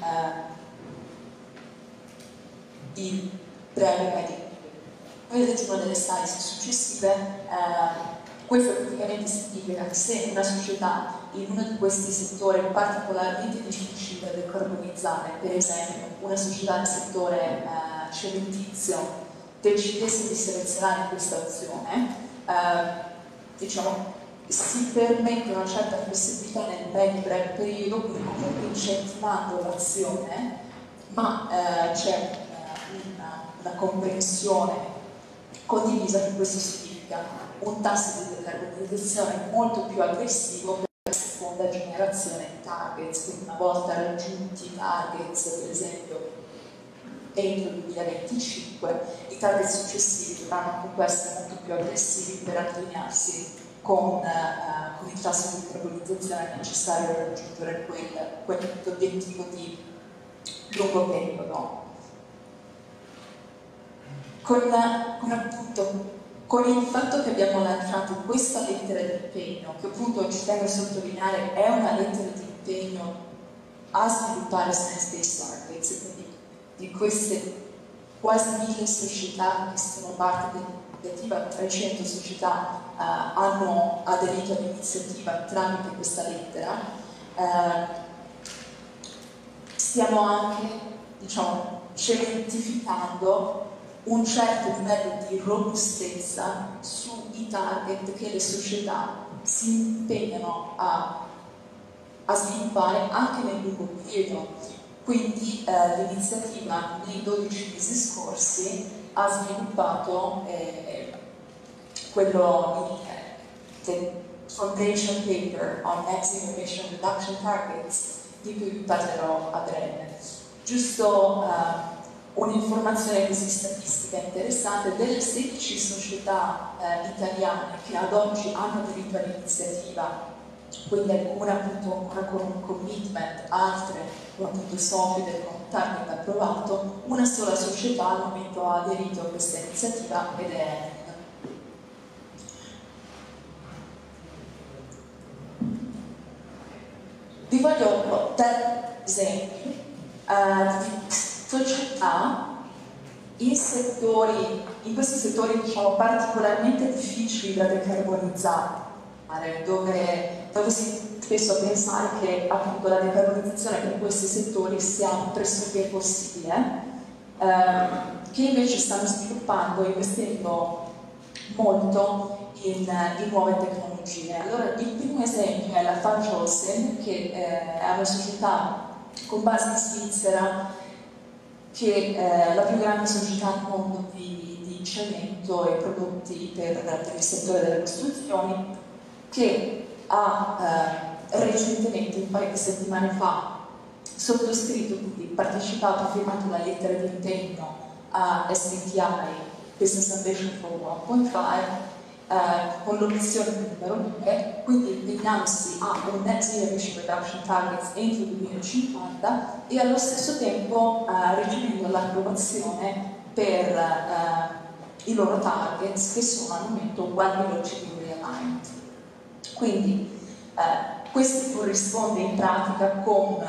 di breve e medio. Come vedremo nelle slide successive, questo praticamente significa che se una società in uno di questi settori particolarmente difficili da decarbonizzare, per esempio una società nel settore cementizio, decidesse di selezionare questa opzione, diciamo, si permette una certa flessibilità nel medio e breve periodo, quindi comunque incentivando l'azione, ma c'è una comprensione condivisa che questo significa un tasso di decarbonizzazione molto più aggressivo per la seconda generazione di targets, quindi una volta raggiunti i targets, per esempio entro il 2025, i target successivi dovranno comunque essere molto più aggressivi per allinearsi con il tasso di decarbonizzazione necessario per raggiungere quell'obiettivo di lungo periodo. Con il fatto che abbiamo lanciato questa lettera di impegno, che appunto ci tengo a sottolineare è una lettera di impegno a sviluppare science-based targets, quindi di queste quasi 1000 società che sono parte dell'iniziativa, 300 società hanno aderito all'iniziativa tramite questa lettera, stiamo anche, diciamo, cementificando un certo livello di robustezza sui target che le società si impegnano a sviluppare anche nel lungo periodo. Quindi l'iniziativa nei 12 mesi scorsi ha sviluppato il Foundation Paper on Net Zero Emission Reduction Targets, di cui vi parlerò a breve. Giusto un'informazione così statistica interessante: delle 16 società italiane che ad oggi hanno aderito all'iniziativa, quindi alcune appunto ancora con un commitment, altre con appunto solide, con un target approvato, una sola società al momento ha aderito a questa iniziativa ed è vi voglio dare esempi di società in questi settori diciamo particolarmente difficili da decarbonizzare, dove si spesso pensare che appunto la decarbonizzazione per questi settori sia pressoché possibile, che invece stanno sviluppando e investendo molto in nuove tecnologie. Allora, il primo esempio è la Van Jolsen, che è una società con base in Svizzera, che è la più grande società al mondo di cemento e prodotti per il settore delle costruzioni, che ha recentemente, un paio di settimane fa, sottoscritto, quindi partecipato, firmato una lettera di impegno a SBTI, Business Ambition for 1.5, con l'opzione numero 2, quindi impegnandosi a un net zero emission reduction targets entro il 2050 e allo stesso tempo ricevendo l'approvazione per i loro targets, che sono al momento One Velocity Realigned. Quindi questo corrisponde in pratica con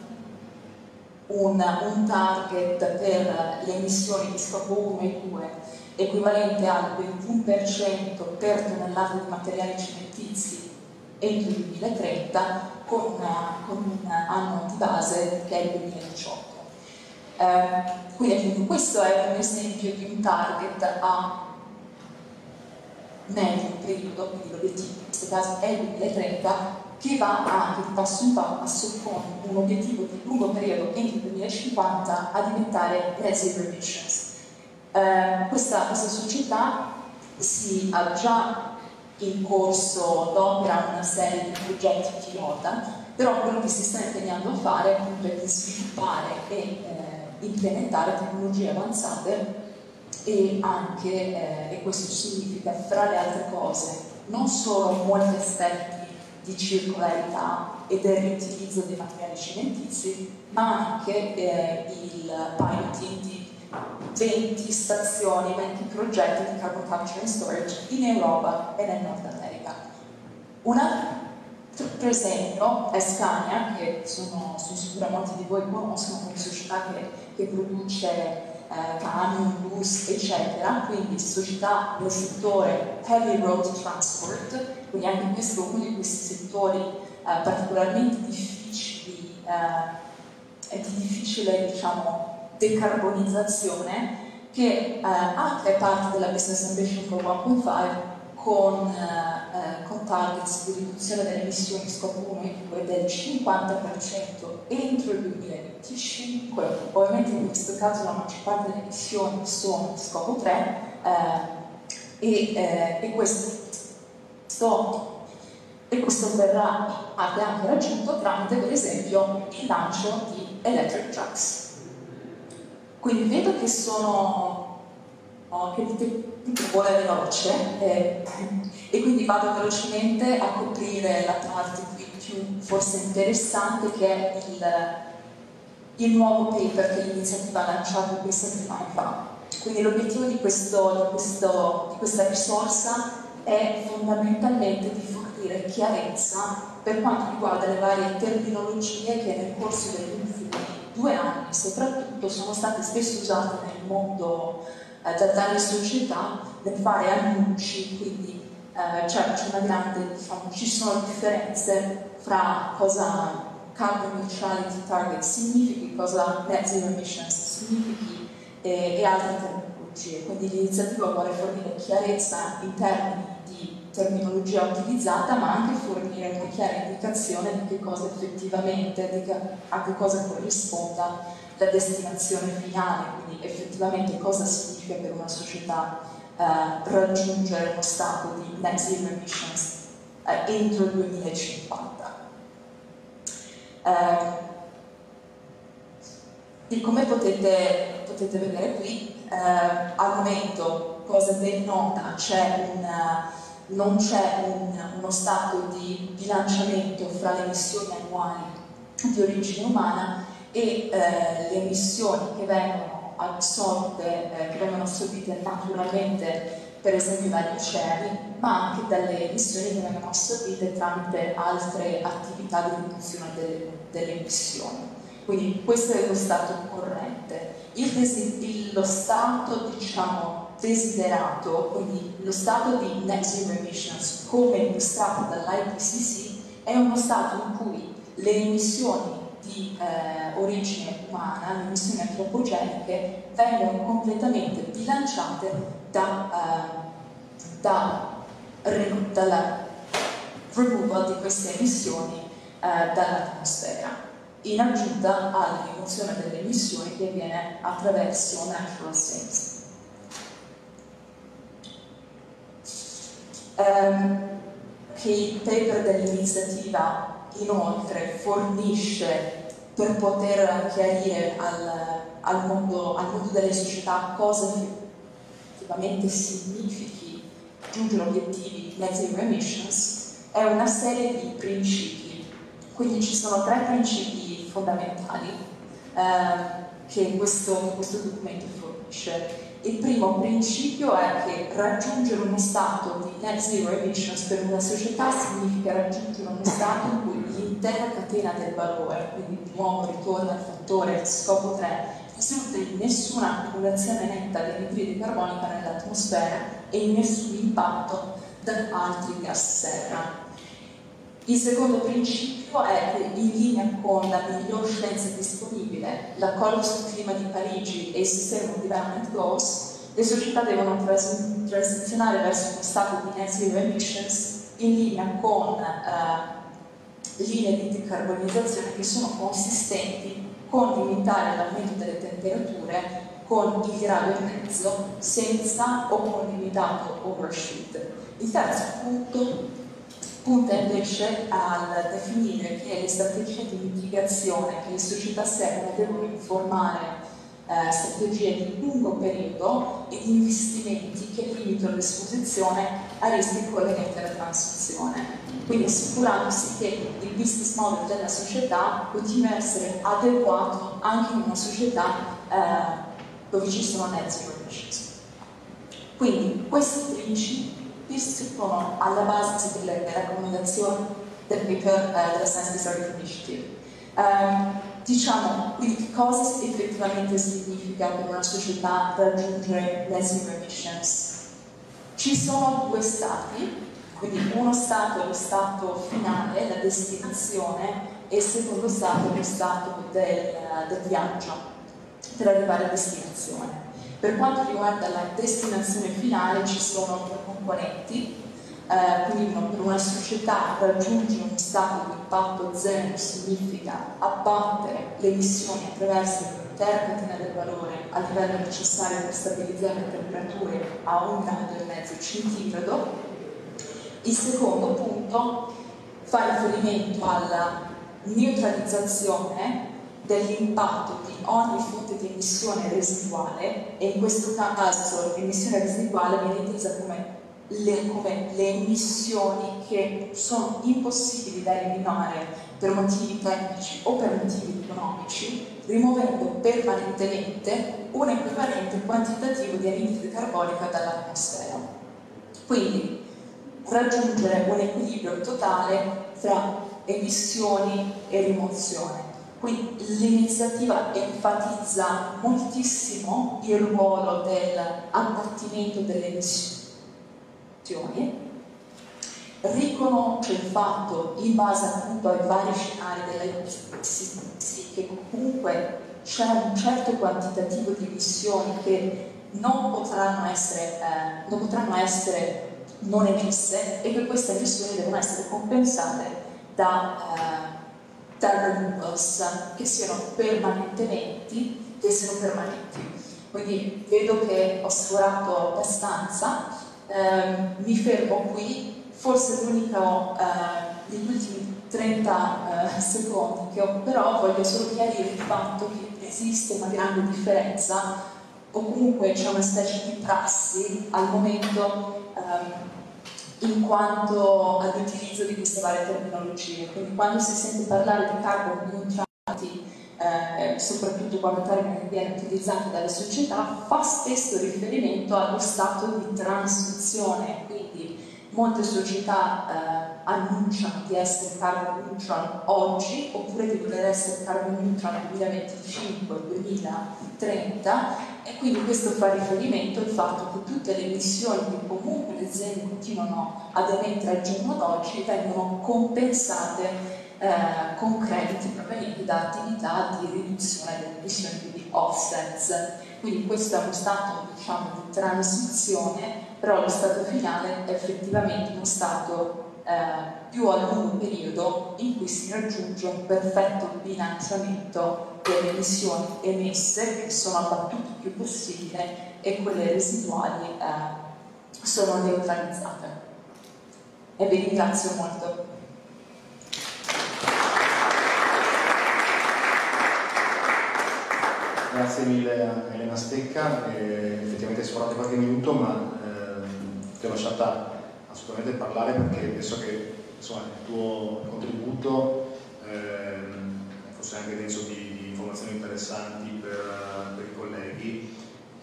un target per le emissioni di scopo 1 e 2 equivalente al 21% per tonnellata di materiali cementizi entro il 2030, con un anno di base che è il 2018. Quindi questo è un esempio di un target a medio periodo, quindi l'obiettivo in questo caso è il 2030, che va anche di passo in passo con un obiettivo di lungo periodo entro il 2050 a diventare net zero emissions. Questa società si ha già in corso d'opera una serie di progetti pilota, però quello che si sta impegnando a fare appunto è di sviluppare e implementare tecnologie avanzate e anche, e questo significa, fra le altre cose, non solo molti aspetti di circolarità e del riutilizzo dei materiali cementizi, ma anche il piloting di 20 stazioni, 20 progetti di carbon capture and storage in Europa e nel Nord America. Un altro esempio è Scania, che sono sicura molti di voi conoscono, come società che produce camion, bus, eccetera, quindi società del settore heavy road transport, quindi anche questo è uno di questi settori particolarmente difficili e di difficile, diciamo, decarbonizzazione, che anche è parte della Business Ambition for 1.5 con targets di riduzione delle emissioni di scopo 1 e 2 del 50% entro il 2025. Ovviamente in questo caso la maggior parte delle emissioni sono di scopo 3 e questo verrà anche raggiunto tramite, per esempio, il lancio di electric trucks. Quindi vedo che che il vuole veloce e quindi vado velocemente a coprire la parte qui più forse interessante, che è il nuovo paper che l'iniziativa ha lanciato questa settimana fa. Quindi l'obiettivo di questa risorsa è fondamentalmente di fornire chiarezza per quanto riguarda le varie terminologie che nel corso degli ultimi 2 anni soprattutto sono state spesso usate nel mondo dalle società per fare annunci, quindi c'è una grande, diciamo, ci sono differenze fra cosa carbon neutrality target significhi, cosa net zero emissions significhi e altre terminologie. Quindi l'iniziativa vuole fornire chiarezza in termini di terminologia utilizzata, ma anche fornire una chiara indicazione di che cosa effettivamente, a che cosa corrisponda la destinazione finale, quindi effettivamente cosa significa per una società raggiungere uno stato di net zero emissions entro il 2050. E come potete vedere qui, al momento, cosa ben nota, non c'è uno stato di bilanciamento fra le emissioni annuali di origine umana e le emissioni che vengono assorbite naturalmente, per esempio dagli oceani, ma anche dalle emissioni che vengono assorbite tramite altre attività di riduzione delle emissioni. Quindi questo è lo stato corrente. Lo stato, diciamo, desiderato, quindi lo stato di net zero emissions, come illustrato dall'IPCC, è uno stato in cui le emissioni di origine umana, le emissioni antropogeniche, vengono completamente bilanciate dalla removal di queste emissioni dall'atmosfera, in aggiunta alla rimozione delle emissioni che avviene attraverso natural sinks. Che il paper dell'iniziativa inoltre fornisce per poter chiarire al mondo delle società cosa effettivamente significhi giungere agli obiettivi net zero emissions, è una serie di principi. Quindi ci sono 3 principi fondamentali che questo documento fornisce. Il primo principio è che raggiungere uno stato di net zero emissions per una società significa raggiungere uno stato in cui l'intera catena del valore, quindi di nuovo ritorna al fattore scopo 3, risulta in nessuna accumulazione netta di anidride carbonica nell'atmosfera e in nessun impatto da altri gas serra. Il secondo principio è che, in linea con la miglior scienza disponibile, l'accordo sul clima di Parigi e il Sustainable Development Goals, le società devono transizionare verso uno stato di net zero emissions in linea con linee di decarbonizzazione che sono consistenti con limitare l'aumento delle temperature con il grado e mezzo senza o con limitato overshoot. Il terzo punta invece al definire che le strategie di mitigazione che le società seguono devono informare strategie di lungo periodo e di investimenti che limitano l'esposizione a rischi collegati alla transizione, quindi assicurandosi che il business model della società continui a essere adeguato anche in una società dove ci sono net zero emissions. Quindi questi principi si pongono alla base delle raccomandazioni del paper della Science Based Targets initiative. Diciamo quindi cosa effettivamente significa per una società raggiungere net zero emissions. Ci sono 2 stati, quindi uno stato è lo stato finale, la destinazione, e il secondo stato è lo stato del viaggio per arrivare a destinazione. Per quanto riguarda la destinazione finale ci sono 2 componenti, quindi per una società raggiungere uno stato di impatto zero significa abbattere le emissioni attraverso l'intera catena del valore a livello necessario per stabilizzare le temperature a 1,5 gradi centigrado. Il secondo punto fa riferimento alla neutralizzazione dell'impatto di ogni fonte di emissione residuale, e in questo caso l'emissione residuale viene intesa come le emissioni che sono impossibili da eliminare per motivi tecnici o per motivi economici, rimuovendo permanentemente un equivalente quantitativo di anidride carbonica dall'atmosfera. Quindi raggiungere un equilibrio totale tra emissioni e rimozione. Quindi l'iniziativa enfatizza moltissimo il ruolo dell'abbattimento delle emissioni, riconosce il fatto, in base appunto ai vari scenari dell'IPCC, che comunque c'è un certo quantitativo di emissioni che non potranno essere non emesse, e che queste emissioni devono essere compensate da removals che siano permanenti. Quindi vedo che ho sforato abbastanza. Mi fermo qui, forse l'unico degli ultimi 3 30 secondi che ho, però voglio solo chiarire il fatto che esiste una grande differenza, o comunque c'è una specie di prassi al momento in quanto all'utilizzo di queste varie terminologie. Quindi quando si sente parlare di carbon neutral, soprattutto quando il termine viene utilizzato dalle società, fa spesso riferimento allo stato di transizione, quindi molte società annunciano di essere carbon neutral oggi, oppure di voler essere carbon neutral nel 2025-2030, e quindi questo fa riferimento al fatto che tutte le emissioni che comunque le aziende continuano ad emettere al giorno d'oggi vengono compensate con crediti provenienti da attività di riduzione delle emissioni, quindi offsets. Quindi questo è uno stato, diciamo, di transizione, però lo stato finale è effettivamente uno stato più a lungo periodo in cui si raggiunge un perfetto bilanciamento delle emissioni emesse, che sono abbattute il più possibile, e quelle residuali sono neutralizzate. E vi ringrazio molto. Grazie mille a Elena Stecca, effettivamente hai sforato qualche minuto, ma ti ho lasciata assolutamente parlare perché penso che insomma, il tuo contributo fosse anche denso di informazioni interessanti per i colleghi.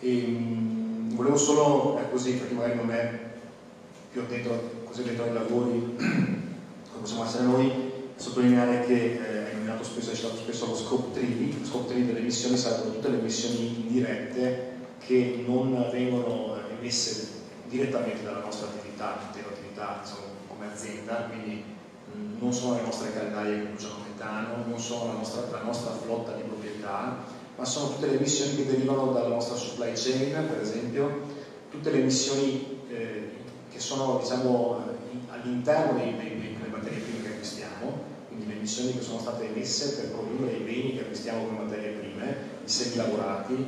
Volevo solo, così, perché magari non è più così dentro ai lavori come possiamo essere noi, sottolineare che hai nominato spesso, hai citato spesso lo scope 3. Lo scope 3 delle emissioni sarebbero tutte le emissioni indirette che non vengono emesse direttamente dalla nostra attività, diciamo, come azienda, quindi non sono le nostre caldaie che producono metano, non sono la nostra flotta di proprietà, ma sono tutte le emissioni che derivano dalla nostra supply chain, per esempio, tutte le emissioni che sono, diciamo, all'interno delle materie prime che acquistiamo, quindi le emissioni che sono state emesse per produrre i beni che acquistiamo come materie prime, i semilavorati,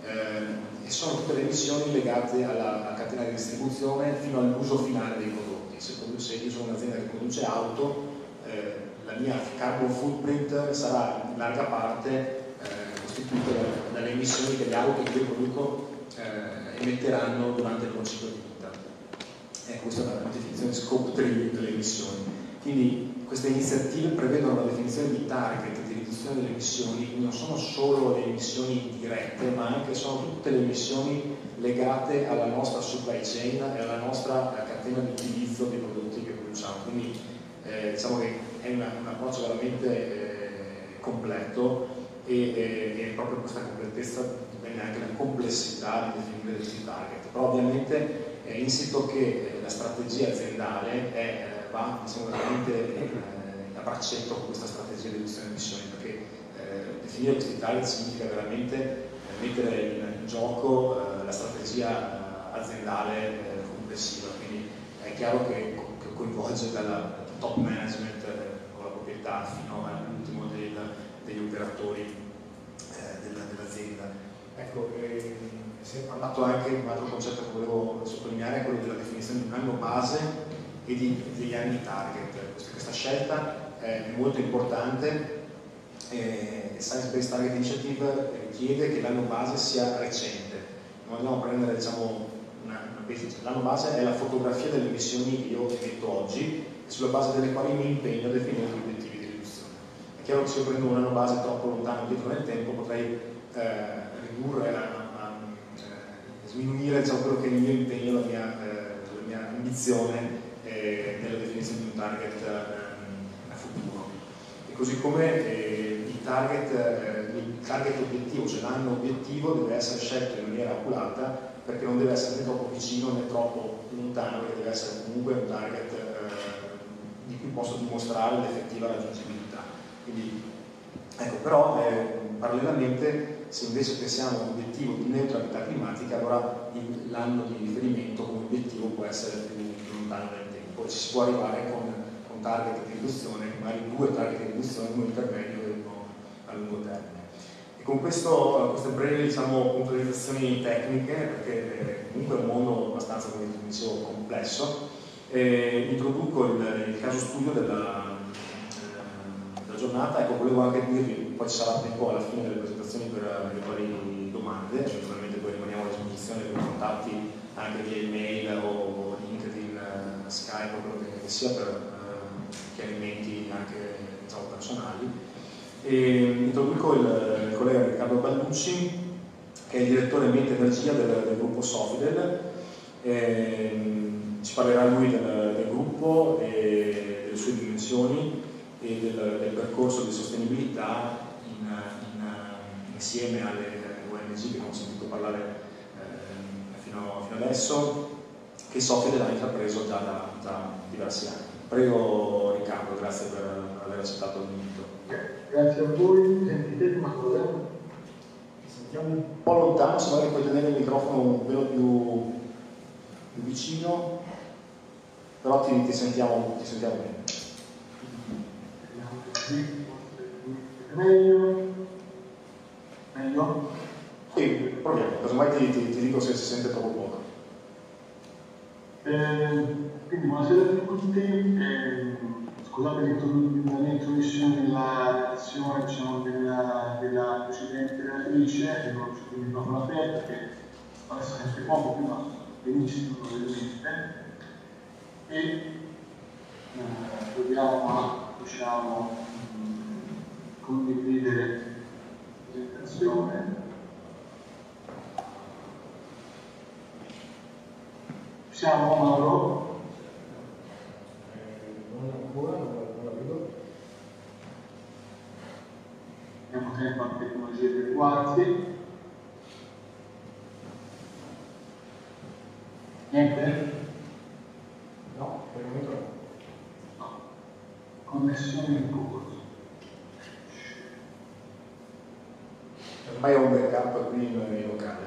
e sono tutte le emissioni legate alla catena di distribuzione fino all'uso finale dei prodotti. Se io sono un'azienda che produce auto, la mia carbon footprint sarà in larga parte costituita dalle emissioni che le auto che io produco emetteranno durante il loro ciclo di vita. Questa è una definizione di scope 3 delle emissioni. Quindi queste iniziative prevedono la definizione di target di riduzione delle emissioni, quindi non sono solo le emissioni dirette, ma anche sono tutte le emissioni legate alla nostra supply chain e alla nostra catena di utilizzo dei prodotti che produciamo. Quindi diciamo che è un approccio veramente completo e proprio questa completezza dipende anche dalla complessità di definire questi target. Però ovviamente è insito che la strategia aziendale va, diciamo, veramente a braccetto con questa strategia di riduzione delle emissioni, perché definire questi target significa veramente mettere in gioco la strategia aziendale complessiva, quindi è chiaro che coinvolge dal top management con la proprietà fino all'ultimo degli operatori dell'azienda. Ecco, si è parlato anche di un altro concetto che volevo sottolineare, quello della definizione di un anno base e degli anni target. Questa scelta è molto importante. Science Based Target Initiative chiede che l'anno base sia recente. Non andiamo a prendere, diciamo, l'anno base è la fotografia delle emissioni che io emetto oggi, sulla base delle quali mi impegno a definire gli obiettivi di riduzione. È chiaro che se io prendo un anno base troppo lontano dietro nel tempo potrei ridurre sminuire, diciamo, quello che è il mio impegno, la mia ambizione nella definizione di un target a futuro. E così come il target obiettivo, cioè l'anno obiettivo, deve essere scelto in maniera oculata, perché non deve essere né troppo vicino né troppo lontano, perché deve essere comunque un target di cui posso dimostrare l'effettiva raggiungibilità. Quindi, ecco, però parallelamente, se invece pensiamo a un obiettivo di neutralità climatica, allora l'anno di riferimento come obiettivo può essere più lontano nel tempo e ci si può arrivare con target di riduzione, magari 2 target di riduzione, uno intermedio e uno a lungo termine. E con queste brevi, diciamo, puntualizzazioni tecniche, perché comunque è un mondo abbastanza, come dicevo, complesso, introduco il caso studio giornata. Ecco, volevo anche dirvi, poi ci sarà tempo alla fine delle presentazioni per eventuali domande, naturalmente poi rimaniamo a disposizione per contatti anche via email o LinkedIn, Skype o quello che sia per chiarimenti anche, diciamo, personali. Introduco il collega Riccardo Balducci, che è il direttore mente energia del gruppo Sofidel. Ci parlerà lui del gruppo e delle sue dimensioni e del percorso di sostenibilità insieme alle ONG che abbiamo sentito parlare fino adesso, che Sofidel ha intrapreso già da diversi anni. Prego Riccardo, grazie per aver accettato l'invito. Grazie a voi, sentite una cosa? Sentiamo un po' lontano, se magari puoi tenere il microfono un pelo più vicino, però ti sentiamo bene. Meglio? Meglio? Sì, proviamo, casomai ti dico se si sente troppo poco. Quindi buonasera a tutti, scusate l'introduzione della lezione, diciamo, della precedente relatrice, non ho lasciato il microfono aperto perché adesso sempre poco, prima benissimo probabilmente, e proviamo a, diciamo, condividere la presentazione. Siamo Mauro? Non ancora, non la vedo. Abbiamo tempo a tecnologie dei quarti. Niente? No, per il momento no. No. Connessione in corso. Ormai ho un backup qui in locale.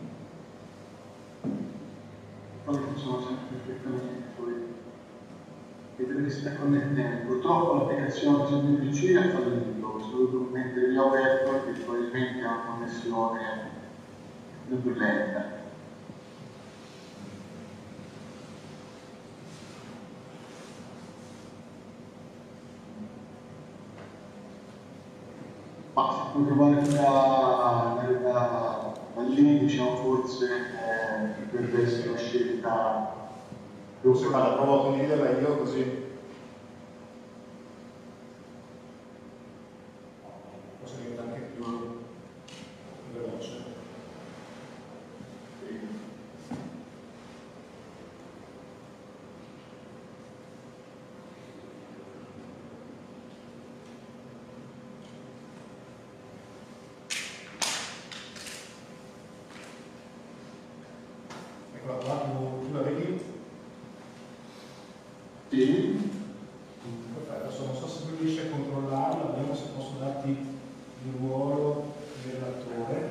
Poi funziona sempre perfettamente, poi vedete che si sta connettendo. Purtroppo l'applicazione sul mio PC ha fallito, ho dovuto mettere via aperto che probabilmente ha una connessione più lenta. Ma se puoi trovare da lì, diciamo, forse potrebbe essere una scelta. Se vado, provo a condividerla io così. Posso diventare anche più veloce. Eccola qua, tu la vedi? Sì. Perfetto, adesso non so se tu riesci a controllarla, vediamo se posso darti il ruolo del relatore.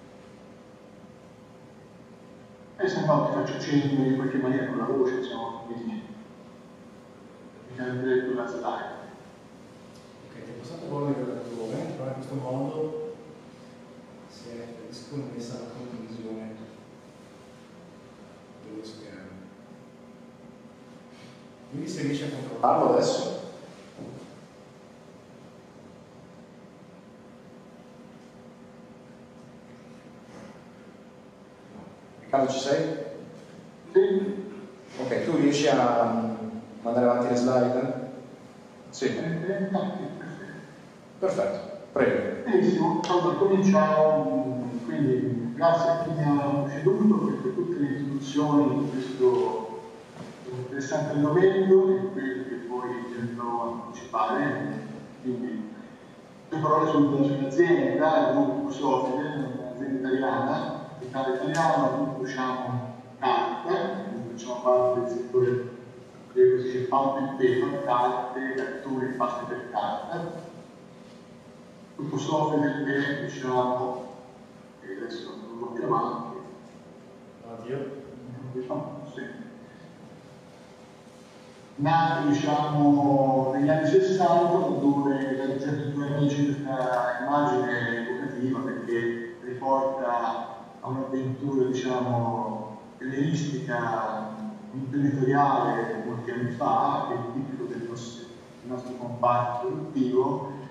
Se no ti faccio cenno in qualche maniera con la voce, diciamo, quindi mi cambierei con la slide. Ok, ti ho passato il ruolo del relatore, però in questo modo si è disconnessa la condivisione dello schermo. Quindi se riesci a controllarlo adesso. Riccardo, ci sei? Sì. Ok, tu riesci a mandare avanti le slide? Sì. Perfetto, prego. Benissimo, allora cominciamo. Quindi grazie a chi mi ha preceduto per tutte le istruzioni di questo interessante argomento e quello che poi andrò a anticipare. Quindi due parole sull'azienda, il gruppo Sofidel, un'azienda italiana. Italiana, noi produciamo carta, facciamo parte del settore così pulp and paper, carte, cartoni, pasta per carta. Il gruppo Sofidel che diciamo, e adesso non lo più avanti. Sì. Nato diciamo negli anni 60, dove realizzate due amici questa immagine evocativa perché riporta a un'avventura diciamo pionieristica imprenditoriale molti anni fa, che è tipico del nostro comparto produttivo,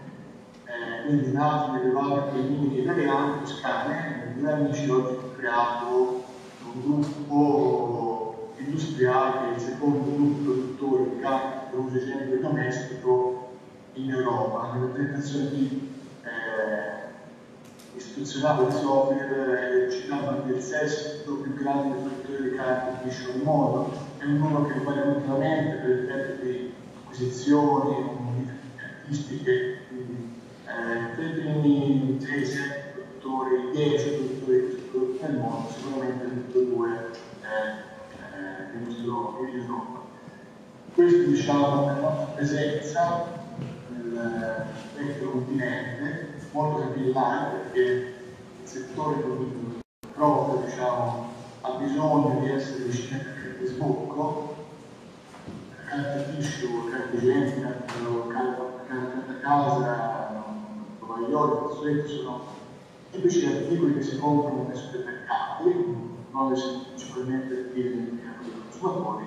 quindi nati nelle varie Appenniniche italiane, toscane, due amici oggi hanno creato un gruppo industriale che è il secondo gruppo produttore di carne per uso igienico e domestico in Europa. Nella presentazione istituzionale di Sofir citava che il sesto più grande produttore di carne di pesce al mondo, è un numero che varia continuamente per effetto di acquisizioni, artistiche, per i primi 6-7 produttori, 10 produttori di questo prodotto nel mondo, sicuramente il numero 2 è il nostro Europa. Questa diciamo è la nostra presenza nel vecchio continente, molto capillare perché il settore proprio diciamo, ha bisogno di essere vicino al mercato di sbocco, carta tissue, carta igienica, carta casa, tovaglioli, fazzoletti sono tipici articoli che si comprano nei supermercati, non principalmente attivi nel mercato dei consumatori.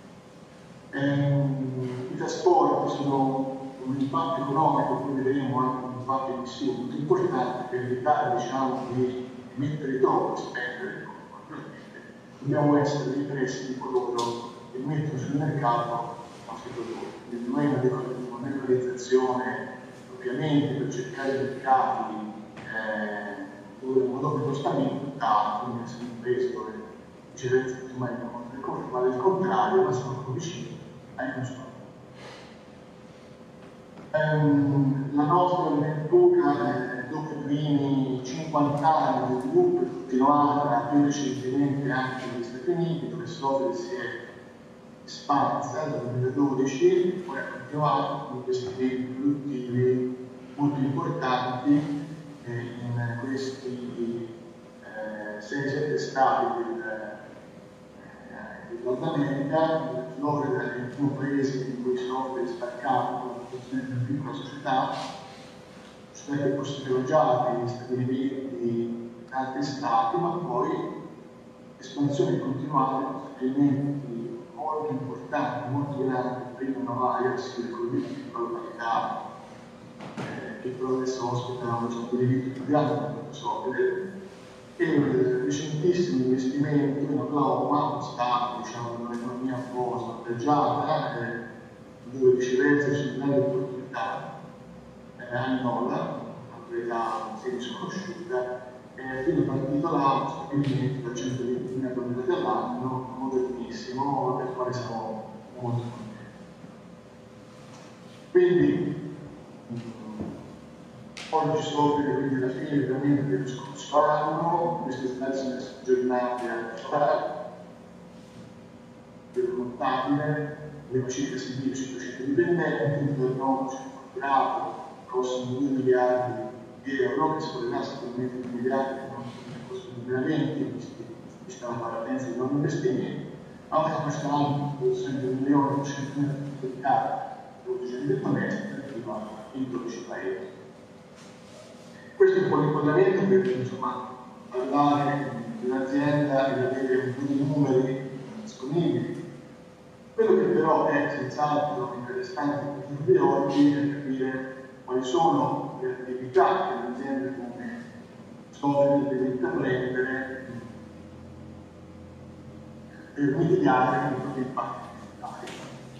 I trasporti sono un impatto economico, poi vedremo anche un impatto emissivo molto importante per evitare diciamo, di mettere troppo e spendere. Dobbiamo essere dei pressi di coloro che mettono sul mercato i nostri prodotti. Quindi non è una localizzazione ovviamente per cercare i mercati dove un doppio spostamento tanto, quindi essere un peso dove viceversa mai vale il contrario, ma sono vicini ai consumatori. La nostra avventura dopo i primi 50 anni di sviluppo è continuata più recentemente anche negli Stati Uniti, dove Sofir si è espansa dal 2012, poi ha continuato con investimenti produttivi molto importanti in questi 6-7 stati del Nord America. Florida è il primo paese in cui Sofir è sbarcato con la costruzione di una piccola società che possedeva già degli stabilimenti in altri stati, ma poi espansioni continuate con stabilimenti molto importanti, molto grandi, prima Novaia, con di piccola qualità, che però adesso ospita uno stabilimento più grande di Sofir, e il recentissimo investimento in Oklahoma, uno stato diciamo, di un'economia un po' svantaggiata, dove viceversa c'è grande opportunità, Annola, una proprietà semi-sconosciuta, quindi è partito là uno stabilimento da 120.000 tonnellate all'anno, modernissimo, del quale siamo molto contenti. Quindi, oggi Sofir, quindi alla fine veramente dello scorso anno, queste state sono giornate a fare, per contabile, abbiamo circa 6.500 dipendenti, intorno a fatturato prossimo 2 miliardi di euro, che si collegherà sicuramente 2 miliardi nel corso del 2020, vista la partenza di nuovi investimenti, ma una capacità di produzione di 1.100.000 di domestiche fino in 12 paesi. Questo è un po' l'inquadramento per insomma, parlare dell'azienda e avere un po' di numeri disponibili. Quello che però è senz'altro interessante per di oggi è capire quali sono le attività che l'azienda come Sofir deve intraprendere per mitigare i propri impatti ambientali.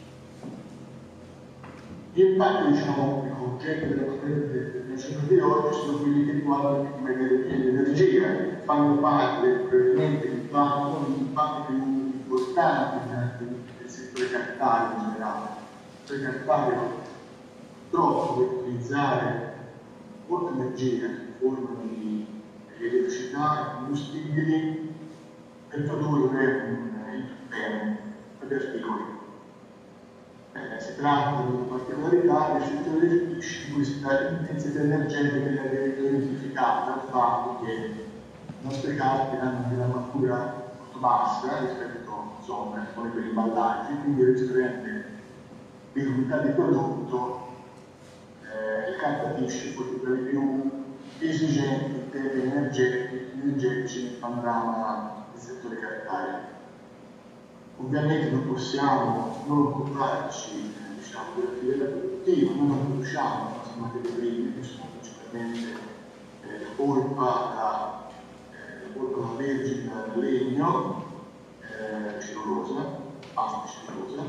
Gli impatti, diciamo, oggetto del progetto di oggi sono quelli che riguardano l'energia, che fanno parte probabilmente impatti più importanti del settore cartario in generale. Il settore cartario purtroppo deve utilizzare molta energia in forma di elettricità e combustibili per produrre il bene per gli articoli. Si tratta di una particolarità del settore del pesce, questa intensità energetica che è identificata dal fatto che le nostre carte hanno una grammatura molto bassa rispetto insomma, come per gli imballaggi, quindi questo rende l'unità di prodotto il carta pesce forse per di più esigente in termini energetici nel panorama del settore cartario. Ovviamente non possiamo non occuparci diciamo, dell'attività produttiva, noi non produciamo queste materie prime che sono principalmente la polpa vergine del legno, cellulosa, pasta di cellulosa,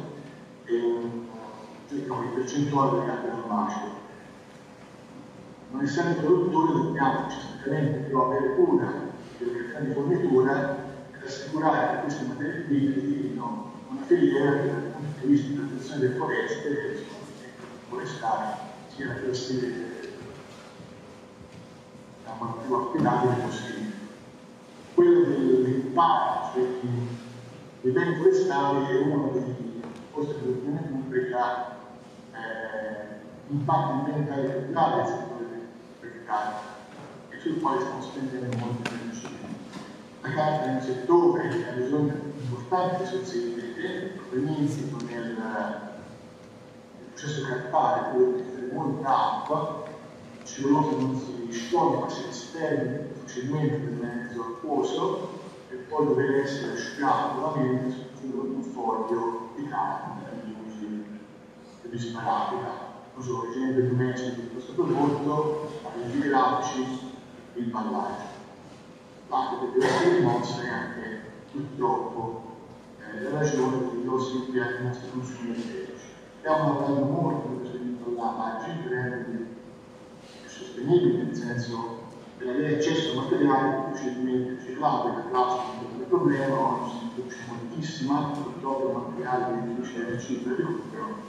e no, in percentuale legate all'acido. Non essendo produttori dobbiamo necessariamente però avere cura delle catene di fornitura per assicurare che queste materie prime diventino una filiera che dal punto di vista della protezione delle foreste e forestali sia più affidabile possibile. Quello dell'impatto dei beni forestali è uno dei forse dell'opinione pubblica impatti ambientali capitali del settore vegetale e sul quale stiamo spendendo molto energia. La carta è un settore che ha bisogno di importanti risorse idriche provenienti nel processo cartare, quello di essere molta acqua, il celluloso non si scioglie ma si estende facilmente nel mezzo acquoso e poi deve essere asciugato nuovamente su un foglio di carta di disparata. Uso l'esempio domestico di questo prodotto, i grafici, il ballaggio. L'acqua che deve essere rimossa è anche purtroppo la ragione dei grossi impianti di nostra consumo energetici. Stiamo lavorando molto per questo lavaggi in termini sostenibili, nel senso che avere accesso a materiali facilmente riciclabili, la plastica non è un problema, oggi si produce moltissima, purtroppo materiali di difficile riciclo e recupero.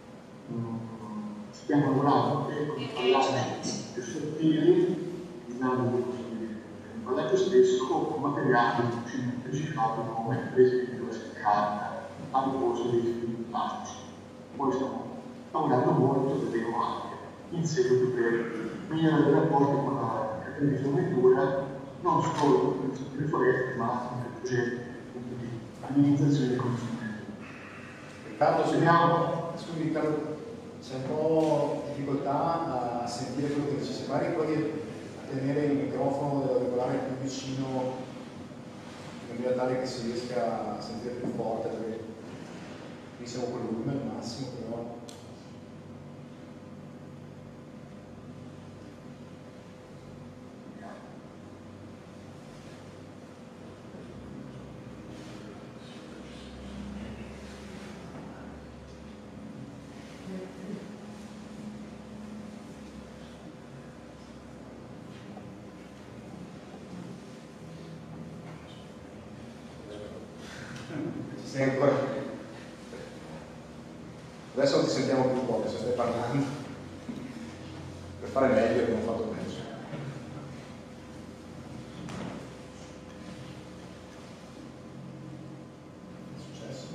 Stiamo lavorando anche con imballaggi più sottili, usando l'imballaggio stesso o con materiali facilmente riciclabili come per esempio la carta al posto dei fili plastici. Poi stiamo lavorando molto, vedremo anche in seguito per migliorare i rapporti con la catena di fornitura, non solo per il settore foreste, ma anche per progetti di minimizzazione dei consumi. Riccardo, scusi Riccardo, c'è un po' di difficoltà a sentire quello che dice, se magari puoi tenere il microfono dell'auricolare più vicino in maniera tale che si riesca a sentire più forte, perché qui siamo con il volume al massimo, però adesso non ti sentiamo più fuori, se stai parlando per fare meglio abbiamo fatto meglio. Che è successo?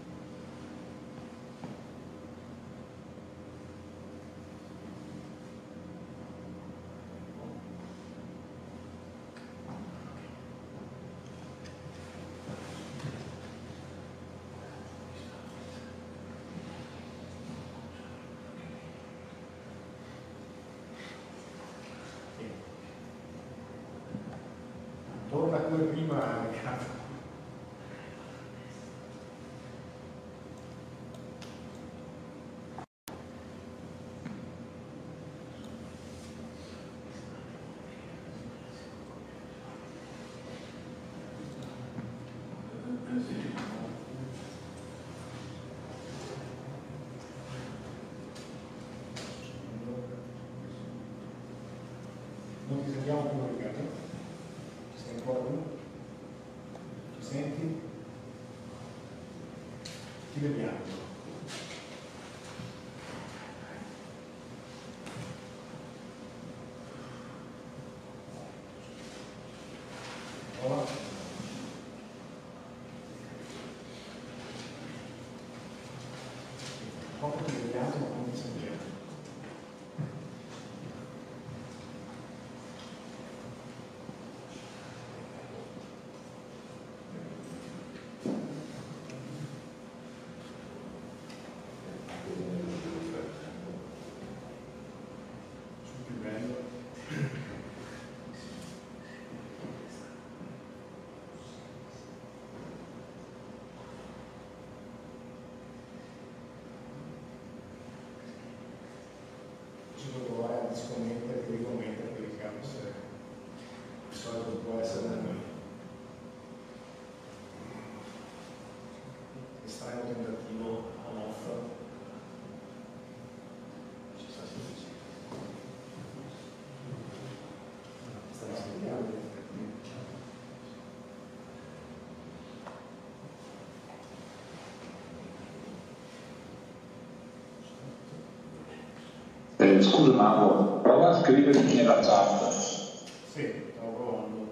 Torna come prima, Riccardo. Non ti sentiamo più, Riccardo? Ci sei ancora tu? Ci senti? Ti vediamo. Ora. Poco ti vediamo, ma non ti sentiamo. solito può essere un estremo tentativo on-off. Ci sta sì. Sta studiando. Scusa Mauro, prova a scrivere nella chat. Sì, stavo provando.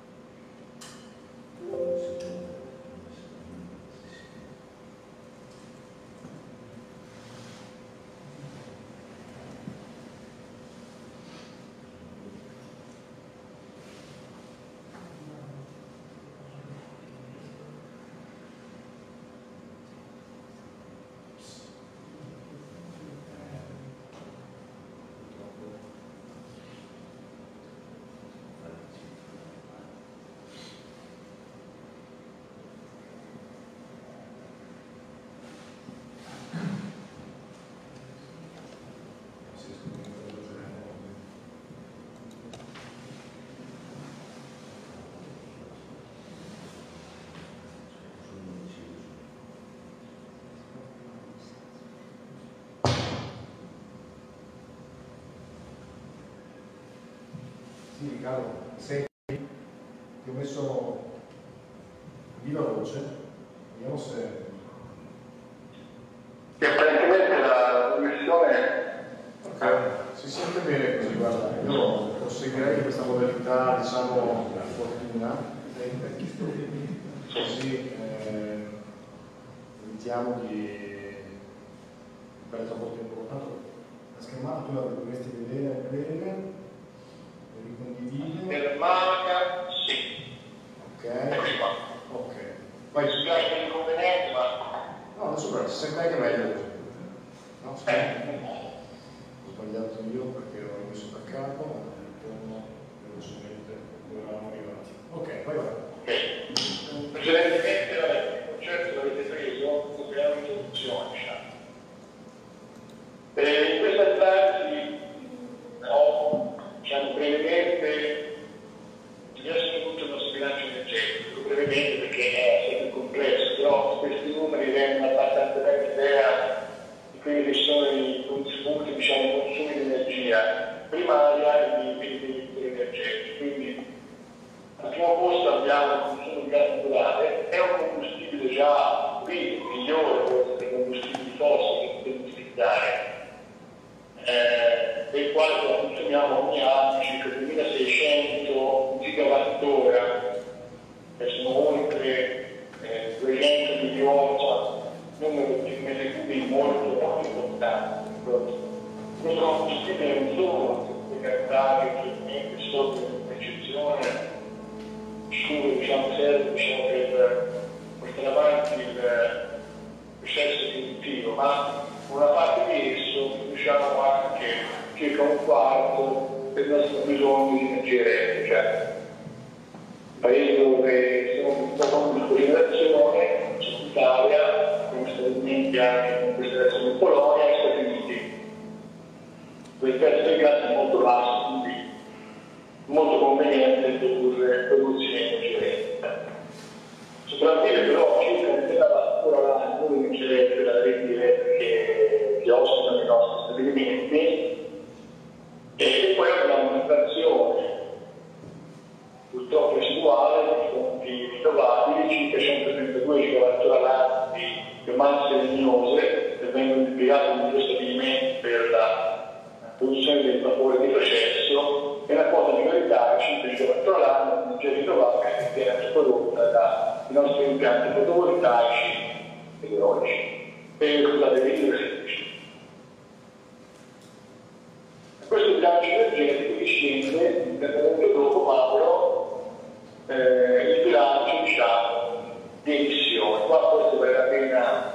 Sì, Riccardo, senti, ti ho messo viva voce, vediamo se... E apparentemente la connessione... Ok, si sente bene così, guarda, io proseguirei questa modalità, diciamo, fortuna, così evitiamo di perdere troppo tempo. Tanto la schermata tu la dovresti vedere bene. Ricondivido. Manca, sì. Ok. Ok. Poi mi spiace per l'inconveniente, ma... No, adesso però si sente anche meglio. No, ho sbagliato io perché ho messo da capo, ma ritorno velocemente dove eravamo arrivati. Ok, vai vai. Ok. Precedentemente il concerto l'avete preso, proviamo l'introduzione, diciamo. In questa analisi ho, diciamo, brevemente diverso tutto il nostro bilancio energetico, brevemente perché è sempre complesso, però questi numeri rendono abbastanza bene l'idea di quelli che sono i contributi, diciamo, i consumi di energia primaria e di produttori energetici. Quindi al primo posto abbiamo il consumo di gas naturale, è un combustibile già qui migliore dei combustibili fossili che potete utilizzare, del quale consumiamo ogni anno circa 2600 gigawattora, che sono oltre 200 milioni, cioè numero di metri cubi molto importante. Questo combustibile non solo decantare chiaramente sotto l'eccezione, diciamo, serve per portare avanti il processo produttivo, ma una parte di esso produciamo anche circa un quarto del nostro bisogno di energia elettrica. Paesi dove siamo un po' di cogenerazione, sono Italia, come Stati Uniti, anche con questa relazione in Polonia e Stati Uniti. Dove il prezzo del gas è molto basso, quindi molto conveniente produrre produzione di energia elettrica. Sopravvive però circa il 30% l'anno di energia elettrica dalle reti elettriche che ospitano i nostri stabilimenti, e poi abbiamo un'inflazione purtroppo residuale di fonti rinnovabili, circa 132 gigawattora l'anno di biomasse legnose che vengono impiegate nei nostri stabilimenti per la produzione del vapore di processo, e la quota minoritaria, 5 gigawattora l'anno di energia rinnovabile che viene prodotta dai nostri impianti fotovoltaici ed eolici e delle idroelettrici. Questo bilancio energetico discende immediatamente dopo Mauro il bilancio, diciamo, di emissioni. Qua forse vale la pena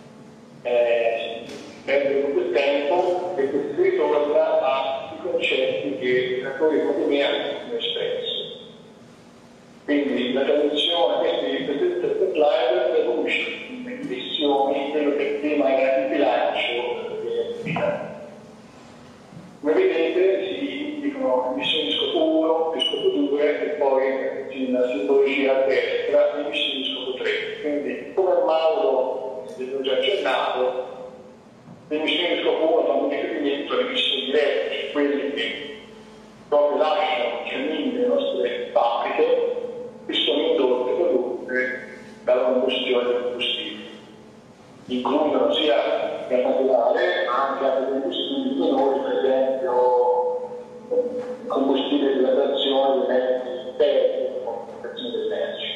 perdere un po' di tempo e si ritorna ai concetti che i relatori come me hanno espresso. Quindi la traduzione, queste slide traduce in emissioni quello che prima era il bilancio di energia. Come vedete si indicano emissioni di scopo 1, di scopo 2 vedete poi in simbologia a destra le missioni di scopo 3. Quindi, come Mauro vi ho già accennato, le missioni di scopo 1 fanno riferimento alle missioni dirette, cioè quelle che proprio lasciano le nostre fabbriche e sono indotte prodotte dalla combustione del combustibile. Includono sia gas naturale ma anche altri combustibili minori, per esempio combustibile di idratazione dei mezzi terzi, comunicazione dell'energia.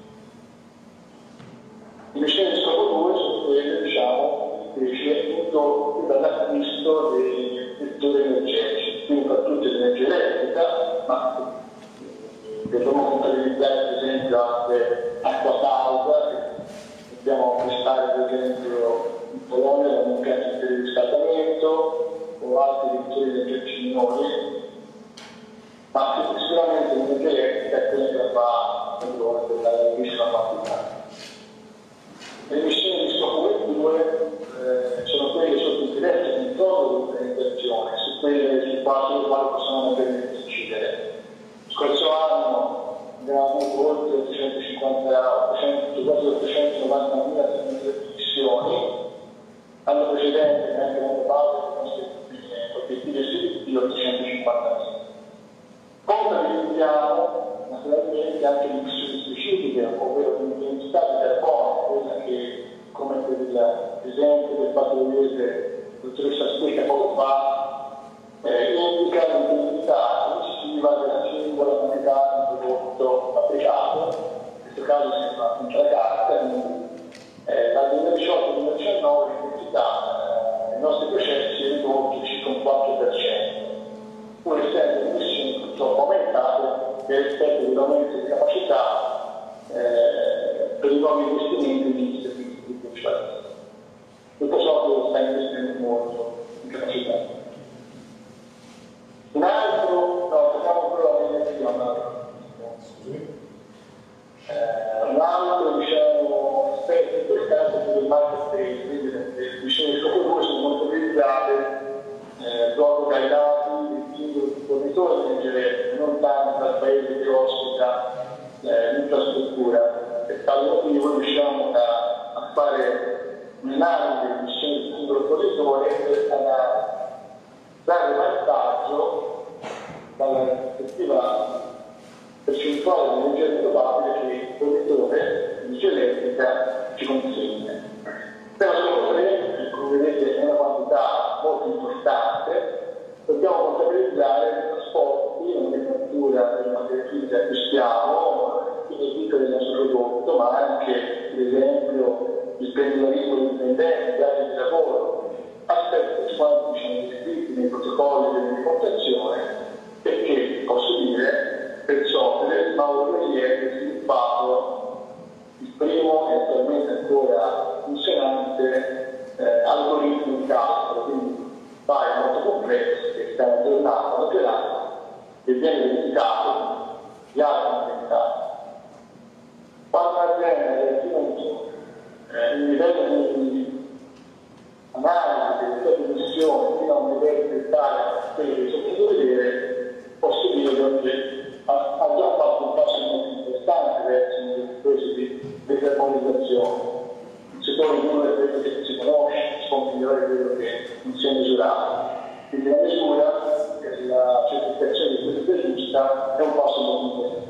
Le missioni di scopo 2 sono quelle, diciamo, invece indotte dall'acquisto dei vettori energetici, quindi soprattutto l'energia elettrica, ma dobbiamo contabilizzare per esempio anche acqua calda, che dobbiamo acquistare per esempio in Polonia da un piano di riscaldamento o altri vettori energetici minori, ma sicuramente l'energia elettrica è quella che fa della grandissima quantità. Le emissioni di scopo 2 sono quelle sotto il diretto controllo dell'organizzazione, su quelle sulle quali possiamo incidere. Scorso anno abbiamo avuto oltre 890.000 emissioni, l'anno precedente neanche molto basso, i nostri obiettivi esecutivi 850.000. Contabilizziamo naturalmente anche le emissioni specifiche, ovvero l'intensità di carbonio, quella che, come per l'esempio del fatto che vedete la dottoressa spiega poco fa, indica l'intensità emissiva della singola unità di prodotto fabbricato, in questo caso si fa appunto la carta, quindi dal 2018 al 2019 l'intensità dei nostri processi è ridotta circa un 4%. Pur essendo le emissioni purtroppo aumentate per effetto dell'aumento di capacità per i nuovi investimenti di servizi di pubblicità. Tutto ciò che sta investendo molto in capacità. Un altro, un altro diciamo, aspetto importante del marketplace, quindi le missioni di scopo 2 sono molto utilizzate proprio dai dati dei singoli fornitori di energia elettrica, non tanto dal paese che ospita l'infrastruttura. Per tale motivo riusciamo a fare un'analisi delle missioni del singolo fornitore per dare vantaggio dalla effettiva percentuale di energia rinnovabile che il fornitore di energia elettrica ci consegna. Per la scopo 3, come vedete, è una quantità molto importante, dobbiamo contabilizzare i trasporti, la manifattura delle materie prime che acquistiamo, i requisiti del nostro prodotto, ma anche, per esempio, il pendolarismo indipendente, gli altri di lavoro, aspetti quanti sono descritti nei protocolli dell'importazione, perché, posso dire, per Software, Mauro Ieri ha sviluppato il primo e attualmente ancora funzionante algoritmo di calcolo, quindi file molto complesso che sta aggiornato e viene verificato, gli altri inventati. Quando un'azienda è raggiunto il livello di analisi delle emissioni fino a un livello tale che vi posso vedere, posso dire che ha già fatto un passo molto importante verso un processo di decarbonizzazione. Il settore di uno è quello che si conosce, si può migliorare quello che non si è misurato. Quindi la misura e la certificazione di questa giusta è un passo molto importante.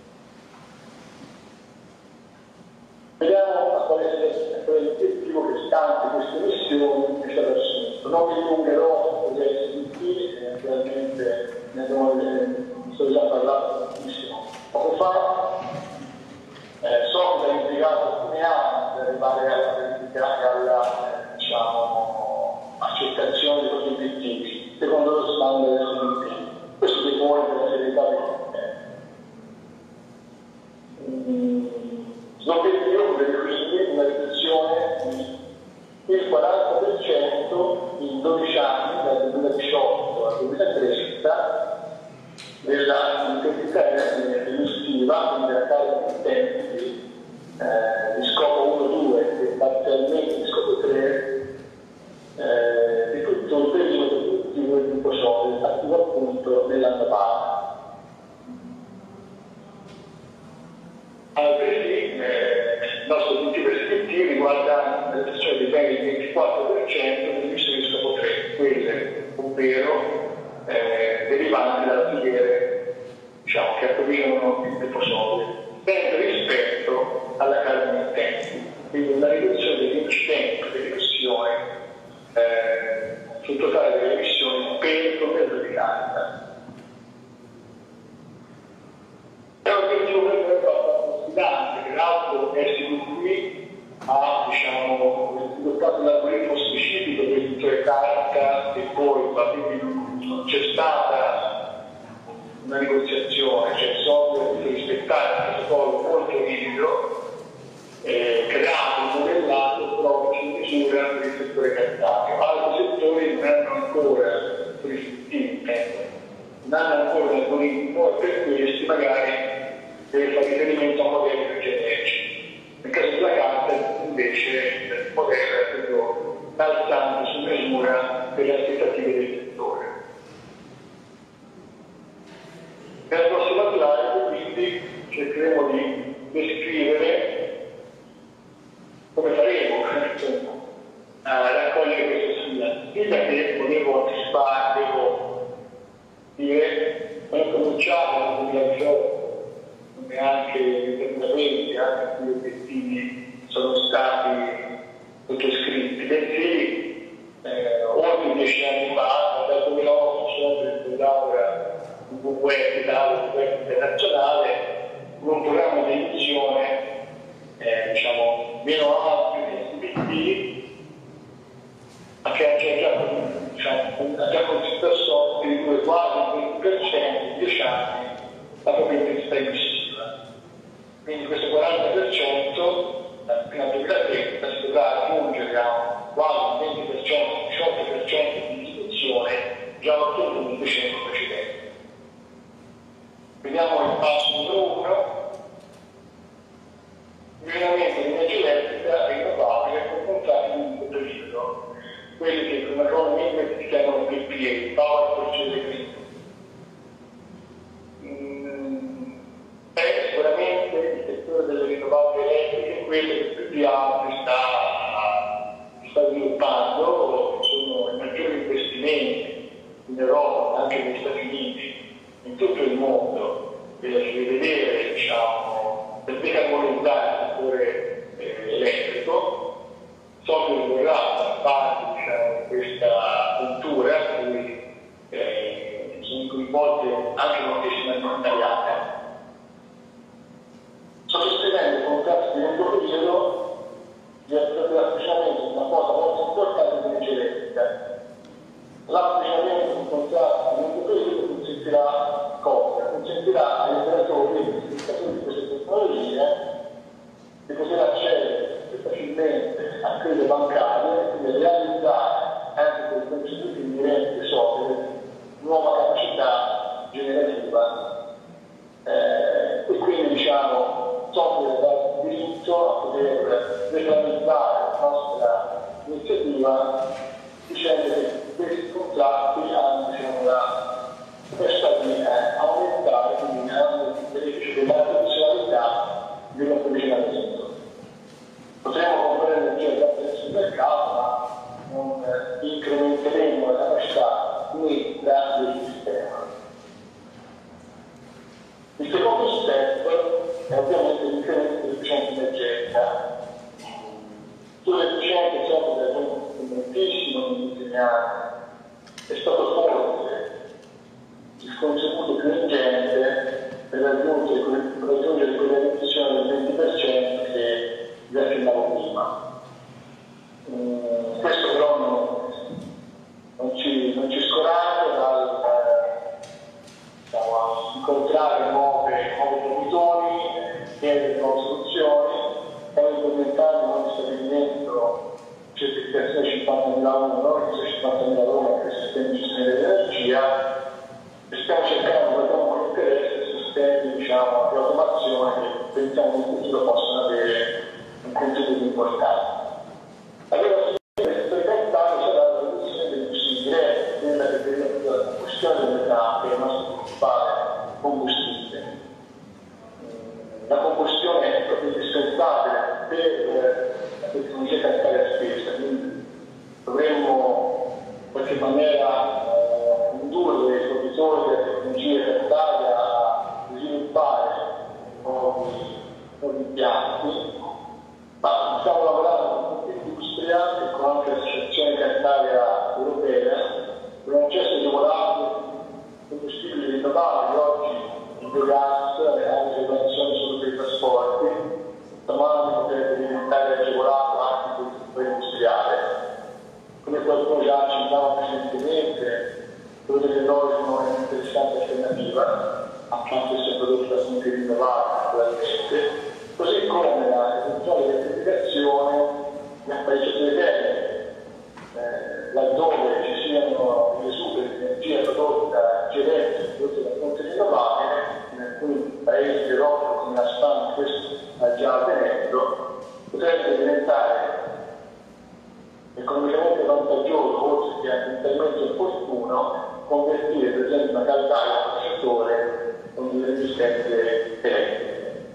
Vediamo a quale è l'obiettivo che stante queste missioni è stato assunto. Non mi allungherò sugli SDT, naturalmente ne sto già parlando tantissimo poco fa. So che ha impiegato alcuni anni per arrivare alla verifica e alla accettazione di questi obiettivi, secondo lo standard SDT. Questo depone per la serietà dei problemi. L'obiettivo è quindi una riduzione del 40% in 12 anni vero, derivanti dalle filiere, diciamo, che approvvigionano il deposito, sempre rispetto alla carica emittente, quindi una riduzione degli incidenti delle emissioni sul totale delle emissioni per promesso di carica. È un obiettivo che è abbastanza sfidante, che l'altro SWP ha, diciamo, sviluppato un algoritmo specifico per il settore carica e poi non c'è stata una negoziazione, cioè il software deve rispettare un protocollo molto rigido, creato e modellato proprio su misura per il settore cartario. Altri settori non hanno ancora, non hanno ancora un algoritmo e per questi magari deve fare riferimento a modelli più generici. Nel caso della carta invece il modello è proprio calzante su misura per le aspettative del settore. Nella prossima slide quindi cercheremo di descrivere come faremo a raccogliere questa sfida. Sfida che volevo anticipare, devo dire, è cominciata nel 2018, neanche nel 2020, anche se gli obiettivi sono stati sottoscritti, bensì oltre 10 anni fa, dal 2008 sono in laurea in web internazionale, con un programma di inclusione diciamo meno ampio di SBT, ma che ha già considerato di ridurre quasi il 20% in 10 anni la propria intensità emissiva. Quindi questo 40% fino al 2030 si dovrà raggiungere a quasi il 20%, 18% di diminuzione già ottenuto nel decennio precedente. Vediamo il passo numero 1. Miglioramento di energia elettrica rinnovabile con contratti di lungo periodo, quelli che con l'acronimo si chiamano PPA, Power Purchase Agreement. È sicuramente il settore delle rinnovabili elettriche quello che più di altri sta sviluppando, sono i maggiori investimenti in Europa, anche negli Stati Uniti, in tutto il mondo, per rivedere, diciamo, per decarbonizzare il settore elettrico. So che vorrà far parte, diciamo, di questa cultura in cui sono coinvolte anche moltissime aziende italiane. Sottoscrivendo contratti di lungo periodo di applicamento di una cosa molto importante di energia elettrica. L'applicamento di un contratto di lungo periodo consentirà cosa? Consentirà agli operatori e agli sviluppatori di queste tecnologie di poter accedere facilmente a credito bancario e quindi realizzare anche per i contributi inerenti ai software nuova capacità generativa e quindi, diciamo, software dà diritto a poter reclamizzare la nostra iniziativa dicendo che questi contratti hanno, diciamo, la capacità di aumentare, quindi hanno il beneficio della funzionalità dell'approvvigionamento. Potremo comprare energia già sul mercato, ma non incrementeremo la capacità netta del sistema. Il secondo step è ovviamente l'incremento dell'efficienza energetica. Sull'efficienza il software è moltissimo negli ultimi anni, è stato forte il contributo più ingente per raggiungere quella riduzione del 20% che vi accennavo prima. Questo però non ci scoraggia dal incontrare nuovi fornitori, chiedere nuove soluzioni. Stiamo implementando un stabilimento certificazione 50.001, che è 50.001 per il sistema di gestione dell'energia, e stiamo cercando da con interesse sistemi, diciamo, di automazione che pensiamo in futuro possono avere un contributo importante. Allora, il settore cartario sarà la riduzione delle emissioni dirette, quella che deriva dalla combustione del metano, che è il nostro principale combustibile. La combustione è proprio indispensabile per la tecnologia cartaria stessa, quindi dovremmo in qualche maniera alternativa, anche se prodotti da fonti rinnovabili naturalmente, così come la eventuale elettrificazione di apparecchiature termiche, laddove ci siano degli esuberi di energia prodotta da fonti rinnovabili. In alcuni paesi d'Europa come la Spagna questo ha già avvenuto, potrebbe diventare economicamente vantaggioso, oltre che ambientalmente opportuno, convertire per esempio una caldaia a bruciatore con delle resistenze elettriche.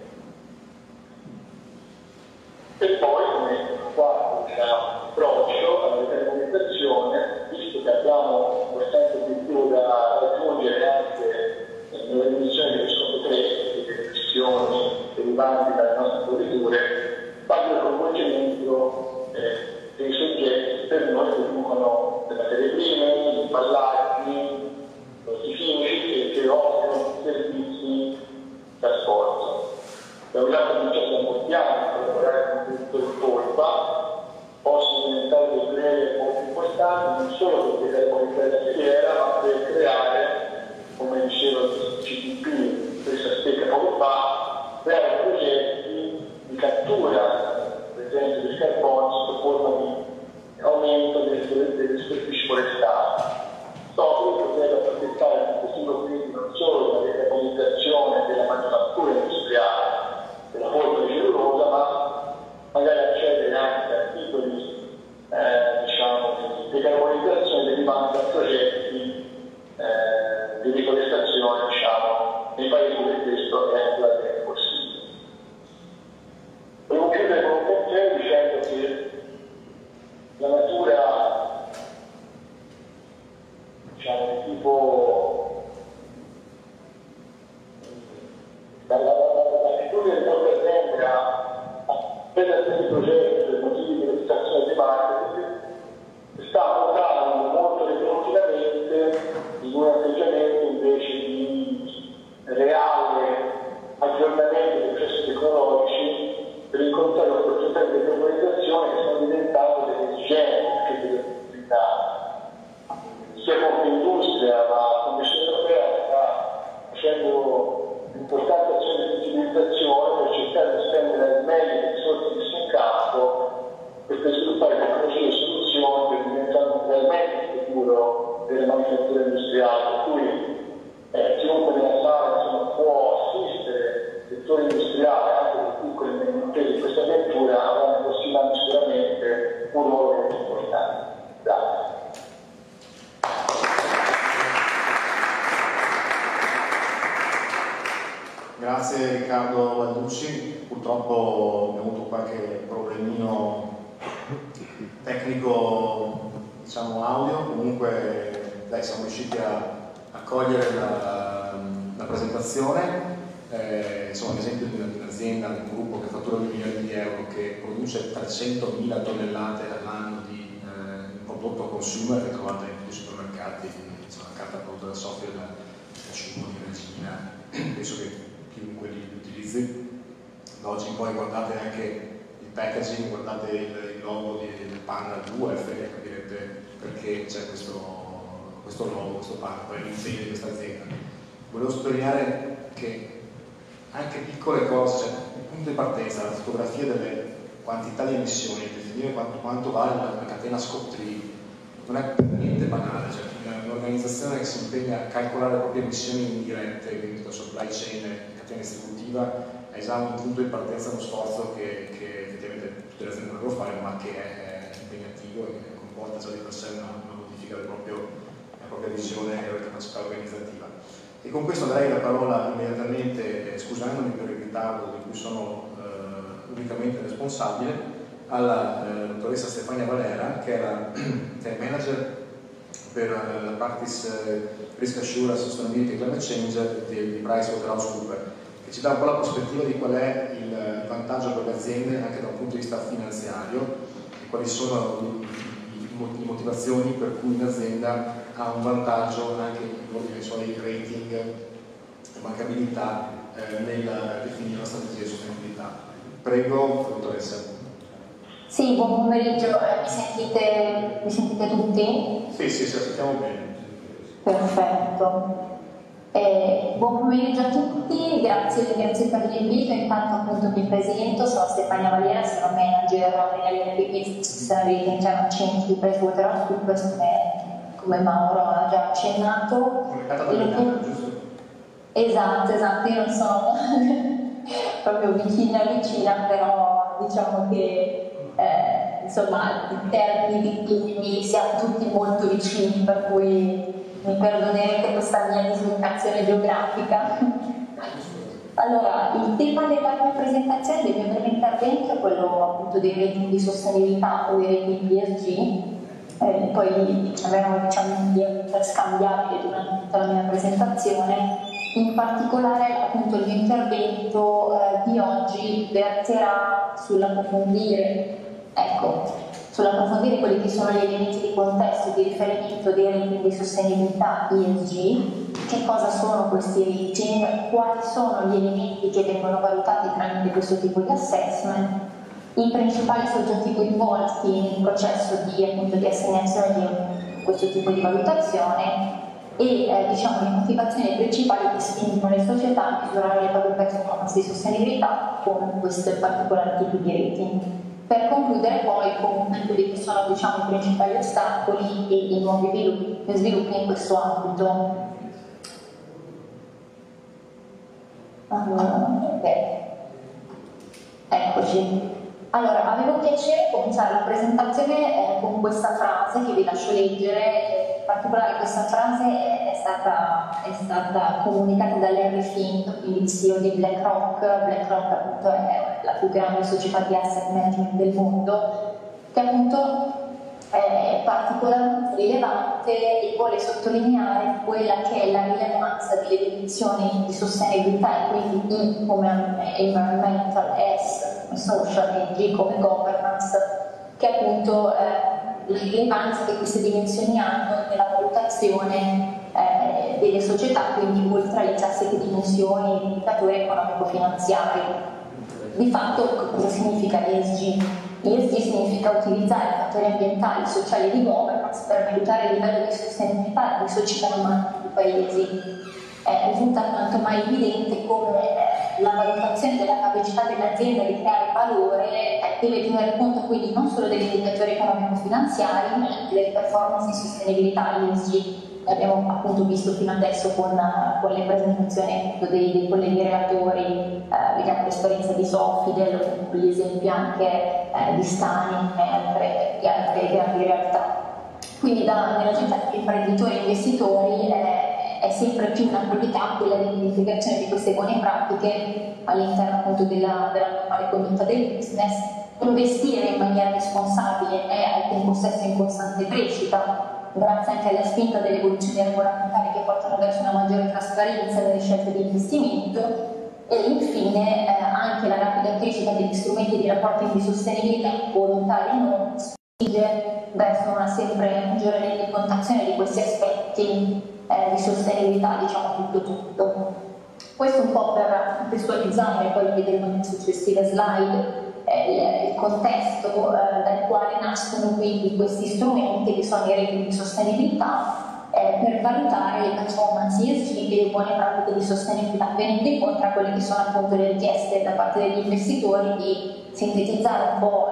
E poi, come quarto approccio alla decarbonizzazione, visto che abbiamo questo obiettivo da raggiungere anche nella riduzione delle scopo-3, delle emissioni derivanti dalle nostre forniture, parlo del coinvolgimento dei soggetti per noi che producono le materie prime, gli imballaggi, i chimici che offrono servizi di trasporto. Abbiamo già cominciato da molti anni a collaborare con il produttore polpa, possono diventare dei player molto importanti non solo per decarbonizzare la filiera, ma per creare, come diceva il CTP, questa stecca poco fa, creare progetti di cattura, per esempio, del carbonio sotto forma di aumento delle superfici forestali. Che potrebbe approfittare in futuro quindi non solo della decarbonizzazione della manifattura industriale della polpa di cellulosa, ma magari accedere anche a titoli di decarbonizzazione derivanti da progetti di riforestazione nei paesi dove questo è attualmente possibile. Devo chiudere con un pensiero dicendo che la natura di tipo l'attitudine di molte aziende a prendere i progetti per motivi di legislazione climatica sta portando molto repentinamente in un atteggiamento invece di reale aggiornamento dei processi tecnologici per incontrare opportunità di decarbonizzazione che sono diventate delle esigenze più delle opportunità. Sia come industria, ma la Commissione europea sta facendo importanti azioni di sensibilizzazione per cercare di spendere al meglio le risorse messe in campo e per sviluppare tecnologie e soluzioni per diventare realmente il futuro delle manifatture industriali. Per cui chiunque nella sala può assistere il settore industriale, anche le piccole e medie imprese di questa avventura, avranno nei prossimi anni sicuramente un ruolo molto importante. Grazie. Grazie Riccardo Balducci, purtroppo abbiamo avuto qualche problemino tecnico, diciamo audio, comunque dai, siamo riusciti a cogliere la presentazione, insomma ad esempio di un'azienda, un gruppo che fattura 2 milioni di euro, che produce 300.000 tonnellate all'anno di prodotto consumer che trovate in tutti i supermercati, insomma carta prodotta da software, da cibo, di regina, penso che chiunque li utilizzi. Da oggi in poi guardate anche il packaging, guardate il logo del panna 2F e capirete perché c'è questo logo, questo panna, poi l'impegno di questa azienda. Volevo sottolineare che anche piccole cose, cioè il punto di partenza, la fotografia delle quantità di emissioni, definire quanto vale una catena scope 3, non è per niente banale, cioè un'organizzazione che si impegna a calcolare le proprie emissioni indirette, quindi la supply chain e catena distributiva, è già un punto di partenza, uno sforzo che effettivamente tutte le aziende dovrebbero fare, ma che è impegnativo e che comporta già di per sé una modifica della propria visione e della capacità organizzativa. E con questo darei la parola immediatamente, scusandomi per il ritardo di cui sono unicamente responsabile, alla dottoressa Stefania Valera, che è manager per la Practice Risk Assurance Sustainability e Climate Change di PricewaterhouseCoopers, che ci dà un po' la prospettiva di qual è il vantaggio per le aziende anche da un punto di vista finanziario e quali sono le motivazioni per cui un'azienda ha un vantaggio anche in ordine ai suoi rating e bancabilità nel definire una strategia di sostenibilità. Prego, dottoressa. Sì, buon pomeriggio, mi sentite tutti? Sì, sentiamo bene. Perfetto. Buon pomeriggio a tutti, grazie per l'invito. Intanto appunto mi presento, sono Stefania Valera, sono manager nell'NPP Sustainability International di PricewaterhouseCoopers, come Mauro ha già accennato. Esatto, io non sono proprio vicina, però diciamo che insomma in termini di climi siamo tutti molto vicini, per cui mi perdonerete questa mia dislocazione geografica. Allora, il tema della mia presentazione, del mio breve intervento, è quello appunto dei rating di sostenibilità o dei rating ESG, poi avremo interscambiabili durante tutta la mia presentazione. In particolare appunto il mio intervento di oggi verterà sull'approfondire quelli che sono gli elementi di contesto di riferimento dei rating di sostenibilità ESG, che cosa sono questi rating, quali sono gli elementi che vengono valutati tramite questo tipo di assessment, i principali soggetti coinvolti nel processo di assegnazione di questo tipo di valutazione e diciamo le motivazioni principali che spingono le società a misurare le proprie performance di sostenibilità con questo particolare tipo di rating. Per concludere poi con quelli che sono diciamo, i principali ostacoli e i nuovi sviluppi in questo ambito. Eccoci. Allora, avevo piacere cominciare la presentazione con questa frase che vi lascio leggere. In particolare questa frase è stata comunicata da Larry Fink, il CEO di BlackRock. BlackRock appunto è la più grande società di asset management del mondo, che appunto è particolarmente rilevante e vuole sottolineare quella che è la rilevanza delle dimensioni di sostenibilità, e quindi I come environmental, S come social e G come governance, che appunto la rilevanza che queste dimensioni hanno nella valutazione delle società, quindi oltre alle classiche dimensioni di indicatori economico-finanziari. Di fatto cosa significa l'ESG? L'ESG significa utilizzare fattori ambientali, sociali e di governance per valutare il livello di sostenibilità delle società umane dei paesi. Risulta quanto mai evidente come la valutazione della capacità dell'azienda di creare valore deve tenere conto quindi non solo degli indicatori economico-finanziari, ma anche delle performance di sostenibilità ESG. Abbiamo appunto visto fino adesso con le presentazioni dei colleghi relatori, vediamo l'esperienza di Sofidel, gli esempi anche di Stani e altre grandi realtà. Quindi nell'agenda degli imprenditori e investitori è sempre più una priorità quella dell'identificazione di queste buone pratiche all'interno appunto della normale condotta del business. Investire in maniera responsabile è al tempo stesso in costante crescita, grazie anche alla spinta delle evoluzioni regolamentari che portano verso una maggiore trasparenza nelle scelte di investimento, e infine anche la rapida crescita degli strumenti di rapporti di sostenibilità volontari e non spinge verso una sempre maggiore rendicontazione di questi aspetti di sostenibilità, diciamo tutto. Questo un po' per visualizzare, poi lo vedremo nelle successive slide, il contesto dal quale nascono quindi questi strumenti che sono i rating di sostenibilità per valutare le performance ESG e le buone pratiche di sostenibilità, venendo incontro a quelle che sono appunto le richieste da parte degli investitori di sintetizzare un po'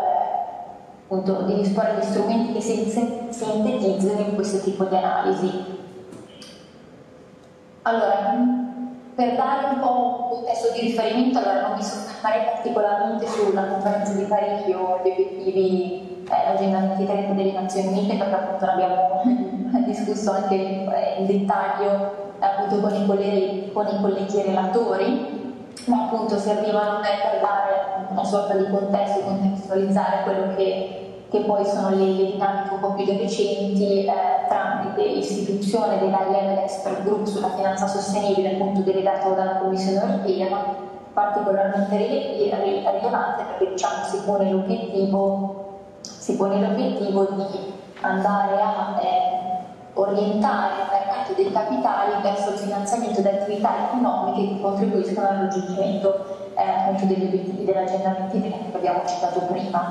appunto di disporre di strumenti che sintetizzano in questo tipo di analisi. Allora, per dare un po' un contesto di riferimento, allora non mi soffermerei particolarmente sulla conferenza di Parigi o gli obiettivi, l'agenda 2030 delle Nazioni Unite, perché appunto ne abbiamo discusso anche in dettaglio appunto con i colleghi relatori, ma appunto servivano per dare una sorta di contesto, contestualizzare quello che poi sono le dinamiche un po' più recenti tramite l'istituzione della Level Expert Group sulla finanza sostenibile, appunto delegato dalla Commissione Europea, ma particolarmente rilevante perché diciamo si pone l'obiettivo di andare a orientare il mercato dei capitali verso il finanziamento di attività economiche che contribuiscono al raggiungimento appunto degli obiettivi dell'agenda 2030 che abbiamo citato prima.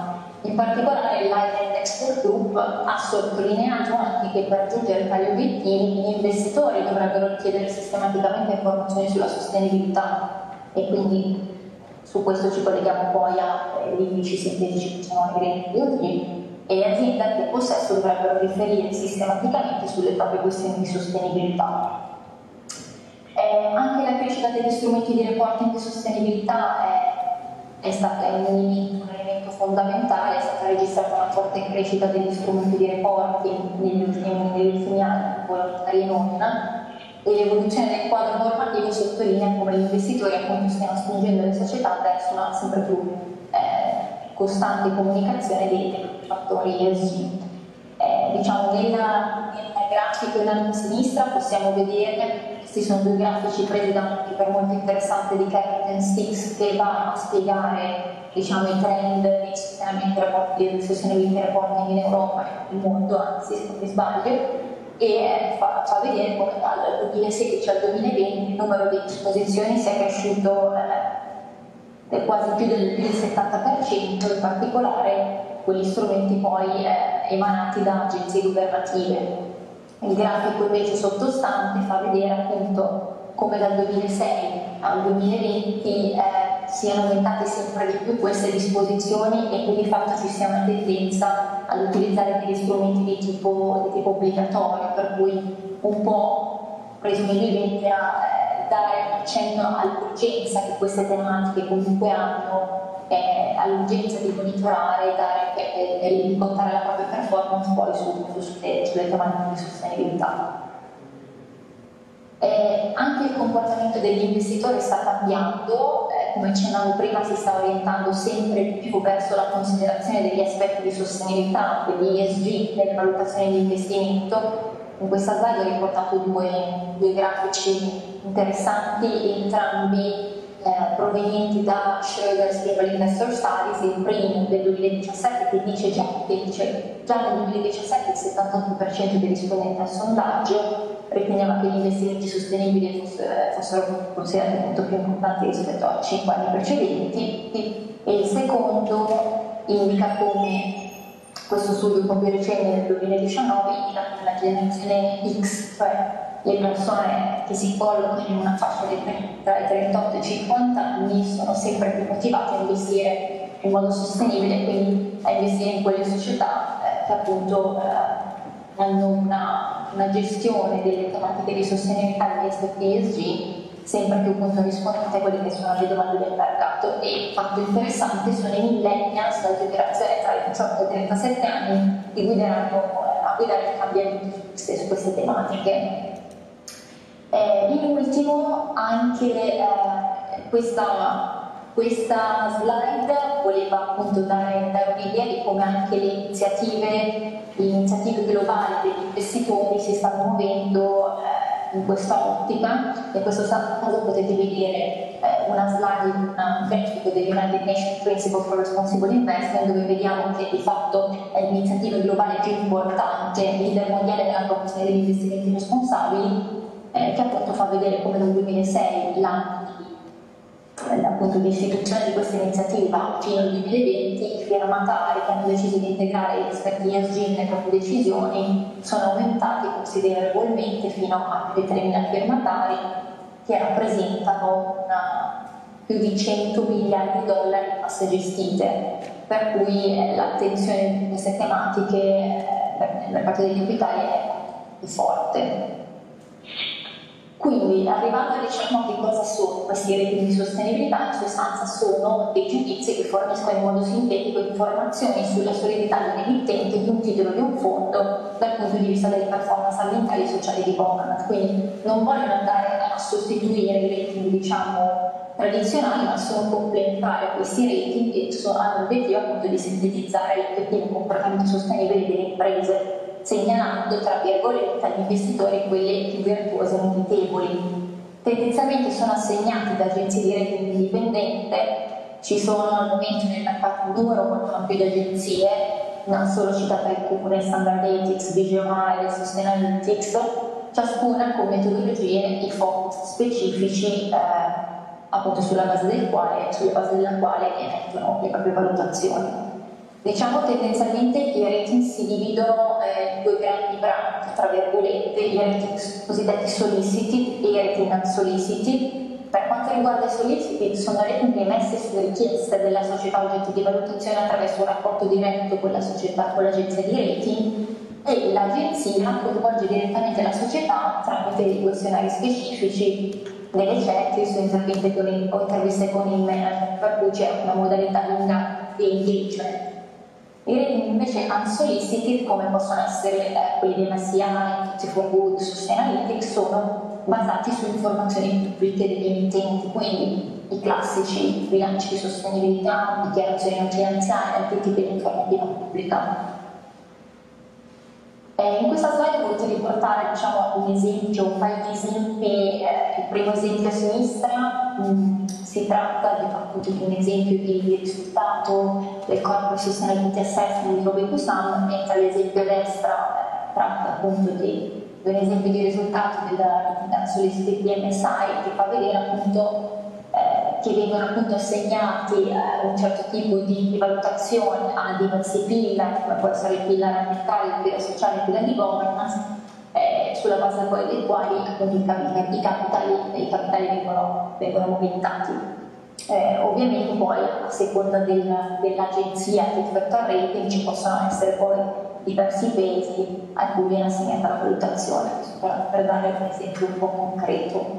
In particolare l'Ireland Export Group ha sottolineato anche che per raggiungere tali obiettivi gli investitori dovrebbero chiedere sistematicamente informazioni sulla sostenibilità, e quindi su questo ci colleghiamo poi agli indici sintetici che sono i Green ESG, e le aziende anche in possesso dovrebbero riferire sistematicamente sulle proprie questioni di sostenibilità. Anche la crescita degli strumenti di reporting di sostenibilità è stata un elemento fondamentale. È stata registrata una forte crescita degli strumenti di reporting negli ultimi anni, volontari e non, e l'evoluzione del quadro normativo sottolinea come gli investitori appunto stiano spingendo le società verso una sempre più costante comunicazione dei fattori ESG. Diciamo nel grafico in alto a sinistra possiamo vedere, questi sono due grafici presi da un paper molto interessante di Carrington Sticks che va a spiegare, diciamo, i trend del sustainability reporting in Europa e nel mondo, anzi se non mi sbaglio, e fa vedere come dal 2016 al 2020 il numero di disposizioni sia cresciuto quasi più del 70%, in particolare quegli strumenti poi emanati da agenzie governative. Il grafico invece sottostante fa vedere appunto come dal 2006 al 2020 siano aumentate sempre di più queste disposizioni e che di fatto ci sia una tendenza ad utilizzare degli strumenti di tipo obbligatorio, per cui un po' presumibilmente a dare un accenno all'urgenza che queste tematiche comunque hanno, all'urgenza di monitorare e di contare la propria performance poi sulle tematiche di sostenibilità. Anche il comportamento degli investitori sta cambiando, come accennavo prima si sta orientando sempre più verso la considerazione degli aspetti di sostenibilità, quindi ESG, nelle valutazioni di investimento. In questa slide ho riportato due grafici interessanti, entrambi provenienti da Schroders Global Investor Studies, il primo del 2017 che dice già nel 2017 il 78% dei rispondenti al sondaggio riteneva che gli investimenti sostenibili fossero considerati molto più importanti rispetto a 5 anni precedenti, e il secondo indica come questo studio un po' più recente del 2019 indica che la generazione X, cioè le persone che si collocano in una fascia tra i 38 e i 50 anni, sono sempre più motivate a investire in modo sostenibile, quindi a investire in quelle società che appunto hanno una gestione delle tematiche di sostenibilità e degli aspetti ESG sempre più appunto rispondente a quelle che sono le domande del mercato. E fatto interessante, sono i millennials, la generazione tra i 18 e i 37 anni che guideranno a guidare il cambiamento su queste tematiche. In ultimo anche questa slide voleva appunto dare un'idea di come anche le iniziative globali degli investitori si stanno muovendo in questa ottica. In questo caso potete vedere una slide, un grafico del United Nations Principle for Responsible Investment, dove vediamo che di fatto è l'iniziativa globale più importante, leader mondiale nella promozione degli investimenti responsabili, che appunto fa vedere come dal 2006, l'anno appunto di istituzione di questa iniziativa, fino al 2020 i firmatari che hanno deciso di integrare gli aspetti ESG nelle proprie decisioni sono aumentati considerevolmente fino a più di 3.000 firmatari, che rappresentano più di 100 miliardi di dollari in casse gestite, per cui l'attenzione di queste tematiche nel mercato dei capitali è forte. Quindi, arrivando a che cosa sono questi rating di sostenibilità, in sostanza sono dei giudizi che forniscono in modo sintetico informazioni sulla solidità dell'emittente di un titolo di un fondo dal punto di vista delle performance ambientali e sociali di governance. Quindi non vogliono andare a sostituire i rating, diciamo, tradizionali, ma sono complementari a questi rating e hanno l'obiettivo appunto di sintetizzare l'effettivo comportamento sostenibile delle imprese, segnalando tra virgolette agli investitori quelle più virtuose e meritevoli. Tendenzialmente sono assegnati da agenzie di rating indipendente, ci sono al momento nel mercato numero molto ampio di agenzie, non solo citate alcune, Standardetics, Visionary, Sustainalytics, ciascuna con metodologie e focus specifici appunto sulla base della quale emettono le proprie valutazioni. Diciamo tendenzialmente i rating si dividono in due grandi branchi, tra virgolette, i rating cosiddetti solicited e i rating unsolicited. Per quanto riguarda i solicited, sono rating emessi su richiesta della società oggetto di valutazione attraverso un rapporto diretto con la società, con l'agenzia di rating, e l'agenzia coinvolge direttamente la società tramite dei questionari specifici, delle checklist o interviste con il manager, per cui c'è una modalità lunga di engagement. I rating invece unsolicited, come possono essere quelli di MSCI, Tutti for Good, Sustainalytics, sono basati su informazioni pubbliche degli emittenti, quindi i classici bilanci di sostenibilità, dichiarazioni non finanziarie, tutti tipi di informativa pubblica. In questa slide ho voluto riportare un esempio, un paio di esempi. Il primo esempio a sinistra si tratta di un esempio di risultato del Corporate Sustainability Assessment di Robeco-Sam, mentre l'esempio a destra tratta appunto di un esempio di risultato della solicited di MSI, che fa vedere appunto che vengono appunto assegnati un certo tipo di valutazione a diversi pillar, come può essere il pillar ambientale, il pillar sociale, il pillar di governance, sulla base poi dei quali appunto i capitali vengono movimentati. Ovviamente poi a seconda dell'agenzia che effettua il rating ci possono essere poi diversi pesi a cui viene assegnata la valutazione, per dare un esempio un po' concreto.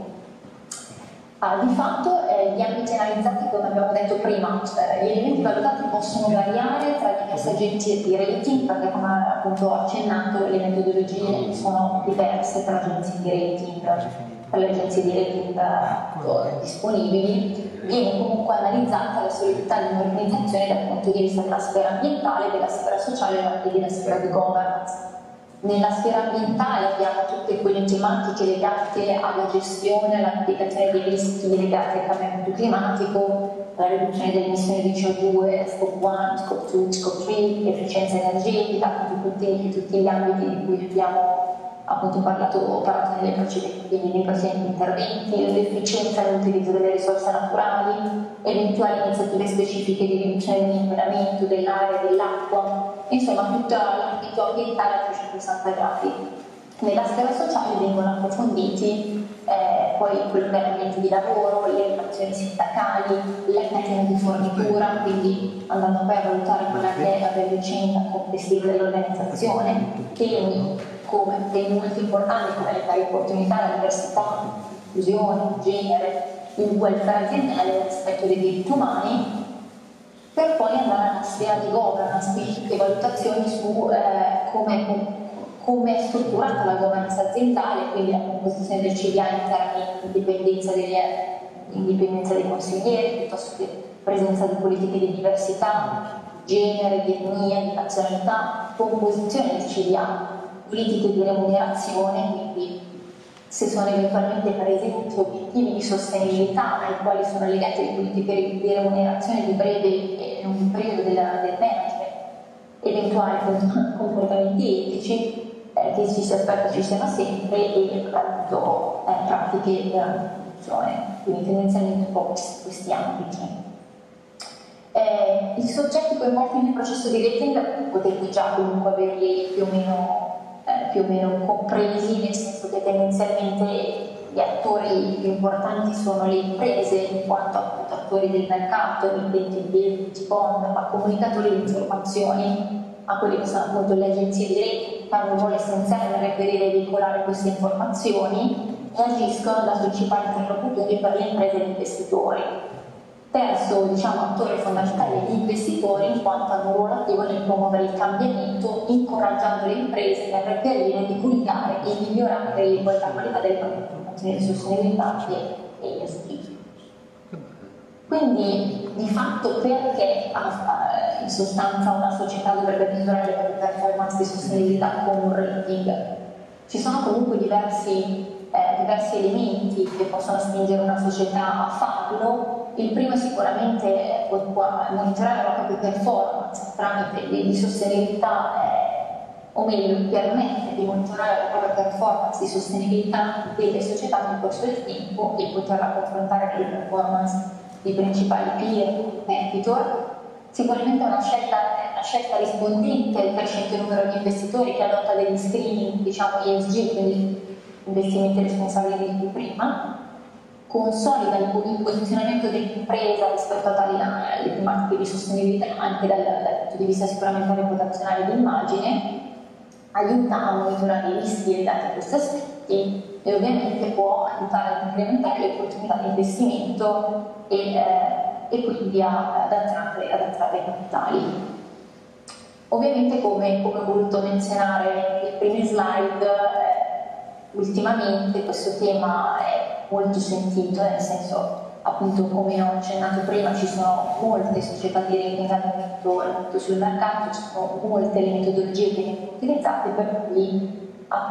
Di fatto gli ambiti analizzati, come abbiamo detto prima, gli elementi valutati possono variare tra diverse agenzie di rating, perché come appunto ho accennato le metodologie sono diverse tra agenzie di rating, tra le agenzie di rating disponibili. Viene comunque analizzata la solidità di un'organizzazione dal punto di vista della sfera ambientale, della sfera sociale e della sfera di governance. Nella sfera ambientale abbiamo tutte quelle tematiche legate alla gestione, alla mitigazione dei rischi legati al cambiamento climatico, alla riduzione delle emissioni di CO2, Scope 1, Scope 2, Scope 3, efficienza energetica, tutti gli ambiti di cui abbiamo appunto parlato nei precedenti interventi, l'efficienza nell'utilizzo delle risorse naturali, eventuali iniziative specifiche di riduzione dell'inquinamento dell'aria e dell'acqua, insomma tutto l'ambito ambientale a 360 gradi. Nella sfera sociale vengono approfonditi poi quello che è l'ambiente di lavoro, le relazioni sindacali, le catene di fornitura, quindi andando poi a valutare quella che è la value chain complessiva dell'organizzazione, temi molto importanti come le pari opportunità, la diversità, l'inclusione, il genere, il welfare aziendale e il rispetto dei diritti umani, per poi andare alla sfera di governance, quindi le valutazioni su come è strutturata la governance aziendale, quindi la composizione del CDA in termini di indipendenza dei consiglieri, piuttosto che presenza di politiche di diversità, genere, di etnia, di nazionalità, composizione del CDA, politiche di remunerazione, quindi se sono eventualmente presenti obiettivi di sostenibilità ai quali sono legate le politiche di remunerazione di breve e lungo periodo del management, eventuali comportamenti etici che ci si aspetta ci siano sempre, e appunto pratiche di amministrazione, quindi tendenzialmente un po' questi ambiti. I soggetti coinvolti nel processo di rating potete già comunque averli più o meno compresi, nel senso che tendenzialmente gli attori più importanti sono le imprese, in quanto appunto attori del mercato, emittenti di bond, ma comunicatori di informazioni, a quelli che sono appunto le agenzie di rating, che hanno un ruolo essenziale nel reperire e veicolare queste informazioni e agiscono da principali interlocutori per le imprese e gli investitori. Terzo, attore fondamentale gli investitori, in quanto hanno un ruolo attivo nel promuovere il cambiamento, incoraggiando le imprese a reperire, divulgare e migliorare la qualità delle proprie informazioni di sostenibilità e ESG. Quindi, di fatto, perché in sostanza una società dovrebbe misurare le proprie performance di sostenibilità con un rating? Ci sono comunque diversi elementi che possono spingere una società a farlo. Il primo è sicuramente monitorare la propria performance tramite di sostenibilità, o meglio, permette di monitorare la propria performance di sostenibilità delle società nel corso del tempo e poterla confrontare con le performance dei principali peer, competitor. Sicuramente è una scelta scelta rispondente al crescente numero di investitori che adotta degli screening, diciamo ESG, quindi investimenti responsabili di prima, consolida il posizionamento dell'impresa rispetto a tali tematiche di sostenibilità anche dal punto di vista sicuramente reputazionale e di immagine, aiuta a monitorare i rischi legati a questi aspetti e ovviamente può aiutare ad incrementare le opportunità di investimento e quindi ad attrarre capitali. Ovviamente, come ho voluto menzionare nelle prime slide, ultimamente questo tema è molto sentito, nel senso, appunto, come ho accennato prima, ci sono molte società di rating al momento sul mercato, ci sono molte le metodologie che vengono utilizzate, per cui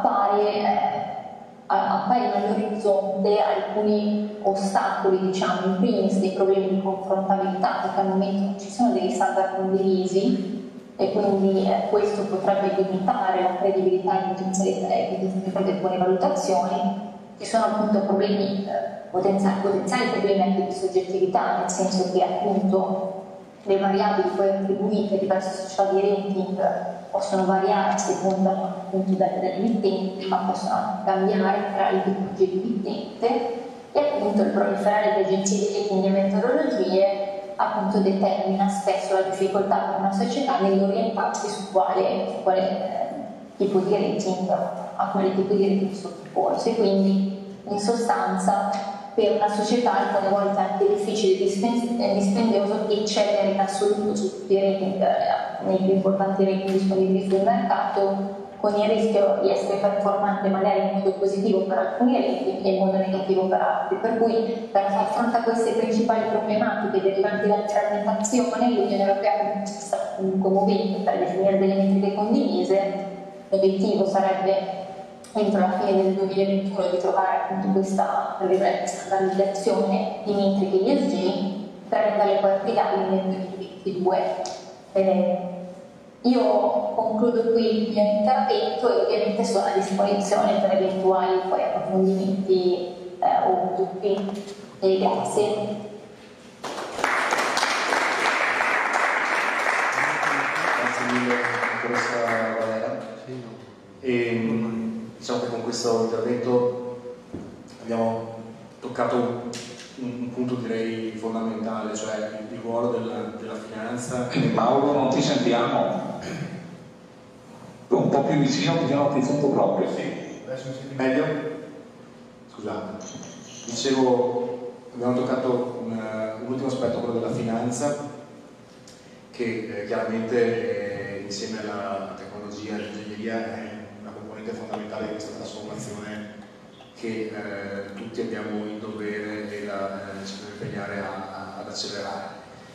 appaiono all'orizzonte alcuni ostacoli, diciamo, in primis dei problemi di confrontabilità, perché al momento non ci sono degli standard condivisi e quindi questo potrebbe limitare la credibilità e l'utilizzazione delle buone valutazioni. Ci sono appunto problemi, potenziali problemi anche di soggettività, nel senso che appunto le variabili poi attribuite a diverse società di rating possono variare a seconda appunto dell'emittente, ma possono anche cambiare tra le tipologie di emittente, e appunto il proliferare di agenzie di rating e metodologie appunto determina spesso la difficoltà per una società nell'orientarsi su quale tipo di rating, a quale tipo di rating sottoporsi. Quindi in sostanza per una società alcune volte è anche difficile e dispendioso eccedere in assoluto su tutti i rating, nei più importanti rating disponibili sul mercato, con il rischio di essere performante magari in modo positivo per alcuni rating e in modo negativo per altri. Per cui per far fronte a queste principali problematiche derivanti dalla frammentazione, l'Unione Europea si sta comunque muovendo per definire delle metriche condivise. L'obiettivo sarebbe entro la fine del 2021 di trovare appunto questa standardizzazione di metriche ESG per renderle poi applicabili nel 2022. Io concludo qui il mio intervento e ovviamente sono a disposizione per eventuali poi approfondimenti o dubbi. Grazie. Grazie mille, professoressa Valera. Diciamo che con questo intervento abbiamo toccato un punto direi fondamentale, cioè il ruolo della finanza. Mauro, non ti sentiamo? Un po' più vicino, che non ti sento proprio. Sì, adesso mi senti meglio? Scusate. Dicevo, abbiamo toccato un ultimo aspetto, quello della finanza, che chiaramente insieme alla tecnologia e all'ingegneria è una componente fondamentale di questa trasformazione che tutti abbiamo il dovere e ci dobbiamo impegnare ad accelerare.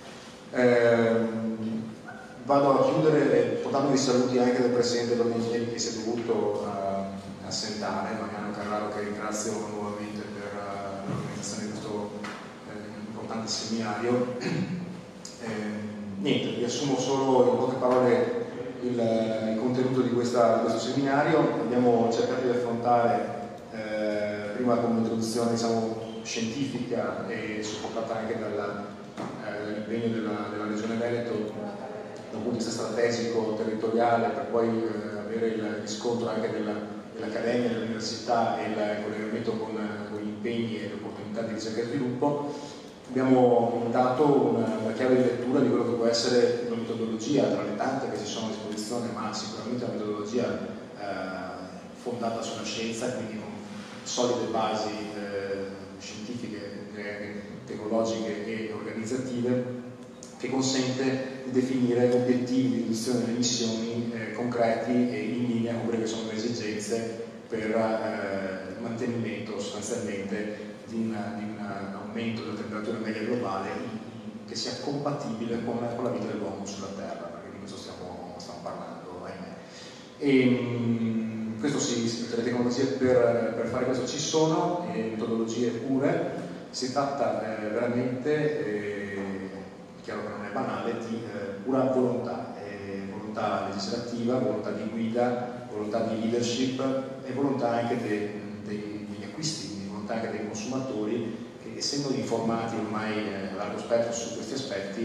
Vado a chiudere portando i saluti anche del Presidente dell'Organizzazione che si è dovuto assentare, Mariano Carraro, che ringrazio nuovamente per l'organizzazione di questo importante seminario. Niente, riassumo solo in poche parole il contenuto di questo seminario. Abbiamo cercato di affrontare prima come introduzione, diciamo, scientifica e supportata anche dall'impegno della Regione Veneto da un punto di vista strategico, territoriale, per poi avere il riscontro anche dell'Accademia, dell'Università e il collegamento con gli impegni e le opportunità di ricerca e sviluppo. Abbiamo dato una chiave di lettura di quello che può essere una metodologia tra le tante che ci sono a disposizione, ma sicuramente una metodologia fondata sulla scienza, quindi con solide basi scientifiche, tecnologiche e organizzative, che consente di definire obiettivi di riduzione delle emissioni concreti e in linea con quelle che sono le esigenze per il mantenimento sostanzialmente di un aumento della temperatura media globale che sia compatibile con la vita dell'uomo sulla Terra, perché di questo stiamo parlando, ahimè. Questo sì, le tecnologie per fare questo ci sono, e metodologie pure. Si tratta veramente, chiaro che non è banale, di pura volontà, volontà legislativa, volontà di guida, volontà di leadership e volontà anche degli acquisti, volontà anche dei consumatori, che essendo informati ormai a largo spettro su questi aspetti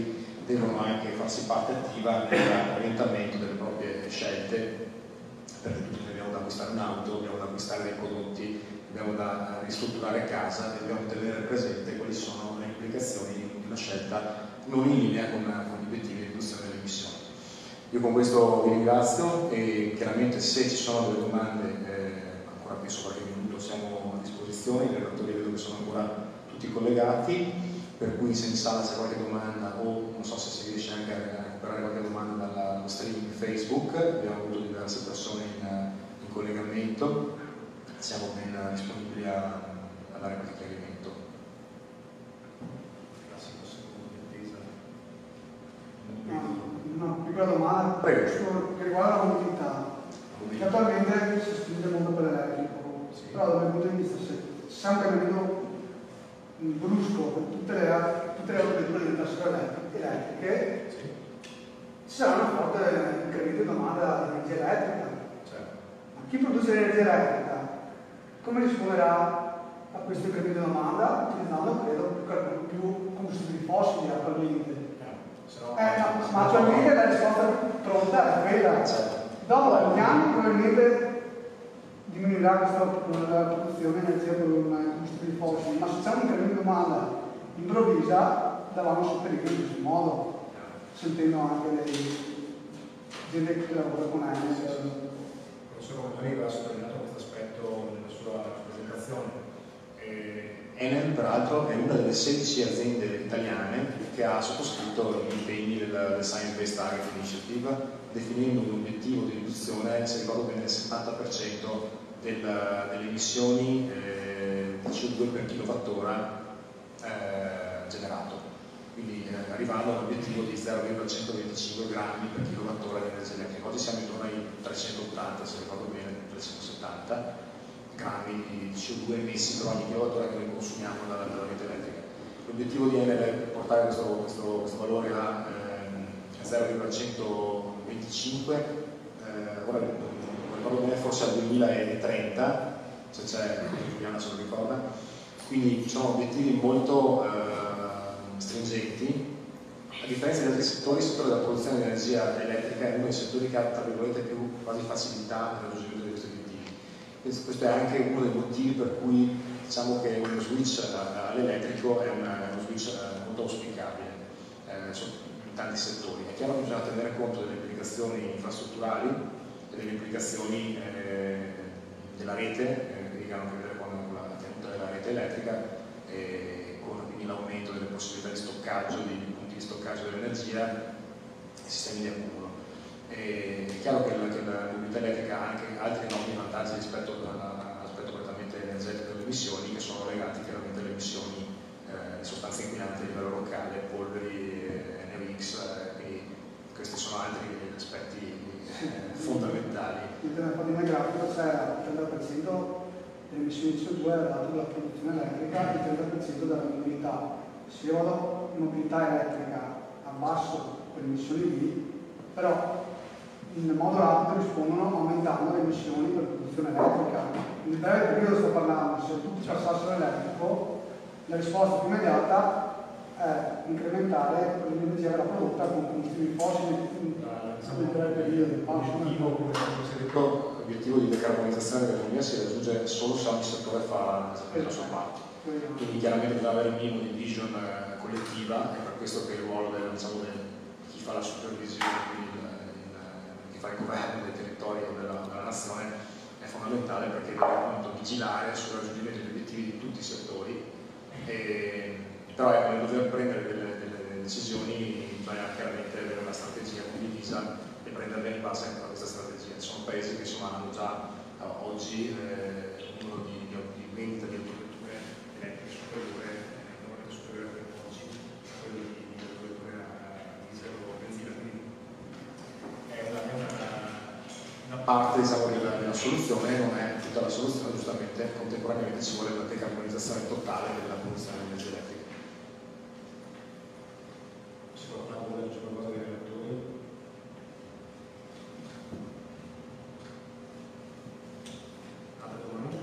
devono anche farsi parte attiva nell'orientamento delle proprie scelte, perché tutti abbiamo da acquistare un'auto, dobbiamo da acquistare dei prodotti, dobbiamo da ristrutturare casa e dobbiamo tenere presente quali sono le implicazioni di una scelta non in linea con gli obiettivi di riduzione delle emissioni. Io con questo vi ringrazio e chiaramente se ci sono delle domande, ancora penso qualche minuto siamo a disposizione, i relatori vedo che sono ancora tutti collegati, per cui se in sala c'è qualche domanda o non so se si riesce anche a recuperare qualche domanda dallo streaming Facebook, abbiamo avuto diverse persone in collegamento, siamo ben disponibili a dare qualche chiarimento. Una piccola domanda che riguarda la mobilità. Attualmente si spinge molto per l'elettrico, però dal mio punto di vista se c'è un cambiamento brusco per tutte le autovetture diventassero elettriche, ci sarà una forte incremento di domanda di energia elettrica. Ma chi produce l'energia elettrica come risponderà a questo incremento di domanda utilizzando credo più combustibili fossili attualmente? Ma attualmente la risposta pronta è quella. Dopo alcuni anni probabilmente diminuirà questa produzione di energia con combustibili fossili, ma se c'è un incremento di domanda improvvisa la vanno a sopperire in questo modo, sentendo anche le gente che lavora con Enel. Il professor Romani ha sottolineato questo aspetto nella sua presentazione. Enel, peraltro, è una delle 16 aziende italiane che ha sottoscritto gli impegni del Science Based Target Initiative, definendo un obiettivo di riduzione, se ricordo bene, del 70% delle emissioni di CO2 per kilowattora generato, quindi arrivando all'obiettivo di 0,125 grammi per kilowattora di energia elettrica. Oggi siamo intorno ai 380, se ricordo bene, 370 grammi di CO2 emessi per ogni kilowattora che noi consumiamo dalla rete elettrica. L'obiettivo di Enel è portare questo valore a 0,125, ora non ricordo bene, forse al 2030, se c'è Giuliana se lo ricorda, quindi ci sono obiettivi molto stringenti. A differenza di altri settori, il settore della produzione di energia elettrica è uno dei settori che ha tra virgolette più quasi facilità nel raggiungimento di questi obiettivi. Questo è anche uno dei motivi per cui diciamo che uno switch all'elettrico è uno switch molto auspicabile in tanti settori. È chiaro che bisogna tenere conto delle implicazioni infrastrutturali e delle implicazioni della rete, che hanno a che vedere con la tenuta della rete elettrica e con quindi l'aumento delle possibilità di stoccaggio, di punti di stoccaggio dell'energia e sistemi di accumulo. È chiaro che la mobilità elettrica ha anche altri enormi vantaggi rispetto all'aspetto prettamente energetico delle emissioni, che sono legati chiaramente alle emissioni di sostanze inquinanti a livello locale, polveri, NOx, quindi questi sono altri aspetti fondamentali. Nella pagina grafica c'è il 30% delle emissioni di CO2 dato dalla produzione elettrica e il 30% dalla mobilità. Se io vado in mobilità elettrica abbasso quelle emissioni lì, però in modo rapido rispondono aumentando le emissioni per produzione elettrica. Nel breve periodo sto parlando, se tutti passassero all'elettrico, la risposta più immediata è incrementare l'energia che verrà prodotta con combustibili fossili nel breve periodo. L'obiettivo di decarbonizzazione dell'economia si raggiunge solo se ogni settore fa la sua parte. Quindi chiaramente bisogna avere un minimo di vision collettiva, è per questo che il ruolo di chi fa la supervisione, quindi chi fa il governo dei territori o della nazione è fondamentale, perché deve appunto vigilare sul raggiungimento degli obiettivi di tutti i settori, però nel dover prendere delle decisioni bisogna chiaramente avere una strategia condivisa e prenderle in base a questa strategia. Ci sono paesi che insomma hanno già oggi un numero di vendita di autovetture elettriche superiore a oggi quello di autovetture a diesel o benzina, quindi è una parte diciamo, della soluzione, non è tutta la soluzione, giustamente contemporaneamente ci vuole una decarbonizzazione totale della produzione di energia elettrica. Se qualcuno vuole aggiungere qualcosa dei relatori? Altre domande?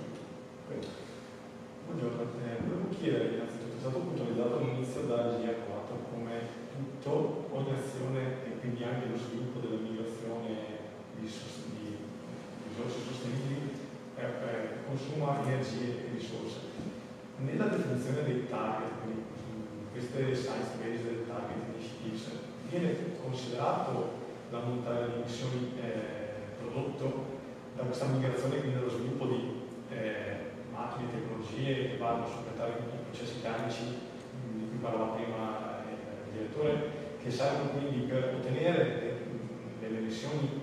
Buongiorno, volevo chiedere innanzitutto, è stato puntualizzato all'inizio da GIA4 come tutto ogni azione e quindi anche lo sviluppo della migrazione di risorse sostenibili consuma energie e risorse. Nella definizione dei target, quindi queste science-based target initiatives, viene considerato l'ammontare di emissioni prodotto da questa migrazione, quindi dallo sviluppo di macchine e tecnologie che vanno a supportare i processi termici di cui parlava prima il direttore, che servono quindi per ottenere delle emissioni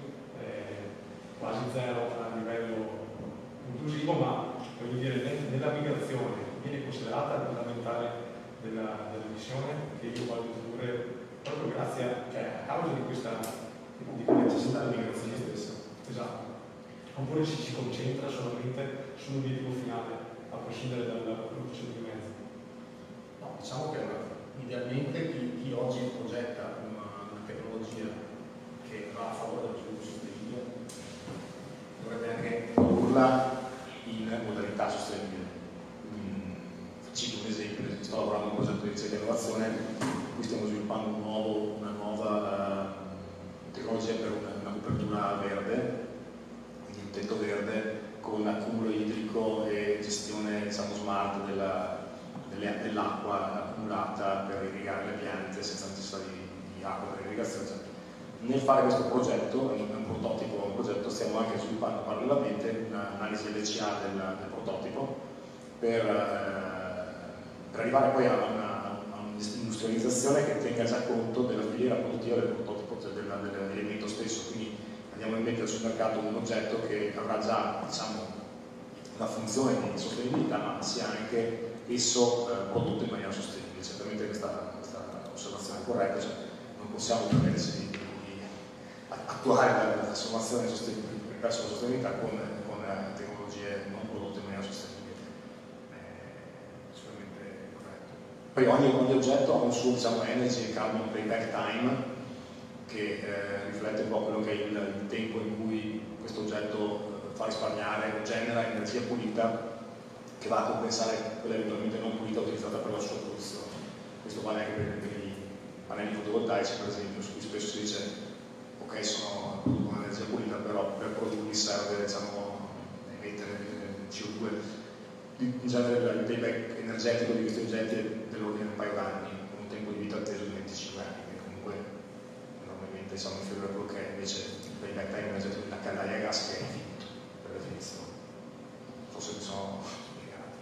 quasi zero a livello inclusivo, ma voglio dire, nella migrazione viene considerata fondamentale dell'emissione che io voglio ridurre proprio grazie a causa di questa necessità di migrazione stessa. Esatto. Oppure si concentra solamente sull'obiettivo finale, a prescindere dal processo di mezzo. No, diciamo che idealmente chi oggi progetta una tecnologia che va a favore dello sviluppo sostenibile dovrebbe anche produrla in modalità sostenibile. Cito un esempio: sto lavorando in un progetto di ricerca e innovazione in cui stiamo sviluppando una nuova tecnologia per una copertura verde, quindi un tetto verde con accumulo idrico e gestione, diciamo, smart dell'acqua accumulata per irrigare le piante senza necessità di acqua per irrigazione. Cioè, nel fare questo progetto, è un prototipo, un progetto, stiamo anche sviluppando parallelamente un'analisi LCA del prototipo per arrivare poi a un'industrializzazione che tenga già conto della filiera produttiva del prototipo, cioè dell'elemento stesso. Quindi andiamo a mettere sul mercato un oggetto che avrà già, diciamo, una funzione di sostenibilità, ma sia anche esso prodotto in maniera sostenibile. Certamente questa osservazione è corretta, cioè non possiamo permetterci di attuare la trasformazione verso la sostenibilità con tecnologie non prodotte in maniera sostenibile. Sicuramente corretto. Poi ogni oggetto ha un suo, diciamo, energy e carbon payback time che riflette un po' quello che è il tempo in cui questo oggetto fa risparmiare o genera energia pulita che va a compensare quella eventualmente non pulita utilizzata per la sua produzione. Questo vale anche per i pannelli fotovoltaici, per esempio, su cui spesso si dice ok, producono energia pulita, però per produrli serve, diciamo, emettere CO2. In genere il payback energetico di questi oggetti è dell'ordine di un paio d'anni, con un tempo di vita atteso di 25 anni, quindi comunque normalmente siamo inferiore a quello che è invece il payback time energetico della caldaia a gas, che è infinito per definizione. Forse mi sono spiegato.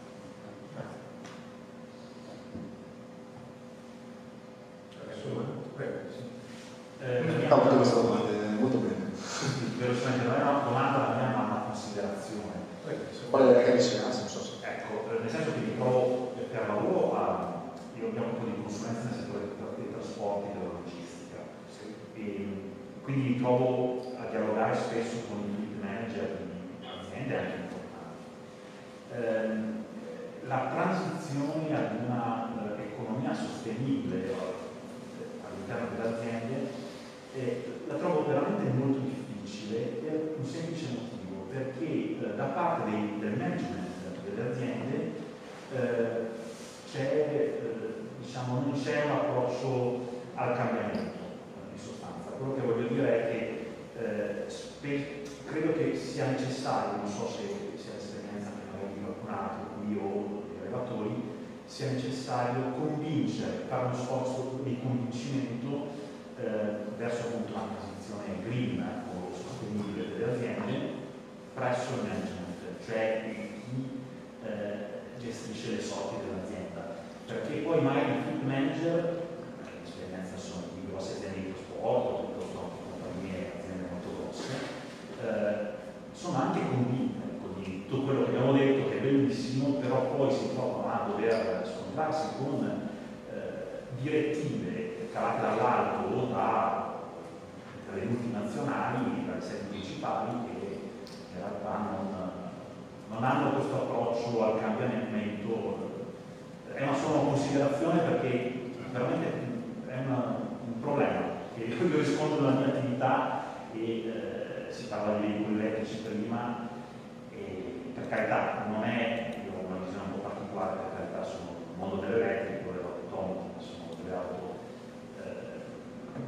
No, tutte queste domande, molto bene. Velocemente, non è una domanda la mia, ma una considerazione. Qual è la capiscenza? Non so se. Ecco, nel senso che mi trovo per lavoro io abbiamo un po' di consulenza nel settore dei trasporti e della logistica. E quindi mi trovo a dialogare spesso con i fleet manager di aziende anche importanti. La transizione ad una economia sostenibile all'interno delle aziende la trovo veramente molto difficile per un semplice motivo, perché da parte del management delle aziende diciamo, non c'è un approccio al cambiamento in sostanza. Quello che voglio dire è che credo che sia necessario, non so se sia l'esperienza che magari di qualcun altro, qui o dei relatori, sia necessario convincere, fare uno sforzo di convincimento verso appunto una transizione green o sostenibile delle aziende presso il management, cioè chi gestisce le sorti dell'azienda, perché poi magari il fleet manager, l'esperienza sono di grosse aziende di trasporto, piuttosto anche compagnie, aziende molto grosse, sono anche convinte di tutto quello che abbiamo detto, che è bellissimo, però poi si trovano a dover scontrarsi con direttive calate dall'alto o dalle multinazionali, dalle sedi principali, che in realtà non hanno questo approccio al cambiamento. È una sola considerazione perché veramente è un problema che io riscontro nella mia attività e si parla di veicoli elettrici prima e per carità non è, io ho una visione un po' particolare, per carità sono il mondo dell'elettrico, delle auto autonome, sono delle auto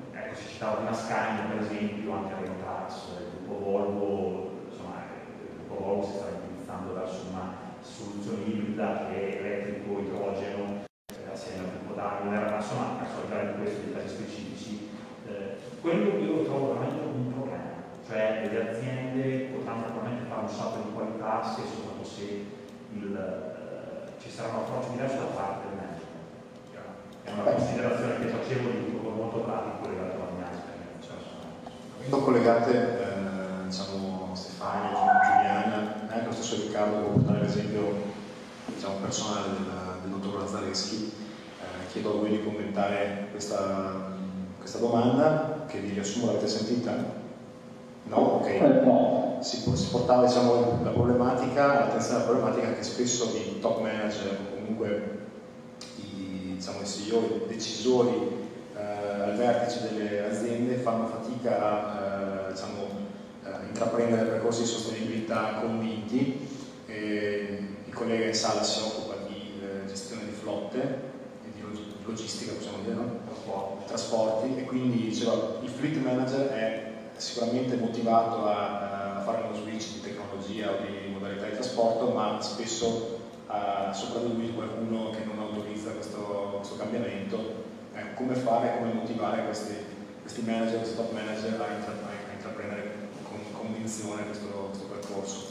citava prima Scania per esempio, anche Renault Trucks, il gruppo Volvo, insomma il gruppo Volvo si sta indirizzando verso una soluzione ibrida che è elettrico, idrogeno, assieme al gruppo Daimler, insomma a solitare di questi dettagli specifici. Quello io lo trovo veramente un problema, cioè le aziende potranno probabilmente fare un salto di qualità se soprattutto se ci sarà un approccio diverso da parte del management. È una considerazione che facevo di tipo molto pratico legato alla mia esperienza. Avendo collegate diciamo, Stefania, Giuliana, anche lo stesso Riccardo, può portare l'esempio diciamo, personale del dottor Lazzareschi, chiedo a voi di commentare questa domanda, che vi riassumo, l'avete sentita? No? Ok. No. Si portava diciamo, la problematica, l'attenzione alla problematica che spesso i top manager o comunque i CEO, i decisori al vertice delle aziende fanno fatica a intraprendere percorsi di sostenibilità convinti. Il collega in sala si occupa di gestione di flotte e di logistica, possiamo dire, no? Trasporti, e quindi diceva, il fleet manager è sicuramente motivato a fare uno switch di tecnologia o di modalità di trasporto, ma spesso sopra di lui qualcuno che non autorizza questo cambiamento. Come fare, come motivare questi manager, questi top manager a intraprendere con convinzione questo percorso?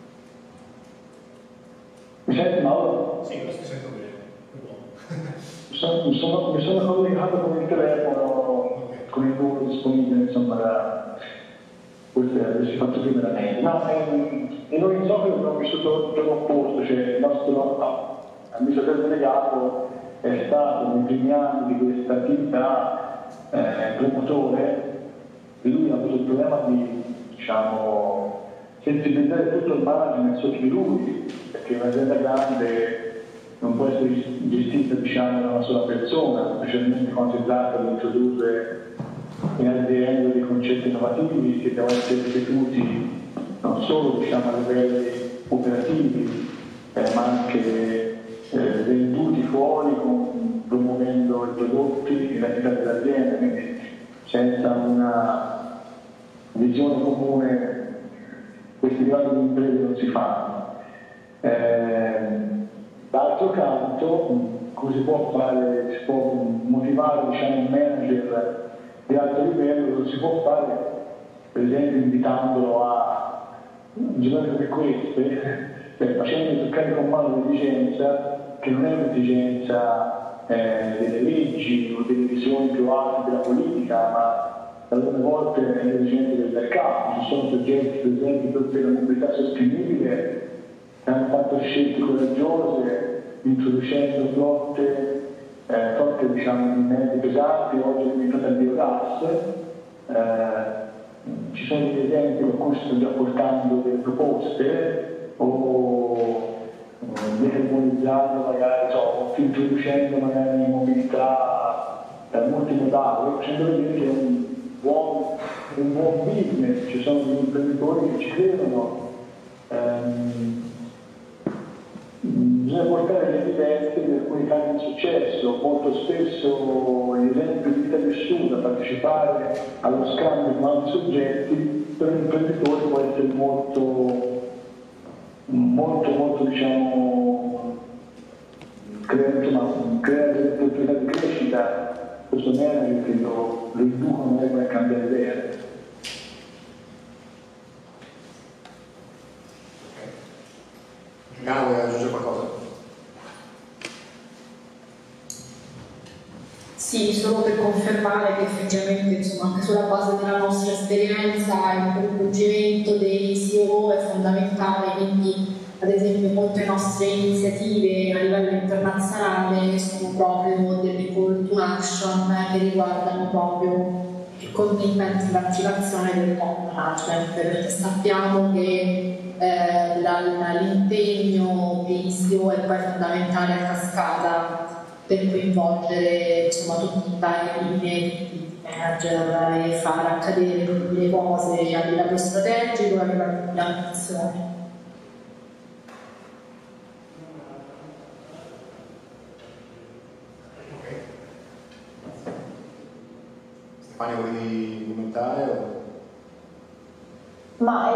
Mi senti Mauro? Sì, lo sento bene. Mi sono collegato con il telefono, con il numero disponibile, insomma, questo è aversi fatto prima da me. No, e noi in Sofia abbiamo vissuto il giorno opposto, cioè il nostro amministratore delegato è stato nei primi anni di questa attività promotore, e lui ha avuto il problema di, diciamo, sensibilizzare tutto il management sotto di lui, perché un'azienda grande non può essere gestita, diciamo, da una sola persona, specialmente quando si tratta di introdurre in azienda dei concetti innovativi che devono essere ripetuti non solo, diciamo, a livelli operativi, ma anche venduti fuori promuovendo i prodotti e l'attività dell'azienda, quindi senza una visione comune questi livelli di imprese non si fanno. D'altro canto, come si può motivare, diciamo, un manager di alto livello? Lo si può fare, per esempio, invitandolo a giornate come queste, facendo toccare con mano l'esigenza, che non è un'esigenza delle leggi o delle visioni più alte della politica, ma alcune volte è l'esigenza del mercato. Ci sono soggetti, per esempio, per la mobilità sostenibile, che hanno fatto scelte coraggiose introducendo flotte diciamo, di mezzi pesanti, oggi è diventata il biogas. Ci sono degli esempi con cui si stanno già portando delle proposte, o decarbonizzando magari, o introducendo magari mobilità multimodale, facendo vedere che è un buon business. Ci sono degli imprenditori che ci credono. Bisogna portare le evidenze di alcuni casi di successo. Molto spesso l'esempio di vita vissuta, partecipare allo scambio con altri soggetti, per un imprenditore può essere molto diciamo, creare delle opportunità di crescita. Questo manager che lo inducono a cambiare idea. Giuliano, vuoi aggiungere qualcosa? Sì, solo per confermare che effettivamente, insomma, anche sulla base della nostra esperienza il coinvolgimento dei CEO è fondamentale, quindi ad esempio molte nostre iniziative a livello internazionale sono proprio delle call to action che riguardano proprio il commitment, l'attivazione del top management, perché sappiamo che l'impegno dei CEO è poi fondamentale a cascata per coinvolgere, insomma, tutti i vari livelli di manager e far accadere le cose a livello strategico e a livello di pianificazione. Stefania, volevi commentare? Ma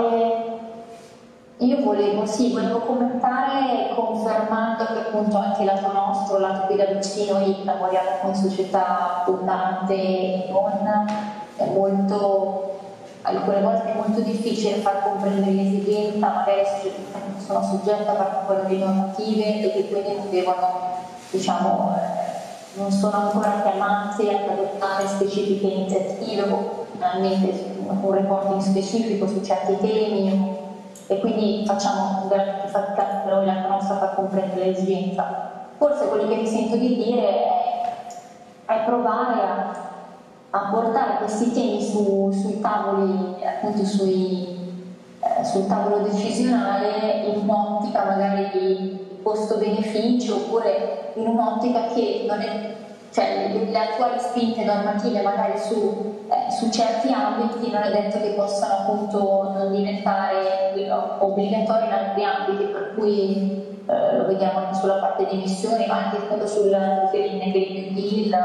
io volevo commentare confermando che appunto anche il lato nostro, lato qui da vicino, lavoriamo con società abbondante e non è molto, alcune volte è molto difficile far comprendere l'esigenza, magari sono soggette a particolari normative e che quindi non devono, non sono ancora chiamate ad adottare specifiche iniziative o finalmente un reporting specifico su certi temi e quindi facciamo veramente fatica noi la nostra a far comprendere l'esigenza. Forse quello che mi sento di dire è provare a portare questi temi sui tavoli, appunto sul tavolo decisionale in un'ottica magari di costo-beneficio oppure in un'ottica che non è, cioè le attuali spinte normative magari su certi ambiti non è detto che possano appunto non diventare obbligatori in altri ambiti, per cui lo vediamo anche sulla parte di emissioni ma anche appunto sul Green New Deal,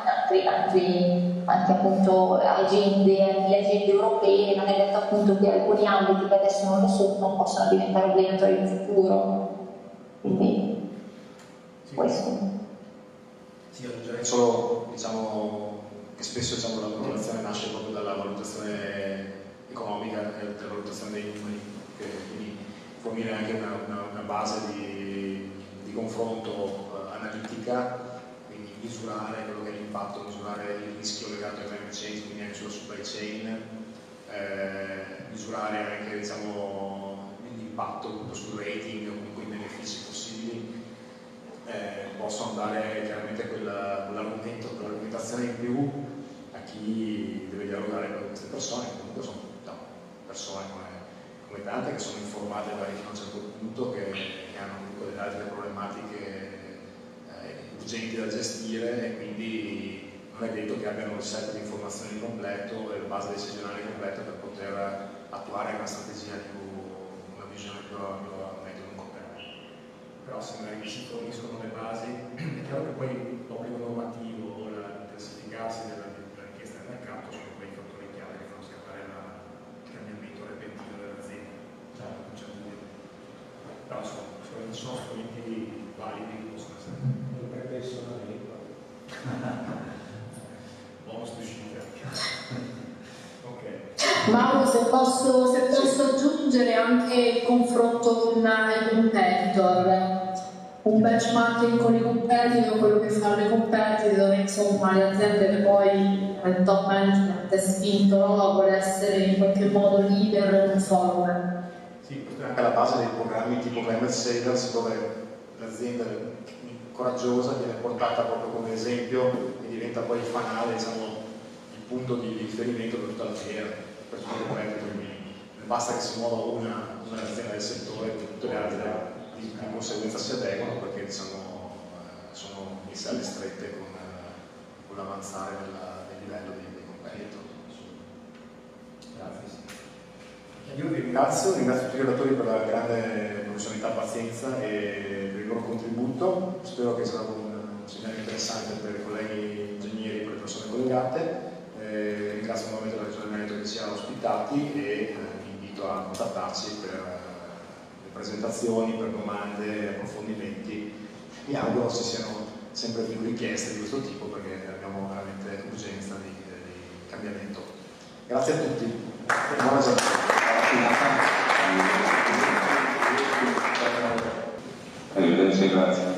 anche appunto le agende europee, non è detto appunto che alcuni ambiti che adesso non lo sono non possono diventare obbligatori in futuro, quindi questo. Sì, aggiungerei solo che spesso la motivazione nasce proprio dalla valutazione economica e dalla valutazione dei numeri, quindi fornire anche una base di confronto analitica, quindi misurare quello che è l'impatto, misurare il rischio legato ai climate change, quindi anche sulla supply chain, misurare anche l'impatto sul rating o comunque i benefici possibili. Possono dare chiaramente quell'argomentazione in più a chi deve dialogare con queste persone, che comunque sono persone come tante che sono informate fino a un certo punto, che hanno comunque delle altre problematiche urgenti da gestire e quindi non è detto che abbiano il set di informazioni completo e la base decisionale completa per poter attuare una strategia una visione più a medio lungo termine. Però se magari si forniscono le basi, è chiaro che poi l'obbligo normativo o l'intensificarsi della richiesta del mercato sono quei fattori chiave che fanno scattare il cambiamento repentino dell'azienda. Non c'è dubbio. Però sono strumenti validi, possono essere. Dovrebbe essere una regola. Bonus di uscita. Ok. Mauro, se posso aggiungere anche il confronto con i competitor, un benchmarking con i competitor, quello che fanno i competitor, dove insomma le aziende che poi il top management è spinto vuole essere in qualche modo leader, non follower. Sì, questa è anche la base dei programmi tipo Climate Savers, dove l'azienda coraggiosa viene portata proprio come esempio e diventa poi il fanale, il punto di riferimento per tutta la filiera, per tutti i competitor. Basta che si muova un'azienda del settore, tutte le altre di conseguenza si adeguano perché sono messe alle strette con l'avanzare del livello dei competitor. Grazie. Io vi ringrazio tutti i relatori per la grande professionalità, pazienza e per il loro contributo. Spero che sarà un seminario interessante per i colleghi ingegneri e per le persone collegate. Ringrazio nuovamente la Regione Veneto che ci ha ospitati e vi invito a contattarci per le presentazioni, per domande, approfondimenti. Mi auguro ci siano sempre più richieste di questo tipo perché abbiamo veramente urgenza di cambiamento. Grazie a tutti. Buona giornata. Arrivederci, grazie.